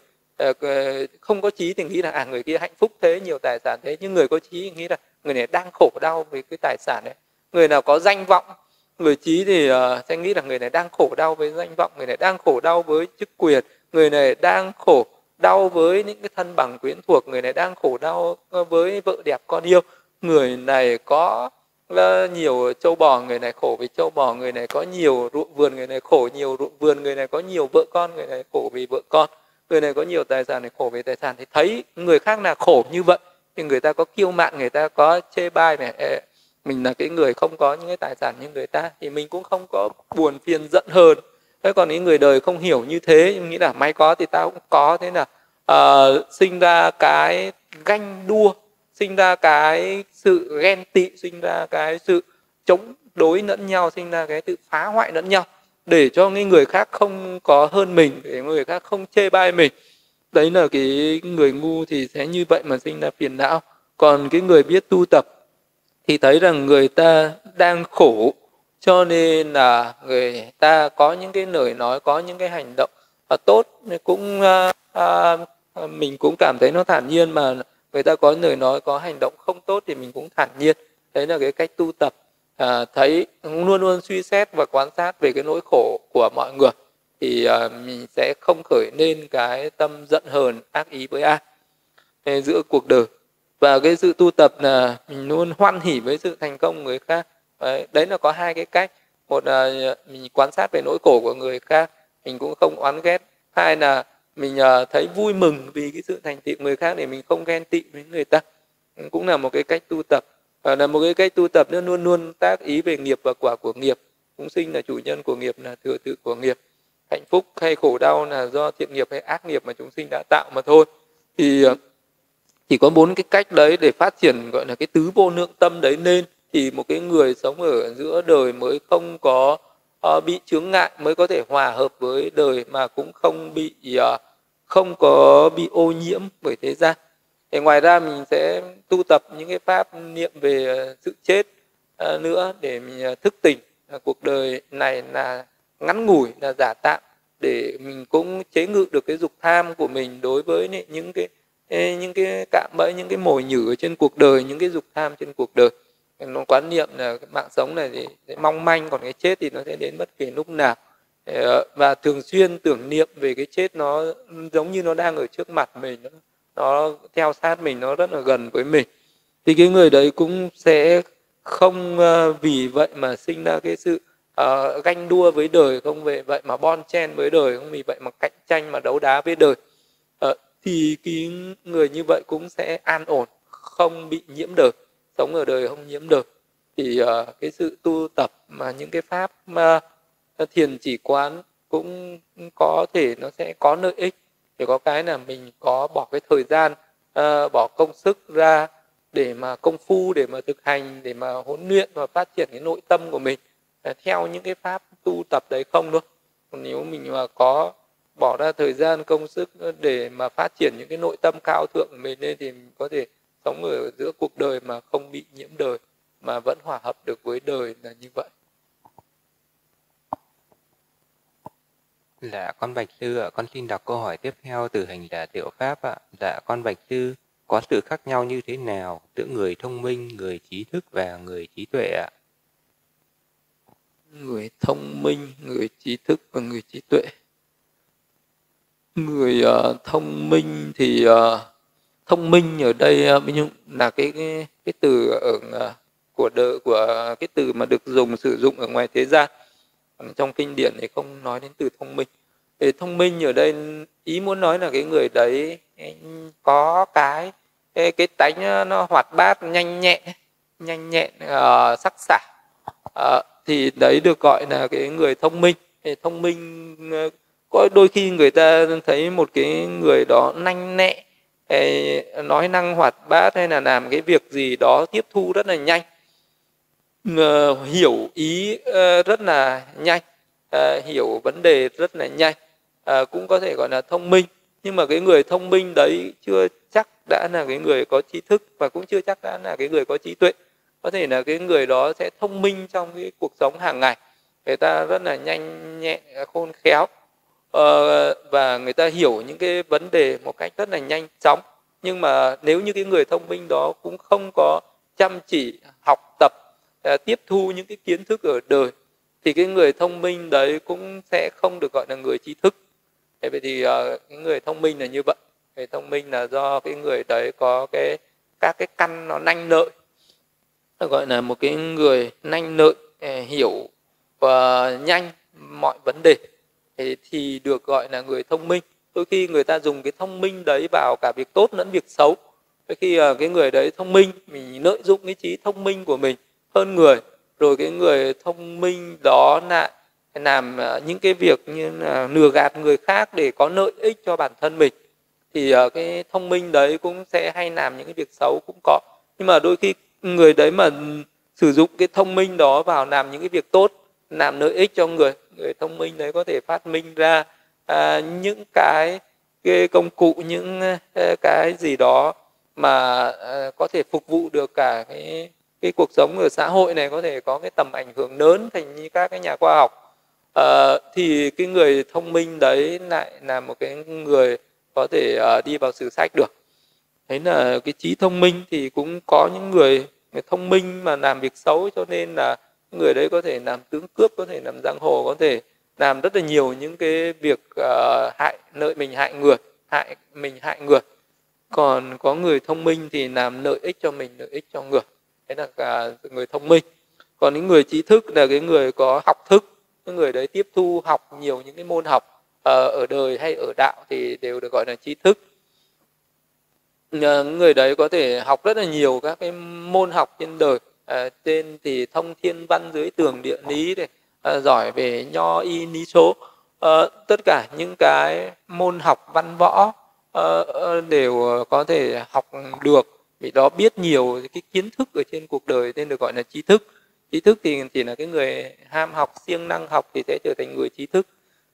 không có trí thì nghĩ là à, người kia hạnh phúc thế, nhiều tài sản thế, nhưng người có trí nghĩ là người này đang khổ đau với cái tài sản đấy. Người nào có danh vọng, người trí thì uh, sẽ nghĩ là người này đang khổ đau với danh vọng, người này đang khổ đau với chức quyền, người này đang khổ đau với những cái thân bằng quyến thuộc, người này đang khổ đau với vợ đẹp con yêu. Người này có nhiều trâu bò, người này khổ vì trâu bò, người này có nhiều ruộng vườn, người này khổ nhiều ruộng vườn, người này có nhiều vợ con, người này khổ vì vợ con, người này có nhiều tài sản, này khổ vì tài sản. Thì thấy người khác là khổ như vậy thì người ta có kiêu mạn, người ta có chê bai này, mình là cái người không có những cái tài sản như người ta, thì mình cũng không có buồn phiền giận hờn. Thế còn những người đời không hiểu như thế, nhưng nghĩ là mày có thì tao cũng có, thế là uh, sinh ra cái ganh đua, sinh ra cái sự ghen tị, sinh ra cái sự chống đối lẫn nhau, sinh ra cái sự phá hoại lẫn nhau, để cho cái người khác không có hơn mình, để người khác không chê bai mình. Đấy là cái người ngu thì sẽ như vậy mà sinh ra phiền não. Còn cái người biết tu tập thì thấy rằng người ta đang khổ, cho nên là người ta có những cái lời nói, có những cái hành động tốt, cũng à, à, mình cũng cảm thấy nó thản nhiên. Mà người ta có lời nói, có hành động không tốt thì mình cũng thản nhiên. Đấy là cái cách tu tập, à, thấy luôn luôn suy xét và quan sát về cái nỗi khổ của mọi người. thì uh, mình sẽ không khởi lên cái tâm giận hờn ác ý với ai Thế giữa cuộc đời. Và cái sự tu tập là mình luôn hoan hỉ với sự thành công của người khác. Đấy, đấy là có hai cái cách. Một là mình quan sát về nỗi khổ của người khác, mình cũng không oán ghét. Hai là mình uh, thấy vui mừng vì cái sự thành tựu người khác để mình không ghen tị với người ta. Cũng là một cái cách tu tập. Và là một cái cách tu tập nữa luôn luôn tác ý về nghiệp và quả của nghiệp. Chúng sinh là chủ nhân của nghiệp, là thừa tự của nghiệp. Hạnh phúc hay khổ đau là do thiện nghiệp hay ác nghiệp mà chúng sinh đã tạo mà thôi. Thì uh, chỉ có bốn cái cách đấy để phát triển gọi là cái tứ vô lượng tâm đấy lên, thì một cái người sống ở giữa đời mới không có uh, bị chướng ngại, mới có thể hòa hợp với đời mà cũng không bị uh, không có bị ô nhiễm bởi thế gian. Thì ngoài ra mình sẽ tu tập những cái pháp niệm về uh, sự chết uh, nữa để mình uh, thức tỉnh uh, cuộc đời này là ngắn ngủi, là giả tạm, để mình cũng chế ngự được cái dục tham của mình đối với những cái những cái cạm bẫy, những cái mồi nhử ở trên cuộc đời, những cái dục tham trên cuộc đời. Nó quán niệm là cái mạng sống này thì sẽ mong manh, còn cái chết thì nó sẽ đến bất kỳ lúc nào. Và thường xuyên tưởng niệm về cái chết, nó giống như nó đang ở trước mặt mình, nó, nó theo sát mình, nó rất là gần với mình. Thì cái người đấy cũng sẽ không vì vậy mà sinh ra cái sự uh, ganh đua với đời, không vì vậy mà bon chen với đời, không vì vậy mà cạnh tranh mà đấu đá với đời. Uh, thì cái người như vậy cũng sẽ an ổn, không bị nhiễm đời, sống ở đời không nhiễm đời. Thì uh, cái sự tu tập mà những cái pháp mà thiền chỉ quán cũng có thể nó sẽ có lợi ích. Thì có cái là mình có bỏ cái thời gian, uh, bỏ công sức ra để mà công phu, để mà thực hành, để mà huấn luyện và phát triển cái nội tâm của mình uh, theo những cái pháp tu tập đấy không đâu. Còn nếu mình mà có bỏ ra thời gian công sức để mà phát triển những cái nội tâm cao thượng của mình lên, thì mình có thể sống ở giữa cuộc đời mà không bị nhiễm đời, mà vẫn hòa hợp được với đời, là như vậy. Dạ con bạch sư ạ, con xin đọc câu hỏi tiếp theo từ hành giả Diệu Pháp ạ. Dạ con bạch sư, có sự khác nhau như thế nào giữa người thông minh, người trí thức và người trí tuệ ạ? Người thông minh, người trí thức và người trí tuệ. Người uh, thông minh thì uh, thông minh ở đây uh, là cái cái, cái từ ở uh, của đời, của cái từ mà được dùng sử dụng ở ngoài thế gian. Trong kinh điển thì không nói đến từ thông minh. Thì thông minh ở đây ý muốn nói là cái người đấy có cái cái, cái tánh nó hoạt bát, nhanh nhẹn, nhanh nhẹn, uh, sắc sảo. Uh, thì đấy được gọi là cái người thông minh. Thì thông minh uh, có đôi khi người ta thấy một cái người đó nhanh nhẹ, nói năng hoạt bát, hay là làm cái việc gì đó tiếp thu rất là nhanh, uh, hiểu ý uh, rất là nhanh, uh, hiểu vấn đề rất là nhanh, uh, cũng có thể gọi là thông minh. Nhưng mà cái người thông minh đấy chưa chắc đã là cái người có trí thức, và cũng chưa chắc đã là cái người có trí tuệ. Có thể là cái người đó sẽ thông minh trong cái cuộc sống hàng ngày, người ta rất là nhanh nhẹn, khôn khéo, uh, và người ta hiểu những cái vấn đề một cách rất là nhanh chóng. Nhưng mà nếu như cái người thông minh đó cũng không có chăm chỉ học tập, uh, tiếp thu những cái kiến thức ở đời, thì cái người thông minh đấy cũng sẽ không được gọi là người trí thức. Thế vậy thì uh, cái người thông minh là như vậy. Người thông minh là do cái người đấy có cái các cái căn nó nhanh lợi, gọi là một cái người nhanh lợi, hiểu và nhanh mọi vấn đề, thì được gọi là người thông minh. Đôi khi người ta dùng cái thông minh đấy vào cả việc tốt lẫn việc xấu. Đôi khi cái người đấy thông minh, mình lợi dụng cái trí thông minh của mình hơn người, rồi cái người thông minh đó lại làm những cái việc như là lừa gạt người khác để có lợi ích cho bản thân mình. Thì cái thông minh đấy cũng sẽ hay làm những cái việc xấu cũng có. Nhưng mà đôi khi người đấy mà sử dụng cái thông minh đó vào làm những cái việc tốt, làm lợi ích cho người, người thông minh đấy có thể phát minh ra à, những cái, cái công cụ, những cái gì đó mà à, có thể phục vụ được cả cái, cái cuộc sống ở xã hội này, có thể có cái tầm ảnh hưởng lớn thành như các cái nhà khoa học. À, thì cái người thông minh đấy lại là một cái người có thể à, đi vào sử sách được. Thế là cái trí thông minh thì cũng có những người, người thông minh mà làm việc xấu, cho nên là người đấy có thể làm tướng cướp, có thể làm giang hồ, có thể làm rất là nhiều những cái việc uh, hại lợi mình hại người, hại mình hại người. Còn có người thông minh thì làm lợi ích cho mình, lợi ích cho người. Đấy là cả người thông minh. Còn những người trí thức là cái người có học thức, những người đấy tiếp thu học nhiều những cái môn học uh, ở đời hay ở đạo thì đều được gọi là trí thức. Uh, người đấy có thể học rất là nhiều các cái môn học trên đời. Uh, trên thì thông thiên văn, dưới tường địa lý này, uh, giỏi về nho y lý số. Uh, tất cả những cái môn học văn võ uh, đều có thể học được, vì đó biết nhiều cái kiến thức ở trên cuộc đời nên được gọi là trí thức. Trí thức thì chỉ là cái người ham học, siêng năng học thì sẽ trở thành người trí thức.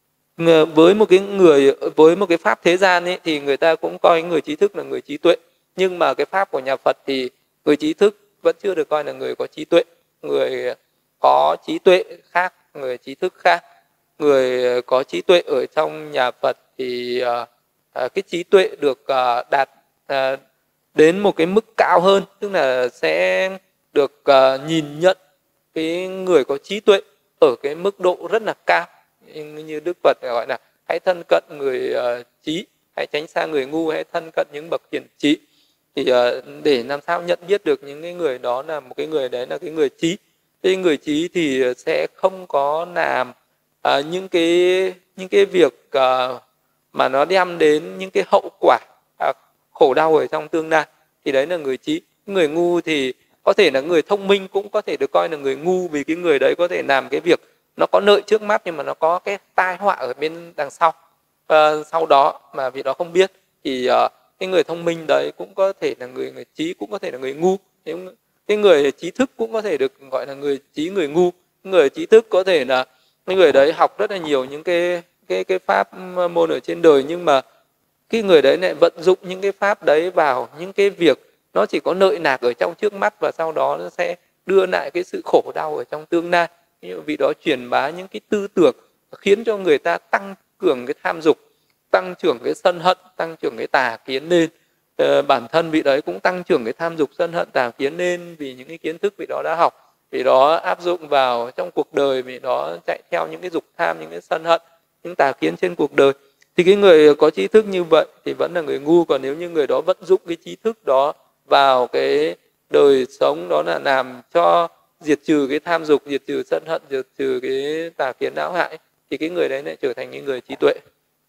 Với một cái người với một cái pháp thế gian ấy, thì người ta cũng coi người trí thức là người trí tuệ, nhưng mà cái pháp của nhà Phật thì người trí thức vẫn chưa được coi là người có trí tuệ. Người có trí tuệ khác, người trí thức khác. Người có trí tuệ ở trong nhà Phật thì uh, uh, cái trí tuệ được uh, đạt uh, đến một cái mức cao hơn, tức là sẽ được uh, nhìn nhận cái người có trí tuệ ở cái mức độ rất là cao. Như Đức Phật gọi là hãy thân cận người uh, trí, hãy tránh xa người ngu, hãy thân cận những bậc hiền trí. Thì uh, để làm sao nhận biết được những cái người đó là một cái người đấy là cái người trí. Cái người trí thì sẽ không có làm uh, những cái những cái việc uh, mà nó đem đến những cái hậu quả uh, khổ đau ở trong tương lai, thì đấy là người trí. Người ngu thì có thể là người thông minh cũng có thể được coi là người ngu, vì cái người đấy có thể làm cái việc nó có lợi trước mắt nhưng mà nó có cái tai họa ở bên đằng sau uh, sau đó mà vì đó không biết. Thì uh, cái người thông minh đấy cũng có thể là người người trí, cũng có thể là người ngu. Cái người trí thức cũng có thể được gọi là người trí, người ngu. Người trí thức có thể là cái người đấy học rất là nhiều những cái cái cái pháp môn ở trên đời, nhưng mà cái người đấy lại vận dụng những cái pháp đấy vào những cái việc nó chỉ có lợi lạc ở trong trước mắt, và sau đó nó sẽ đưa lại cái sự khổ đau ở trong tương lai. Vì đó truyền bá những cái tư tưởng khiến cho người ta tăng cường cái tham dục, tăng trưởng cái sân hận, tăng trưởng cái tà kiến lên. Ờ, bản thân vị đấy cũng tăng trưởng cái tham dục, sân hận, tà kiến lên vì những cái kiến thức vị đó đã học, vì đó áp dụng vào trong cuộc đời, vì đó chạy theo những cái dục tham, những cái sân hận, những tà kiến trên cuộc đời. Thì cái người có trí thức như vậy thì vẫn là người ngu. Còn nếu như người đó vận dụng cái trí thức đó vào cái đời sống, đó là làm cho diệt trừ cái tham dục, diệt trừ sân hận, diệt trừ cái tà kiến não hại, thì cái người đấy lại trở thành những người trí tuệ.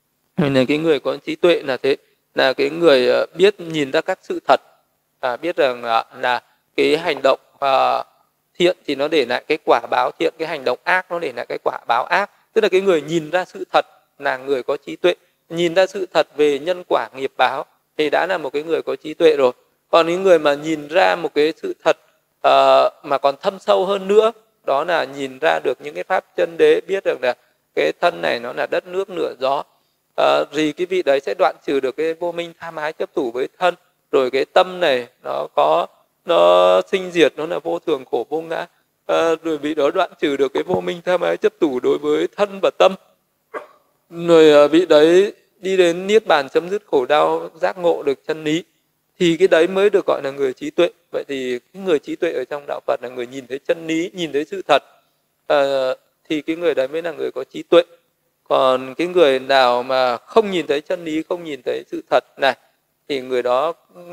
Nên cái người có trí tuệ là thế, là cái người biết nhìn ra các sự thật, à, biết rằng là, là cái hành động à, thiện thì nó để lại cái quả báo thiện, cái hành động ác nó để lại cái quả báo ác. Tức là cái người nhìn ra sự thật là người có trí tuệ, nhìn ra sự thật về nhân quả nghiệp báo thì đã là một cái người có trí tuệ rồi. Còn những người mà nhìn ra một cái sự thật uh, mà còn thâm sâu hơn nữa, đó là nhìn ra được những cái pháp chân đế, biết được là cái thân này nó là đất nước lửa gió, uh, thì cái vị đấy sẽ đoạn trừ được cái vô minh tham ái chấp thủ với thân. Rồi cái tâm này nó có nó sinh diệt, nó là vô thường khổ vô ngã, uh, rồi vị đó đoạn trừ được cái vô minh tham ái chấp thủ đối với thân và tâm. Người uh, vị đấy đi đến niết bàn, chấm dứt khổ đau, giác ngộ được chân lý, thì cái đấy mới được gọi là người trí tuệ. Vậy thì cái người trí tuệ ở trong đạo Phật là người nhìn thấy chân lý, nhìn thấy sự thật, à, thì cái người đấy mới là người có trí tuệ. Còn cái người nào mà không nhìn thấy chân lý, không nhìn thấy sự thật này, thì người đó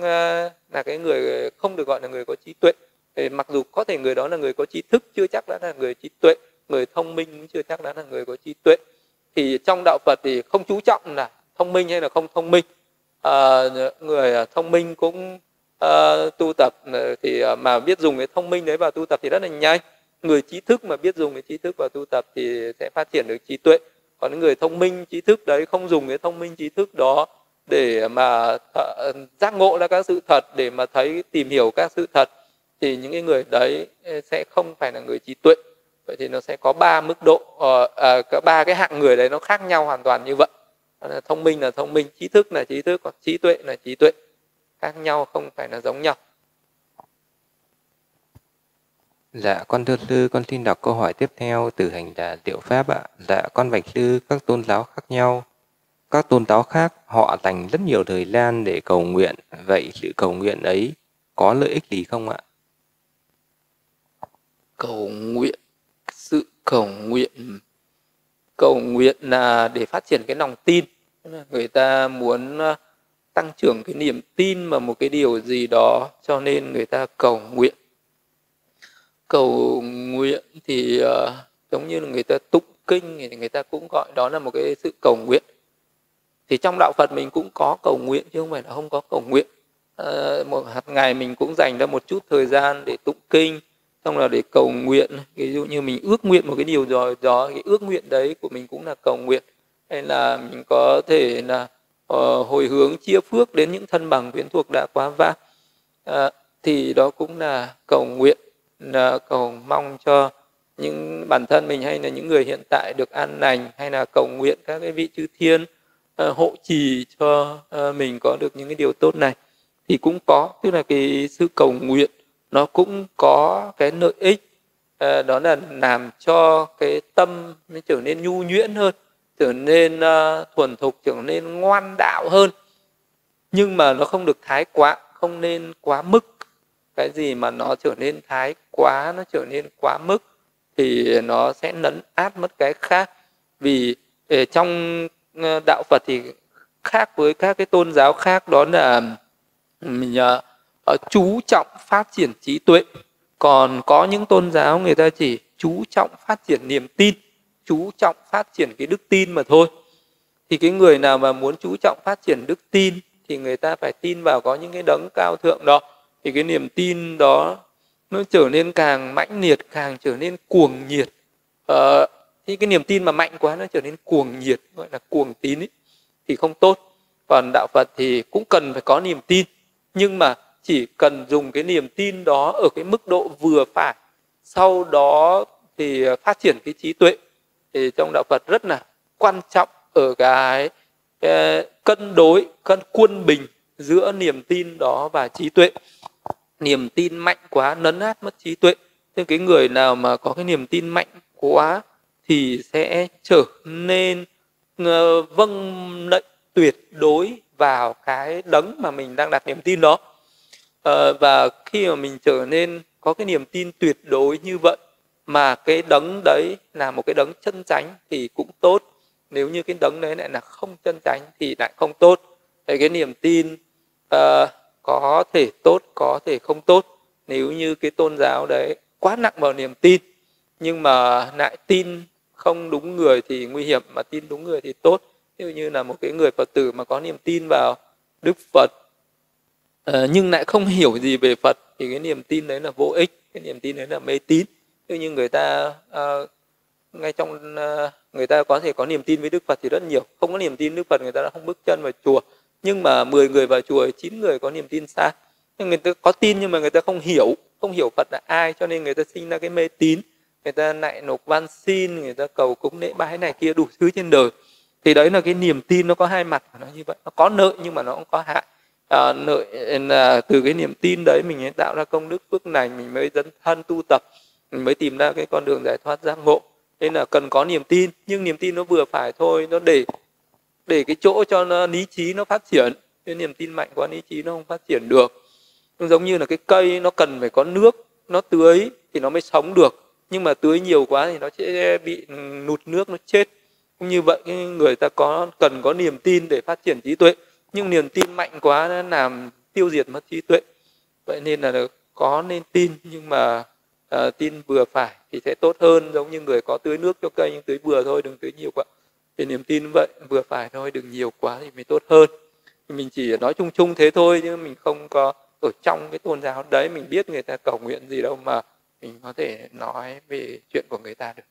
là cái người không được gọi là người có trí tuệ. Thì mặc dù có thể người đó là người có trí thức, chưa chắc đã là người trí tuệ. Người thông minh cũng chưa chắc đã là người có trí tuệ. Thì trong đạo Phật thì không chú trọng là thông minh hay là không thông minh. À, người thông minh cũng à, tu tập thì mà biết dùng cái thông minh đấy vào tu tập thì rất là nhanh. Người trí thức mà biết dùng cái trí thức vào tu tập thì sẽ phát triển được trí tuệ. Còn người thông minh trí thức đấy không dùng cái thông minh trí thức đó để mà th- giác ngộ ra các sự thật, để mà thấy tìm hiểu các sự thật, thì những cái người đấy sẽ không phải là người trí tuệ. Vậy thì nó sẽ có ba mức độ, à, có ba cái hạng người đấy nó khác nhau hoàn toàn như vậy. Thông minh là thông minh, trí thức là trí thức, còn trí tuệ là trí tuệ, khác nhau, không phải là giống nhau. Dạ, con thưa sư, con xin đọc câu hỏi tiếp theo từ hành đà Diệu Pháp ạ. Dạ, con bạch sư, các tôn giáo khác nhau, các tôn giáo khác họ dành rất nhiều thời gian để cầu nguyện. Vậy sự cầu nguyện ấy có lợi ích gì không ạ? Cầu nguyện, sự cầu nguyện, cầu nguyện là để phát triển cái lòng tin. Người ta muốn tăng trưởng cái niềm tin vào một cái điều gì đó, cho nên người ta cầu nguyện. Cầu nguyện thì uh, giống như là người ta tụng kinh thì người ta cũng gọi đó là một cái sự cầu nguyện. Thì trong đạo Phật mình cũng có cầu nguyện chứ không phải là không có cầu nguyện. Uh, một hàng ngày mình cũng dành ra một chút thời gian để tụng kinh, xong là để cầu nguyện. Ví dụ như mình ước nguyện một cái điều rồi đó, cái ước nguyện đấy của mình cũng là cầu nguyện. Hay là mình có thể là uh, hồi hướng chia phước đến những thân bằng quyến thuộc đã quá vãng, uh, thì đó cũng là cầu nguyện, là cầu mong cho những bản thân mình hay là những người hiện tại được an lành, hay là cầu nguyện các cái vị chư thiên uh, hộ trì cho uh, mình có được những cái điều tốt này. Thì cũng có, tức là cái sự cầu nguyện nó cũng có cái lợi ích, uh, đó là làm cho cái tâm nó trở nên nhu nhuyễn hơn, trở nên uh, thuần thục, trở nên ngoan đạo hơn. Nhưng mà nó không được thái quá, không nên quá mức. Cái gì mà nó trở nên thái quá, nó trở nên quá mức thì nó sẽ lấn át mất cái khác. Vì trong đạo Phật thì khác với các cái tôn giáo khác, đó là mình uh, chú trọng phát triển trí tuệ. Còn có những tôn giáo người ta chỉ chú trọng phát triển niềm tin, chú trọng phát triển cái đức tin mà thôi. Thì cái người nào mà muốn chú trọng phát triển đức tin thì người ta phải tin vào có những cái đấng cao thượng đó. Thì cái niềm tin đó nó trở nên càng mãnh liệt, càng trở nên cuồng nhiệt. Ờ, thì cái niềm tin mà mạnh quá nó trở nên cuồng nhiệt, gọi là cuồng tín ấy, thì không tốt. Còn đạo Phật thì cũng cần phải có niềm tin, nhưng mà chỉ cần dùng cái niềm tin đó ở cái mức độ vừa phải, sau đó thì phát triển cái trí tuệ. Thì trong đạo Phật rất là quan trọng ở cái, cái cân đối, cân quân bình giữa niềm tin đó và trí tuệ. Niềm tin mạnh quá lấn át mất trí tuệ. Nhưng cái người nào mà có cái niềm tin mạnh quá thì sẽ trở nên uh, vâng lệnh tuyệt đối vào cái đấng mà mình đang đặt niềm tin đó. Uh, và khi mà mình trở nên có cái niềm tin tuyệt đối như vậy, mà cái đấng đấy là một cái đấng chân chánh thì cũng tốt. Nếu như cái đấng đấy lại là không chân chánh thì lại không tốt. Thì cái niềm tin uh, có thể tốt, có thể không tốt. Nếu như cái tôn giáo đấy quá nặng vào niềm tin, nhưng mà lại tin không đúng người thì nguy hiểm, mà tin đúng người thì tốt. Ví dụ như là một cái người Phật tử mà có niềm tin vào Đức Phật uh, nhưng lại không hiểu gì về Phật thì cái niềm tin đấy là vô ích, cái niềm tin đấy là mê tín. Ví dụ như người ta uh, ngay trong uh, người ta có thể có niềm tin với Đức Phật thì rất nhiều, không có niềm tin Đức Phật người ta đã không bước chân vào chùa. Nhưng mà mười người vào chùa, chín người có niềm tin sai. Nhưng người ta có tin nhưng mà người ta không hiểu, không hiểu Phật là ai, cho nên người ta sinh ra cái mê tín. Người ta lại nộp van xin, người ta cầu cúng lễ bái này kia đủ thứ trên đời. Thì đấy là cái niềm tin nó có hai mặt, nó như vậy, nó có lợi nhưng mà nó cũng có hại. À, lợi là từ cái niềm tin đấy mình mới tạo ra công đức phước lành, mình mới dấn thân tu tập, mình mới tìm ra cái con đường giải thoát giác ngộ. Nên là cần có niềm tin, nhưng niềm tin nó vừa phải thôi, nó để để cái chỗ cho nó, lý trí nó phát triển. Cái niềm tin mạnh quá lý trí nó không phát triển được. Nó giống như là cái cây nó cần phải có nước, nó tưới thì nó mới sống được. Nhưng mà tưới nhiều quá thì nó sẽ bị nụt nước, nó chết. Cũng như vậy, người ta có cần có niềm tin để phát triển trí tuệ. Nhưng niềm tin mạnh quá nó làm tiêu diệt mất trí tuệ. Vậy nên là có nên tin, nhưng mà à, tin vừa phải thì sẽ tốt hơn. Giống như người có tưới nước cho cây nhưng tưới vừa thôi, đừng tưới nhiều quá. Thì niềm tin vậy, vừa phải thôi, đừng nhiều quá thì mới tốt hơn. Mình chỉ nói chung chung thế thôi, nhưng mình không có ở trong cái tôn giáo đấy, mình biết người ta cầu nguyện gì đâu mà mình có thể nói về chuyện của người ta được.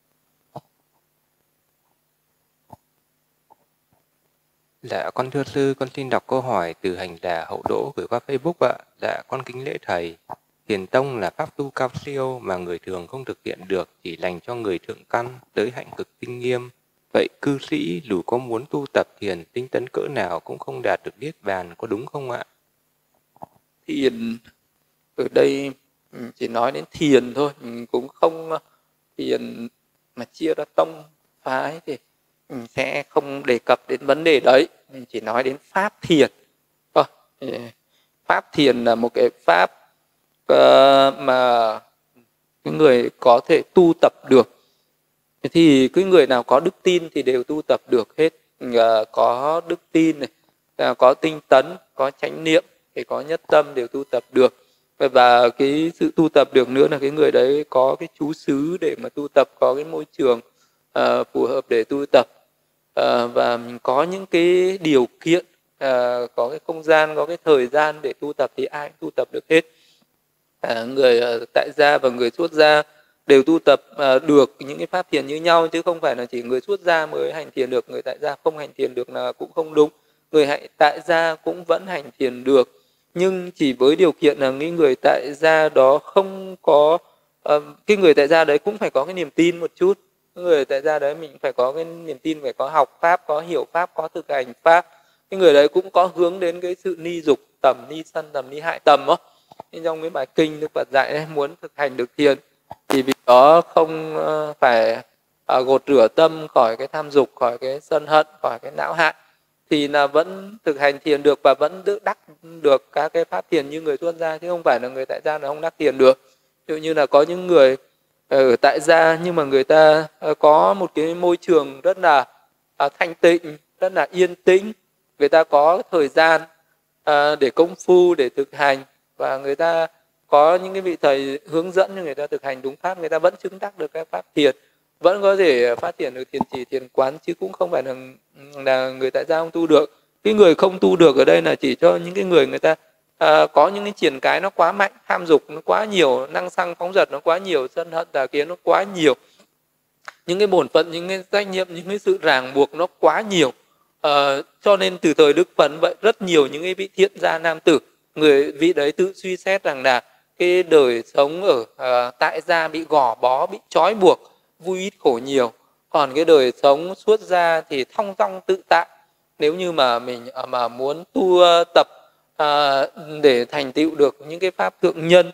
Dạ, con thưa sư, con xin đọc câu hỏi từ hành đà Hậu Đỗ gửi qua Facebook ạ. Dạ, con kính lễ thầy. Thiền tông là pháp tu cao siêu mà người thường không thực hiện được, chỉ dành cho người thượng căn tới hạnh cực tinh nghiêm. Vậy cư sĩ dù có muốn tu tập thiền tinh tấn cỡ nào cũng không đạt được niết bàn, có đúng không ạ? Thiền ở đây mình chỉ nói đến thiền thôi, mình cũng không thiền mà chia ra tông phái thì mình sẽ không đề cập đến vấn đề đấy. Mình chỉ nói đến pháp thiền. Ờ, pháp thiền là một cái pháp uh, mà cái người có thể tu tập được. Thì cái người nào có đức tin thì đều tu tập được hết. À, có đức tin này, à, có tinh tấn, có chánh niệm, thì có nhất tâm đều tu tập được. Và cái sự tu tập được nữa là cái người đấy có cái trú xứ để mà tu tập, có cái môi trường uh, phù hợp để tu tập, uh, và mình có những cái điều kiện, uh, có cái không gian, có cái thời gian để tu tập thì ai cũng tu tập được hết. Uh, người uh, tại gia và người xuất gia đều tu tập uh, được những cái pháp thiền như nhau, chứ không phải là chỉ người xuất gia mới hành thiền được, người tại gia không hành thiền được là cũng không đúng. Người tại gia cũng vẫn hành thiền được, nhưng chỉ với điều kiện là cái người tại gia đó không có uh, cái người tại gia đấy cũng phải có cái niềm tin một chút. Người tại gia đấy mình phải có cái niềm tin, phải có học pháp, có hiểu pháp, có thực hành pháp. Cái người đấy cũng có hướng đến cái sự ni dục tầm, ni sân tầm, ni hại tầm đó. Trong cái bài kinh Đức Phật dạy ấy, muốn thực hành được thiền thì vì đó không uh, phải uh, gột rửa tâm khỏi cái tham dục, khỏi cái sân hận, khỏi cái não hại, thì là vẫn thực hành thiền được và vẫn đắc được các cái pháp thiền như người xuất gia, chứ không phải là người tại gia là không đắc thiền được. Ví dụ như là có những người ở tại gia nhưng mà người ta có một cái môi trường rất là thanh tịnh, rất là yên tĩnh, người ta có thời gian để công phu, để thực hành, và người ta có những cái vị thầy hướng dẫn cho người ta thực hành đúng pháp, người ta vẫn chứng đắc được các pháp thiền, vẫn có thể phát triển được thiền chỉ, thiền quán, chứ cũng không phải là là người tại gia không tu được. Cái người không tu được ở đây là chỉ cho những cái người người ta à, có những cái triển cái nó quá mạnh, tham dục nó quá nhiều, năng xăng phóng dật nó quá nhiều, sân hận tà kiến nó quá nhiều, những cái bổn phận, những cái trách nhiệm, những cái sự ràng buộc nó quá nhiều. À, cho nên từ thời Đức Phật vậy, rất nhiều những cái vị thiện gia nam tử, người vị đấy tự suy xét rằng là cái đời sống ở à, tại gia bị gò bó, bị trói buộc, vui ít khổ nhiều. Còn cái đời sống xuất gia thì thong dong tự tại. Nếu như mà mình mà muốn tu tập à, để thành tựu được những cái pháp thượng nhân,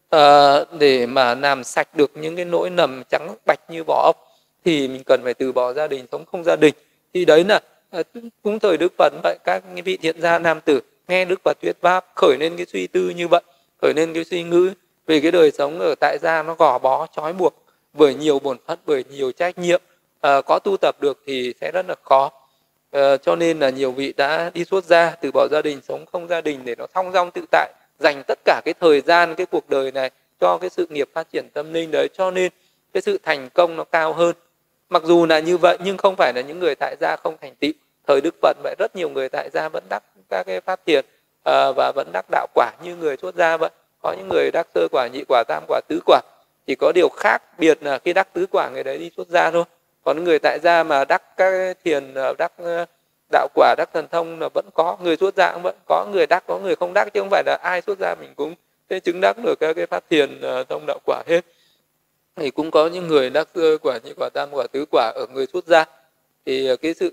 à, để mà làm sạch được những cái nỗi nầm trắng bạch như vỏ ốc, thì mình cần phải từ bỏ gia đình, sống không gia đình. Thì đấy là à, cũng thời Đức Phật vậy, các vị thiện gia nam tử nghe Đức Phật thuyết pháp khởi lên cái suy tư như vậy, khởi lên cái suy ngữ về cái đời sống ở tại gia nó gò bó, trói buộc bởi nhiều bổn phận, bởi nhiều trách nhiệm, à, có tu tập được thì sẽ rất là khó. À, cho nên là nhiều vị đã đi xuất gia, từ bỏ gia đình, sống không gia đình để nó thong dong tự tại, dành tất cả cái thời gian, cái cuộc đời này cho cái sự nghiệp phát triển tâm linh đấy, cho nên cái sự thành công nó cao hơn. Mặc dù là như vậy nhưng không phải là những người tại gia không thành tựu. Thời Đức Phật vậy, rất nhiều người tại gia vẫn đắc các cái pháp thiền à, và vẫn đắc đạo quả như người xuất gia vậy. Có những người đắc sơ quả, nhị quả, tam quả, tứ quả. Chỉ có điều khác biệt là khi đắc tứ quả người đấy đi xuất gia thôi. Còn người tại gia mà đắc các thiền, đắc đạo quả, đắc thần thông là vẫn có. Người xuất gia cũng vẫn có, người đắc có, người không đắc, chứ không phải là ai xuất gia mình cũng chứng đắc được các cái pháp thiền thông đạo quả hết. Thì cũng có những người đắc sơ quả, nhị quả, tam quả, tứ quả ở người xuất gia. Thì cái sự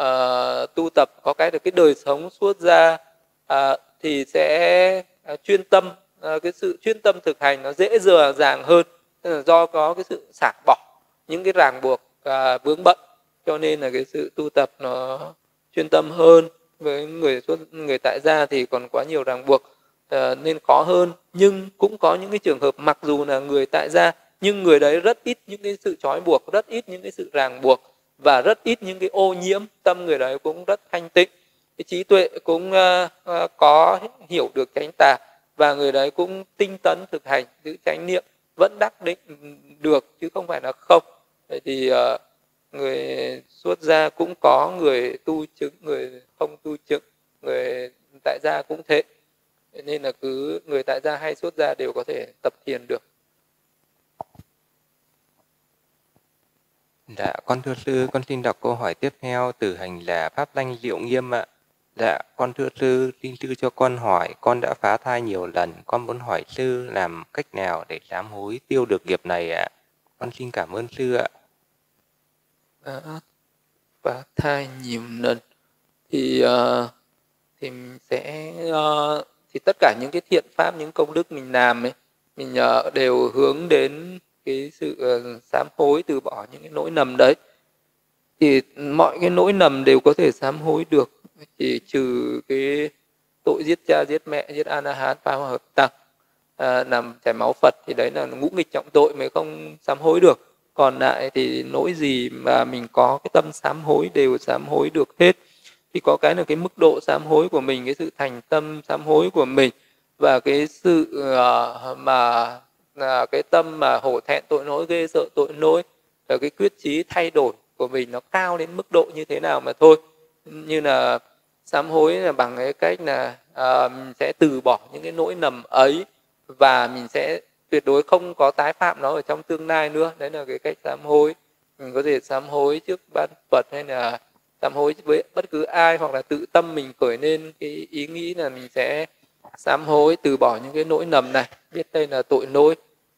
uh, tu tập có cái được cái đời sống xuất gia uh, thì sẽ uh, chuyên tâm, uh, cái sự chuyên tâm thực hành nó dễ dàng dàng hơn, do có cái sự xả bỏ những cái ràng buộc uh, vướng bận, cho nên là cái sự tu tập nó chuyên tâm hơn. Với người xuất người tại gia thì còn quá nhiều ràng buộc uh, nên khó hơn. Nhưng cũng có những cái trường hợp mặc dù là người tại gia nhưng người đấy rất ít những cái sự trói buộc, rất ít những cái sự ràng buộc và rất ít những cái ô nhiễm, tâm người đấy cũng rất thanh tịnh, cái trí tuệ cũng uh, uh, có hiểu được chánh tà, và người đấy cũng tinh tấn thực hành giữ chánh niệm, vẫn đắc định được chứ không phải là không. Vậy thì uh, người xuất gia cũng có người tu chứng, người không tu chứng, người tại gia cũng thế. Nên là cứ người tại gia hay xuất gia đều có thể tập thiền được. Dạ, con thưa sư, con xin đọc câu hỏi tiếp theo từ hành giả Pháp Danh Liệu Nghiêm ạ. Dạ, con thưa sư, xin sư cho con hỏi, con đã phá thai nhiều lần, con muốn hỏi sư làm cách nào để sám hối tiêu được nghiệp này ạ? Con xin cảm ơn sư ạ. À, phá thai nhiều lần thì uh, thì mình sẽ uh, thì tất cả những cái thiện pháp, những công đức mình làm ấy, mình uh, đều hướng đến cái sự uh, sám hối, từ bỏ những cái nỗi nầm đấy. Thì mọi cái nỗi nầm đều có thể sám hối được, chỉ trừ cái tội giết cha, giết mẹ, giết A La Hán, phá hợp tăng, à, làm chảy máu Phật, thì đấy là ngũ nghịch trọng tội mới không sám hối được. còn lại thì nỗi gì mà mình có cái tâm sám hối đều sám hối được hết. Thì có cái là cái mức độ sám hối của mình, cái sự thành tâm sám hối của mình, và cái sự uh, mà uh, cái tâm mà hổ thẹn tội lỗi, ghê sợ tội lỗi, và cái quyết chí thay đổi của mình nó cao đến mức độ như thế nào mà thôi. Như là sám hối là bằng cái cách là uh, mình sẽ từ bỏ những cái nỗi lầm ấy, và mình sẽ tuyệt đối không có tái phạm nó ở trong tương lai nữa. Đấy là cái cách sám hối. Mình có thể sám hối trước ban Phật, hay là sám hối với bất cứ ai, hoặc là tự tâm mình khởi lên cái ý nghĩ là mình sẽ sám hối từ bỏ những cái nỗi lầm này, biết đây là tội lỗi.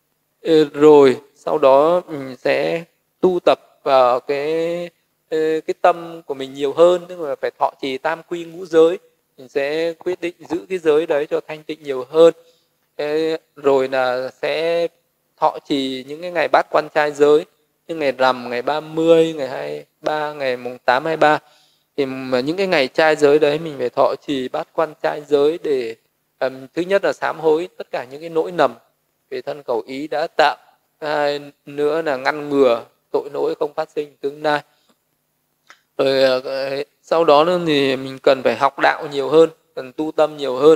Rồi sau đó mình sẽ tu tập vào cái cái tâm của mình nhiều hơn, tức là phải thọ trì tam quy ngũ giới. Mình sẽ quyết định giữ cái giới đấy cho thanh tịnh nhiều hơn. Rồi là sẽ thọ trì những cái ngày bát quan trai giới, như ngày rằm, ngày ba mươi, ngày hai mươi ba, ngày mùng tám, hai mươi ba. Thì những cái ngày trai giới đấy mình phải thọ trì bát quan trai giới để um, thứ nhất là sám hối tất cả những cái nỗi lầm về thân khẩu ý đã tạo, hai nữa là ngăn ngừa tội lỗi không phát sinh tương lai. Rồi sau đó nữa thì mình cần phải học đạo nhiều hơn, cần tu tâm nhiều hơn,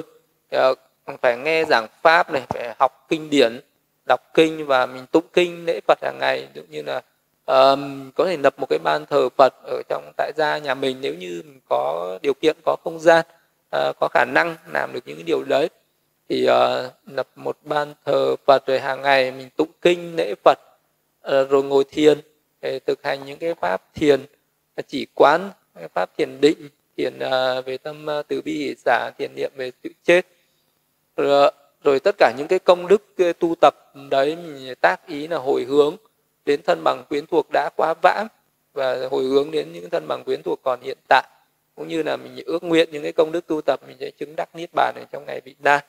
phải nghe giảng pháp này, phải học kinh điển, đọc kinh, và mình tụng kinh lễ Phật hàng ngày. Ví dụ như là um, có thể lập một cái ban thờ Phật ở trong tại gia nhà mình, nếu như mình có điều kiện, có không gian, uh, có khả năng làm được những cái điều đấy, thì uh, lập một ban thờ Phật, rồi hàng ngày mình tụng kinh lễ Phật, uh, rồi ngồi thiền để thực hành những cái pháp thiền chỉ quán, pháp thiền định, thiền uh, về tâm uh, từ bi hỷ xả, thiền niệm về sự chết. Rồi, rồi tất cả những cái công đức cái tu tập đấy mình tác ý là hồi hướng đến thân bằng quyến thuộc đã quá vãng, và hồi hướng đến những thân bằng quyến thuộc còn hiện tại, cũng như là mình ước nguyện những cái công đức tu tập mình sẽ chứng đắc niết bàn ở trong ngày vị lai.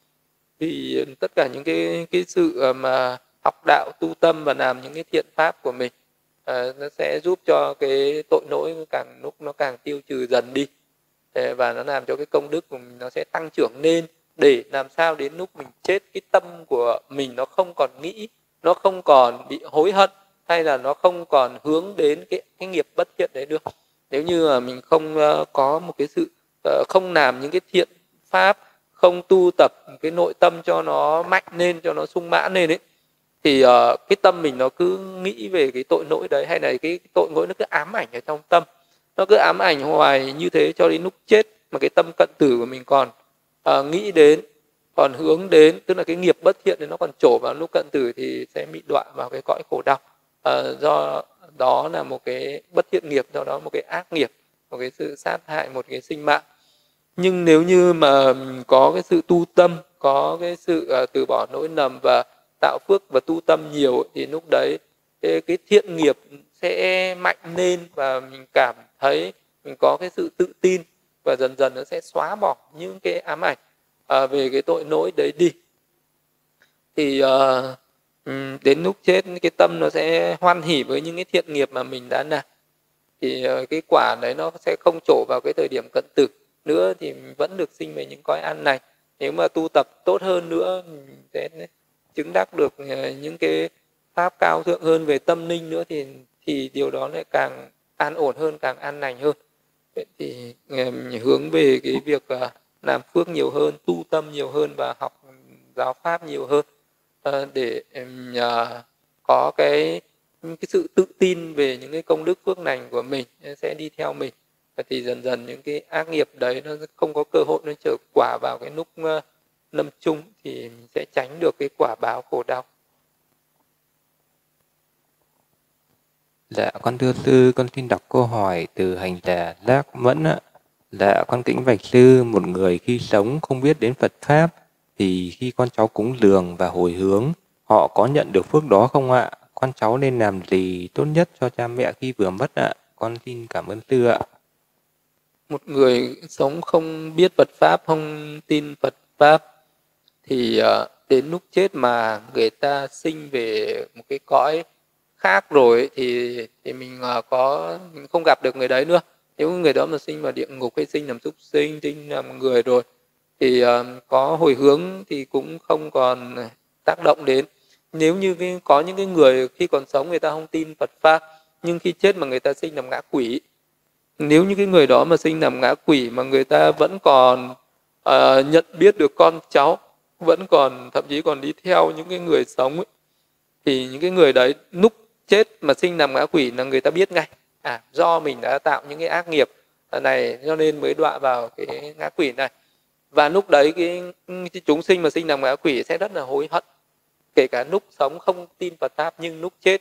Thì tất cả những cái cái sự mà học đạo tu tâm và làm những cái thiện pháp của mình, à, nó sẽ giúp cho cái tội lỗi càng lúc nó càng tiêu trừ dần đi, và nó làm cho cái công đức của mình nó sẽ tăng trưởng lên, để làm sao đến lúc mình chết, cái tâm của mình nó không còn nghĩ, nó không còn bị hối hận, hay là nó không còn hướng đến cái, cái nghiệp bất thiện đấy được. Nếu như mà mình không uh, có một cái sự uh, không làm những cái thiện pháp, không tu tập cái nội tâm cho nó mạnh lên, cho nó sung mãn lên ấy, thì uh, cái tâm mình nó cứ nghĩ về cái tội lỗi đấy, hay là cái, cái tội lỗi nó cứ ám ảnh ở trong tâm, nó cứ ám ảnh hoài như thế cho đến lúc chết, mà cái tâm cận tử của mình còn uh, nghĩ đến, còn hướng đến, tức là cái nghiệp bất thiện thì nó còn trổ vào lúc cận tử, thì sẽ bị đọa vào cái cõi khổ đau. Uh, do đó là một cái bất thiện nghiệp, do đó một cái ác nghiệp, một cái sự sát hại một cái sinh mạng. Nhưng nếu như mà có cái sự tu tâm, có cái sự uh, từ bỏ lỗi lầm và tạo phước và tu tâm nhiều, thì lúc đấy cái, cái thiện nghiệp sẽ mạnh lên, và mình cảm thấy mình có cái sự tự tin, và dần dần nó sẽ xóa bỏ những cái ám ảnh uh, về cái tội lỗi đấy đi. Thì uh, đến lúc chết cái tâm nó sẽ hoan hỉ với những cái thiện nghiệp mà mình đã làm, thì uh, cái quả đấy nó sẽ không trổ vào cái thời điểm cận tử nữa, thì mình vẫn được sinh về những cõi an lành. Nếu mà tu tập tốt hơn nữa, mình sẽ chứng đắc được những cái pháp cao thượng hơn về tâm linh nữa, thì thì điều đó lại càng an ổn hơn, càng an lành hơn. Vậy thì mình hướng về cái việc làm phước nhiều hơn, tu tâm nhiều hơn, và học giáo pháp nhiều hơn, để có cái cái sự tự tin về những cái công đức phước lành của mình sẽ đi theo mình. Và thì dần dần những cái ác nghiệp đấy nó không có cơ hội nó trở quả vào cái lúc lâm chung, thì mình sẽ tránh được cái quả báo khổ đau. Dạ, con thưa sư, con xin đọc câu hỏi từ hành giả Giác Mẫn ạ. Dạ, con kính bạch sư, một người khi sống không biết đến Phật Pháp, thì khi con cháu cúng dường và hồi hướng, họ có nhận được phước đó không ạ? Con cháu nên làm gì tốt nhất cho cha mẹ khi vừa mất ạ? Con xin cảm ơn sư ạ. Một người sống không biết Phật Pháp, không tin Phật Pháp, thì uh, đến lúc chết mà người ta sinh về một cái cõi khác rồi ấy, thì thì mình uh, có mình không gặp được người đấy nữa. Nếu người đó mà sinh vào địa ngục, hay sinh làm súc sinh, sinh làm người rồi, thì uh, có hồi hướng thì cũng không còn tác động đến. nếu như cái, có những cái người khi còn sống người ta không tin Phật Pháp, nhưng khi chết mà người ta sinh làm ngã quỷ. Nếu như cái người đó mà sinh làm ngã quỷ mà người ta vẫn còn uh, nhận biết được con cháu, vẫn còn thậm chí còn đi theo những cái người sống ấy, thì những cái người đấy lúc chết mà sinh làm ngã quỷ là người ta biết ngay, à do mình đã tạo những cái ác nghiệp này cho nên mới đọa vào cái ngã quỷ này. Và lúc đấy cái, cái chúng sinh mà sinh làm ngã quỷ sẽ rất là hối hận, kể cả lúc sống không tin Phật Pháp, nhưng lúc chết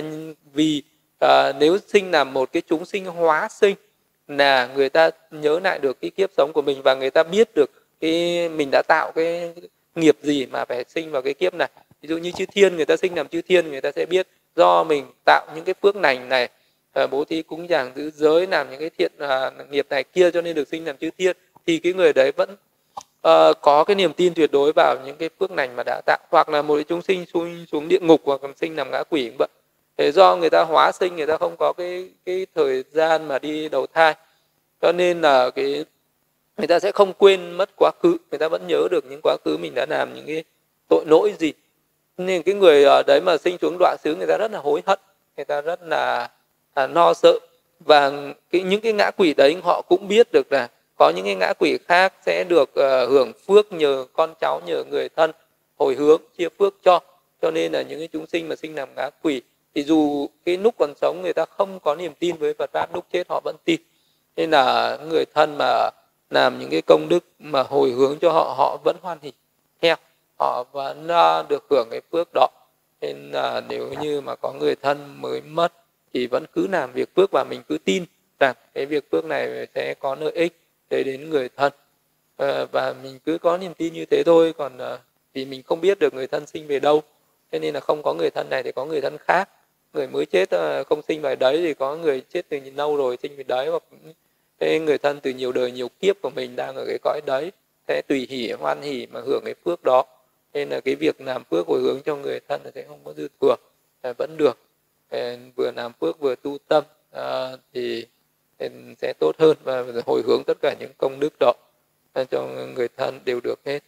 vì à, nếu sinh làm một cái chúng sinh hóa sinh là người ta nhớ lại được cái kiếp sống của mình và người ta biết được cái mình đã tạo cái nghiệp gì mà phải sinh vào cái kiếp này. Ví dụ như chư thiên, người ta sinh làm chư thiên, người ta sẽ biết do mình tạo những cái phước lành này, à, bố thí cúng dường giữ giới, làm những cái thiện à, nghiệp này kia cho nên được sinh làm chư thiên, thì cái người đấy vẫn uh, có cái niềm tin tuyệt đối vào những cái phước lành mà đã tạo. Hoặc là một cái chúng sinh xuống, xuống địa ngục hoặc sinh làm ngã quỷ cũng vậy. Thế do người ta hóa sinh, người ta không có cái cái thời gian mà đi đầu thai, cho nên là cái người ta sẽ không quên mất quá khứ, người ta vẫn nhớ được những quá khứ mình đã làm những cái tội lỗi gì. Nên cái người đấy mà sinh xuống đọa xứ, người ta rất là hối hận, người ta rất là, là lo sợ. Và cái, những cái ngã quỷ đấy họ cũng biết được là có những cái ngã quỷ khác sẽ được uh, hưởng phước nhờ con cháu, nhờ người thân hồi hướng chia phước cho. Cho nên là những cái chúng sinh mà sinh làm ngã quỷ thì dù cái lúc còn sống người ta không có niềm tin với Phật Pháp, lúc chết họ vẫn tin. Nên là người thân mà làm những cái công đức mà hồi hướng cho họ, họ vẫn hoan hỉ theo, họ vẫn uh, được hưởng cái phước đó. Nên là nếu như mà có người thân mới mất thì vẫn cứ làm việc phước và mình cứ tin rằng cái việc phước này sẽ có lợi ích để đến người thân, à, và mình cứ có niềm tin như thế thôi. Còn à, vì mình không biết được người thân sinh về đâu, cho nên là không có người thân này thì có người thân khác. Người mới chết à, không sinh về đấy thì có người chết từ lâu rồi sinh về đấy, hoặc cái người thân từ nhiều đời nhiều kiếp của mình đang ở cái cõi đấy sẽ tùy hỷ hoan hỷ mà hưởng cái phước đó. Nên là cái việc làm phước hồi hướng cho người thân là sẽ không có dư thừa, à, vẫn được. À, vừa làm phước vừa tu tâm à, thì sẽ tốt hơn, và hồi hướng tất cả những công đức đó cho người thân đều được hết.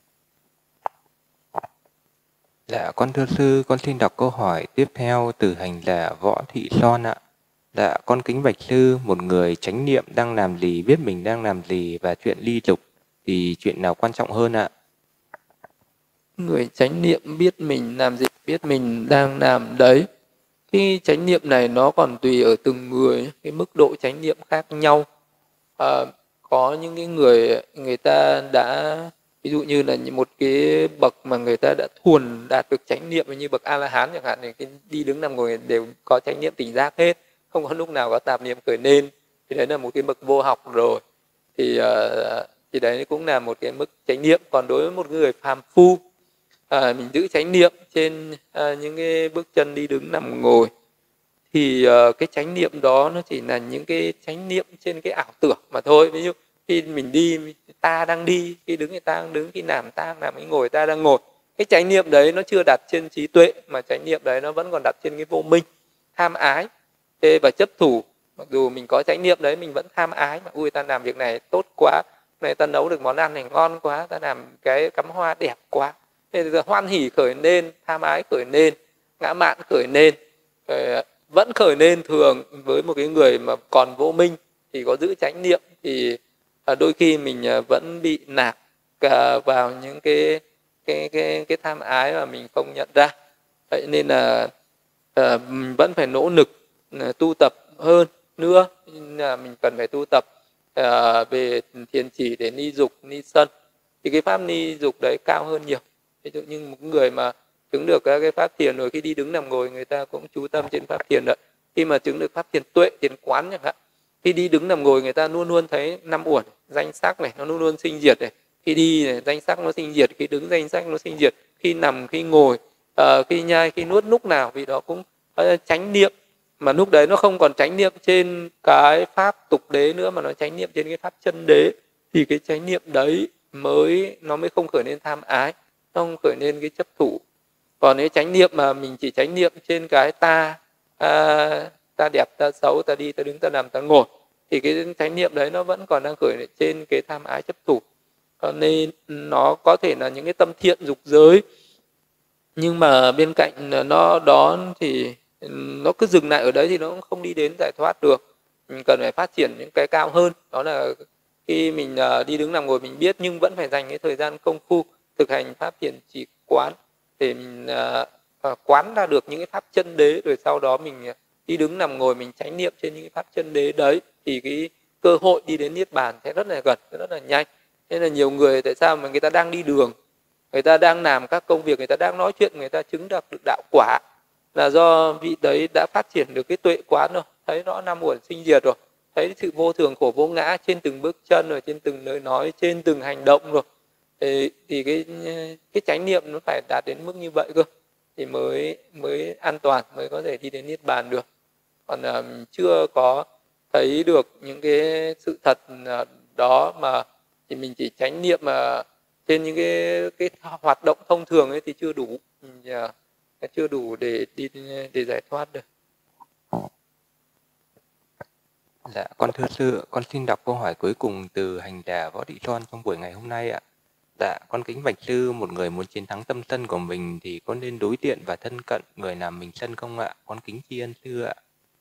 Dạ, con thưa sư, con xin đọc câu hỏi tiếp theo từ hành giả Võ Thị Son ạ. Dạ, con kính bạch sư, một người chánh niệm đang làm gì, biết mình đang làm gì, và chuyện ly dục thì chuyện nào quan trọng hơn ạ? Người chánh niệm biết mình làm gì, biết mình đang làm đấy. Cái chánh niệm này nó còn tùy ở từng người, cái mức độ chánh niệm khác nhau. À, có những cái người người ta đã, ví dụ như là một cái bậc mà người ta đã thuần đạt được chánh niệm, như bậc A La Hán chẳng hạn, thì cái đi đứng nằm ngồi đều có chánh niệm tỉnh giác hết, không có lúc nào có tạp niệm khởi lên, thì đấy là một cái bậc vô học rồi. Thì uh, thì đấy cũng là một cái mức chánh niệm. Còn đối với một người phàm phu, à, mình giữ chánh niệm trên à, những cái bước chân đi đứng nằm ngồi, thì uh, cái chánh niệm đó nó chỉ là những cái chánh niệm trên cái ảo tưởng mà thôi. Ví dụ khi mình đi, ta đang đi, khi đứng thì ta đang đứng, khi nằm ta đang nằm, khi ngồi ta đang ngồi. Cái chánh niệm đấy nó chưa đặt trên trí tuệ, mà chánh niệm đấy nó vẫn còn đặt trên cái vô minh, tham ái thế và chấp thủ. Mặc dù mình có chánh niệm đấy, mình vẫn tham ái, mà ui ta làm việc này tốt quá, này ta nấu được món ăn này ngon quá, ta làm cái cắm hoa đẹp quá, thế thì hoan hỉ khởi lên, tham ái khởi lên, ngã mạn khởi lên, vẫn khởi lên. Thường với một cái người mà còn vô minh thì có giữ chánh niệm thì đôi khi mình vẫn bị nạc vào những cái cái cái cái tham ái mà mình không nhận ra. Vậy nên là uh, mình vẫn phải nỗ lực uh, tu tập hơn nữa. Là mình cần phải tu tập uh, về thiền chỉ để ni dục, ni sân, thì cái pháp ni dục đấy cao hơn nhiều. Ví dụ như một người mà chứng được các cái pháp thiền rồi, khi đi đứng nằm ngồi người ta cũng chú tâm trên pháp thiền đấy. Khi mà chứng được pháp thiền tuệ, thiền quán chẳng hạn, khi đi đứng nằm ngồi người ta luôn luôn thấy năm uẩn danh sắc này, nó luôn luôn sinh diệt này. Khi đi này, danh sắc nó sinh diệt, khi đứng danh sắc nó sinh diệt, khi nằm, khi ngồi, uh, khi nhai, khi nuốt, lúc nào vì đó cũng uh, chánh niệm. Mà lúc đấy nó không còn chánh niệm trên cái pháp tục đế nữa, mà nó chánh niệm trên cái pháp chân đế, thì cái chánh niệm đấy mới nó mới không khởi lên tham ái, nó không khởi lên cái chấp thủ. Còn cái chánh niệm mà mình chỉ chánh niệm trên cái ta, à, ta đẹp, ta xấu, ta đi, ta đứng, ta nằm, ta ngồi, thì cái chánh niệm đấy nó vẫn còn đang khởi trên cái tham ái chấp thủ. Cho nên nó có thể là những cái tâm thiện dục giới, Nhưng mà bên cạnh nó đó thì nó cứ dừng lại ở đấy thì nó cũng không đi đến giải thoát được. Mình cần phải phát triển những cái cao hơn, đó là khi mình đi đứng nằm ngồi mình biết, nhưng vẫn phải dành cái thời gian công phu thực hành pháp thiền chỉ quán để mình quán ra được những cái pháp chân đế, rồi sau đó mình đi đứng nằm ngồi mình chánh niệm trên những cái pháp chân đế đấy, thì cái cơ hội đi đến niết bàn sẽ rất là gần, rất là nhanh. Nên là nhiều người tại sao mà người ta đang đi đường, người ta đang làm các công việc, người ta đang nói chuyện, người ta chứng được được đạo quả, là do vị đấy đã phát triển được cái tuệ quán rồi, thấy rõ năm uẩn sinh diệt rồi, thấy sự vô thường khổ vô ngã trên từng bước chân rồi, trên từng lời nói, trên từng hành động rồi. Thì, thì cái cái chánh niệm nó phải đạt đến mức như vậy cơ, thì mới mới an toàn, mới có thể đi đến niết bàn được. Còn uh, chưa có thấy được những cái sự thật đó mà thì mình chỉ chánh niệm mà trên những cái cái hoạt động thông thường ấy thì chưa đủ, yeah, chưa đủ để đi để giải thoát được. Dạ, con thưa sư, con xin đọc câu hỏi cuối cùng từ hành giả Võ Thị Loan trong buổi ngày hôm nay ạ. Dạ, con kính bạch sư, một người muốn chiến thắng tâm sân của mình thì có nên đối diện và thân cận người làm mình sân không ạ? Con kính tri ân sư ạ.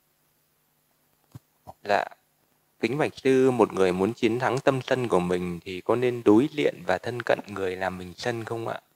Dạ, kính bạch sư, một người muốn chiến thắng tâm sân của mình thì có nên đối diện và thân cận người làm mình sân không ạ?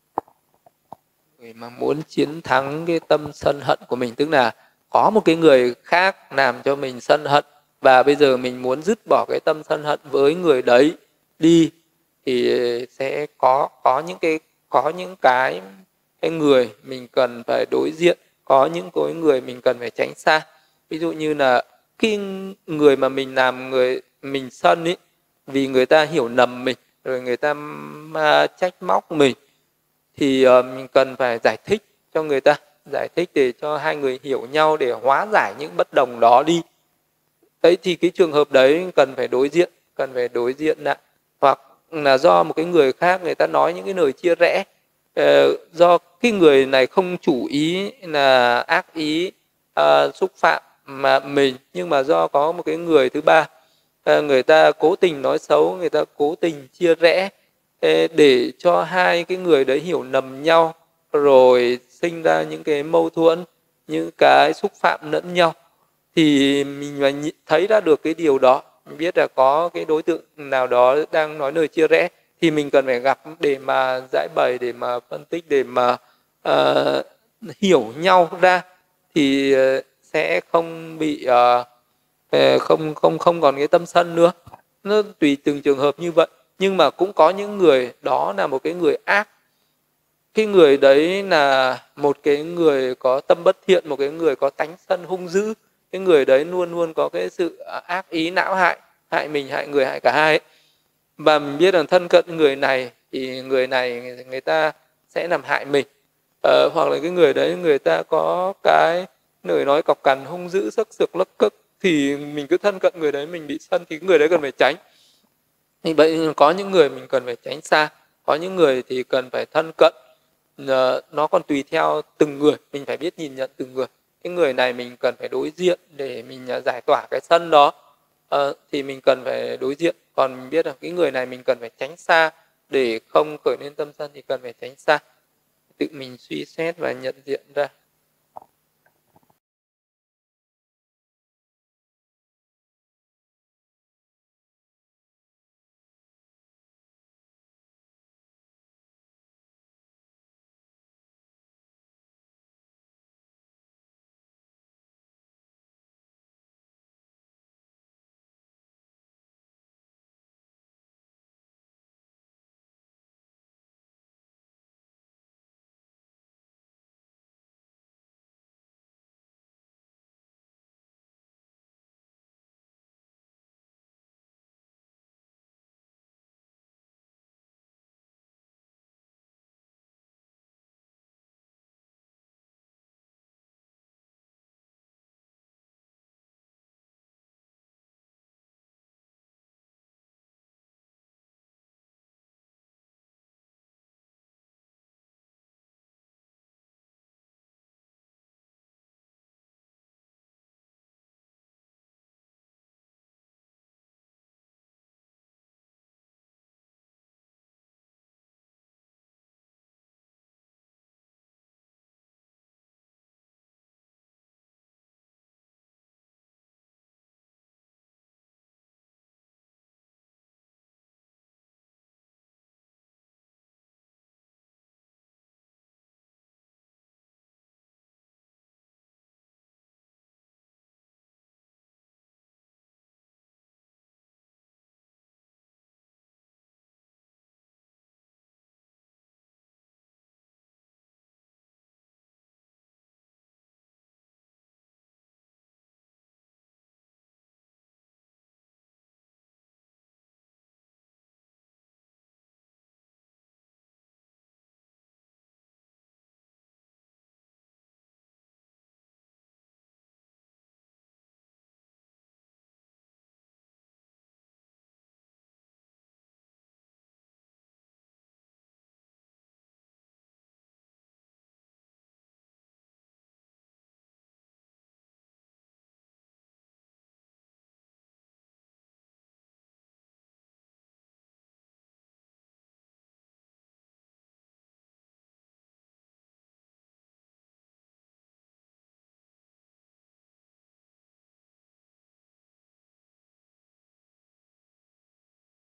Người mà muốn chiến thắng cái tâm sân hận của mình, tức là có một cái người khác làm cho mình sân hận, và bây giờ mình muốn dứt bỏ cái tâm sân hận với người đấy đi, thì sẽ có có những cái có những cái cái người mình cần phải đối diện, có những cái người mình cần phải tránh xa. Ví dụ như là khi người mà mình làm người mình sân ấy, vì người ta hiểu lầm mình, rồi người ta mà trách móc mình, thì uh, mình cần phải giải thích cho người ta, giải thích để cho hai người hiểu nhau, để hóa giải những bất đồng đó đi. Đấy, thì cái trường hợp đấy cần phải đối diện, cần phải đối diện lại. Hoặc là do một cái người khác người ta nói những cái lời chia rẽ, uh, do cái người này không chủ ý là ác ý uh, xúc phạm mà mình, nhưng mà do có một cái người thứ ba, uh, người ta cố tình nói xấu, người ta cố tình chia rẽ để cho hai cái người đấy hiểu lầm nhau, rồi sinh ra những cái mâu thuẫn, những cái xúc phạm lẫn nhau. Thì mình phải thấy ra được cái điều đó, mình biết là có cái đối tượng nào đó đang nói lời chia rẽ, thì mình cần phải gặp để mà giải bày, để mà phân tích, để mà uh, hiểu nhau ra, thì sẽ không bị uh, không không không còn cái tâm sân nữa. Nó tùy từng trường hợp như vậy. Nhưng mà cũng có những người đó là một cái người ác, cái người đấy là một cái người có tâm bất thiện, một cái người có tánh sân hung dữ, cái người đấy luôn luôn có cái sự ác ý não hại, hại mình, hại người, hại cả hai ấy. Và mình biết rằng thân cận người này thì người này người ta sẽ làm hại mình, ờ, hoặc là cái người đấy người ta có cái lời nói cọc cằn hung dữ, sắc sược lấc cấc, thì mình cứ thân cận người đấy mình bị sân, thì người đấy cần phải tránh. Thì vậy có những người mình cần phải tránh xa, có những người thì cần phải thân cận. Nó còn tùy theo từng người, mình phải biết nhìn nhận từng người. Cái người này mình cần phải đối diện để mình giải tỏa cái sân đó, à, thì mình cần phải đối diện. Còn mình biết là cái người này mình cần phải tránh xa để không khởi lên tâm sân, thì cần phải tránh xa. Tự mình suy xét và nhận diện ra.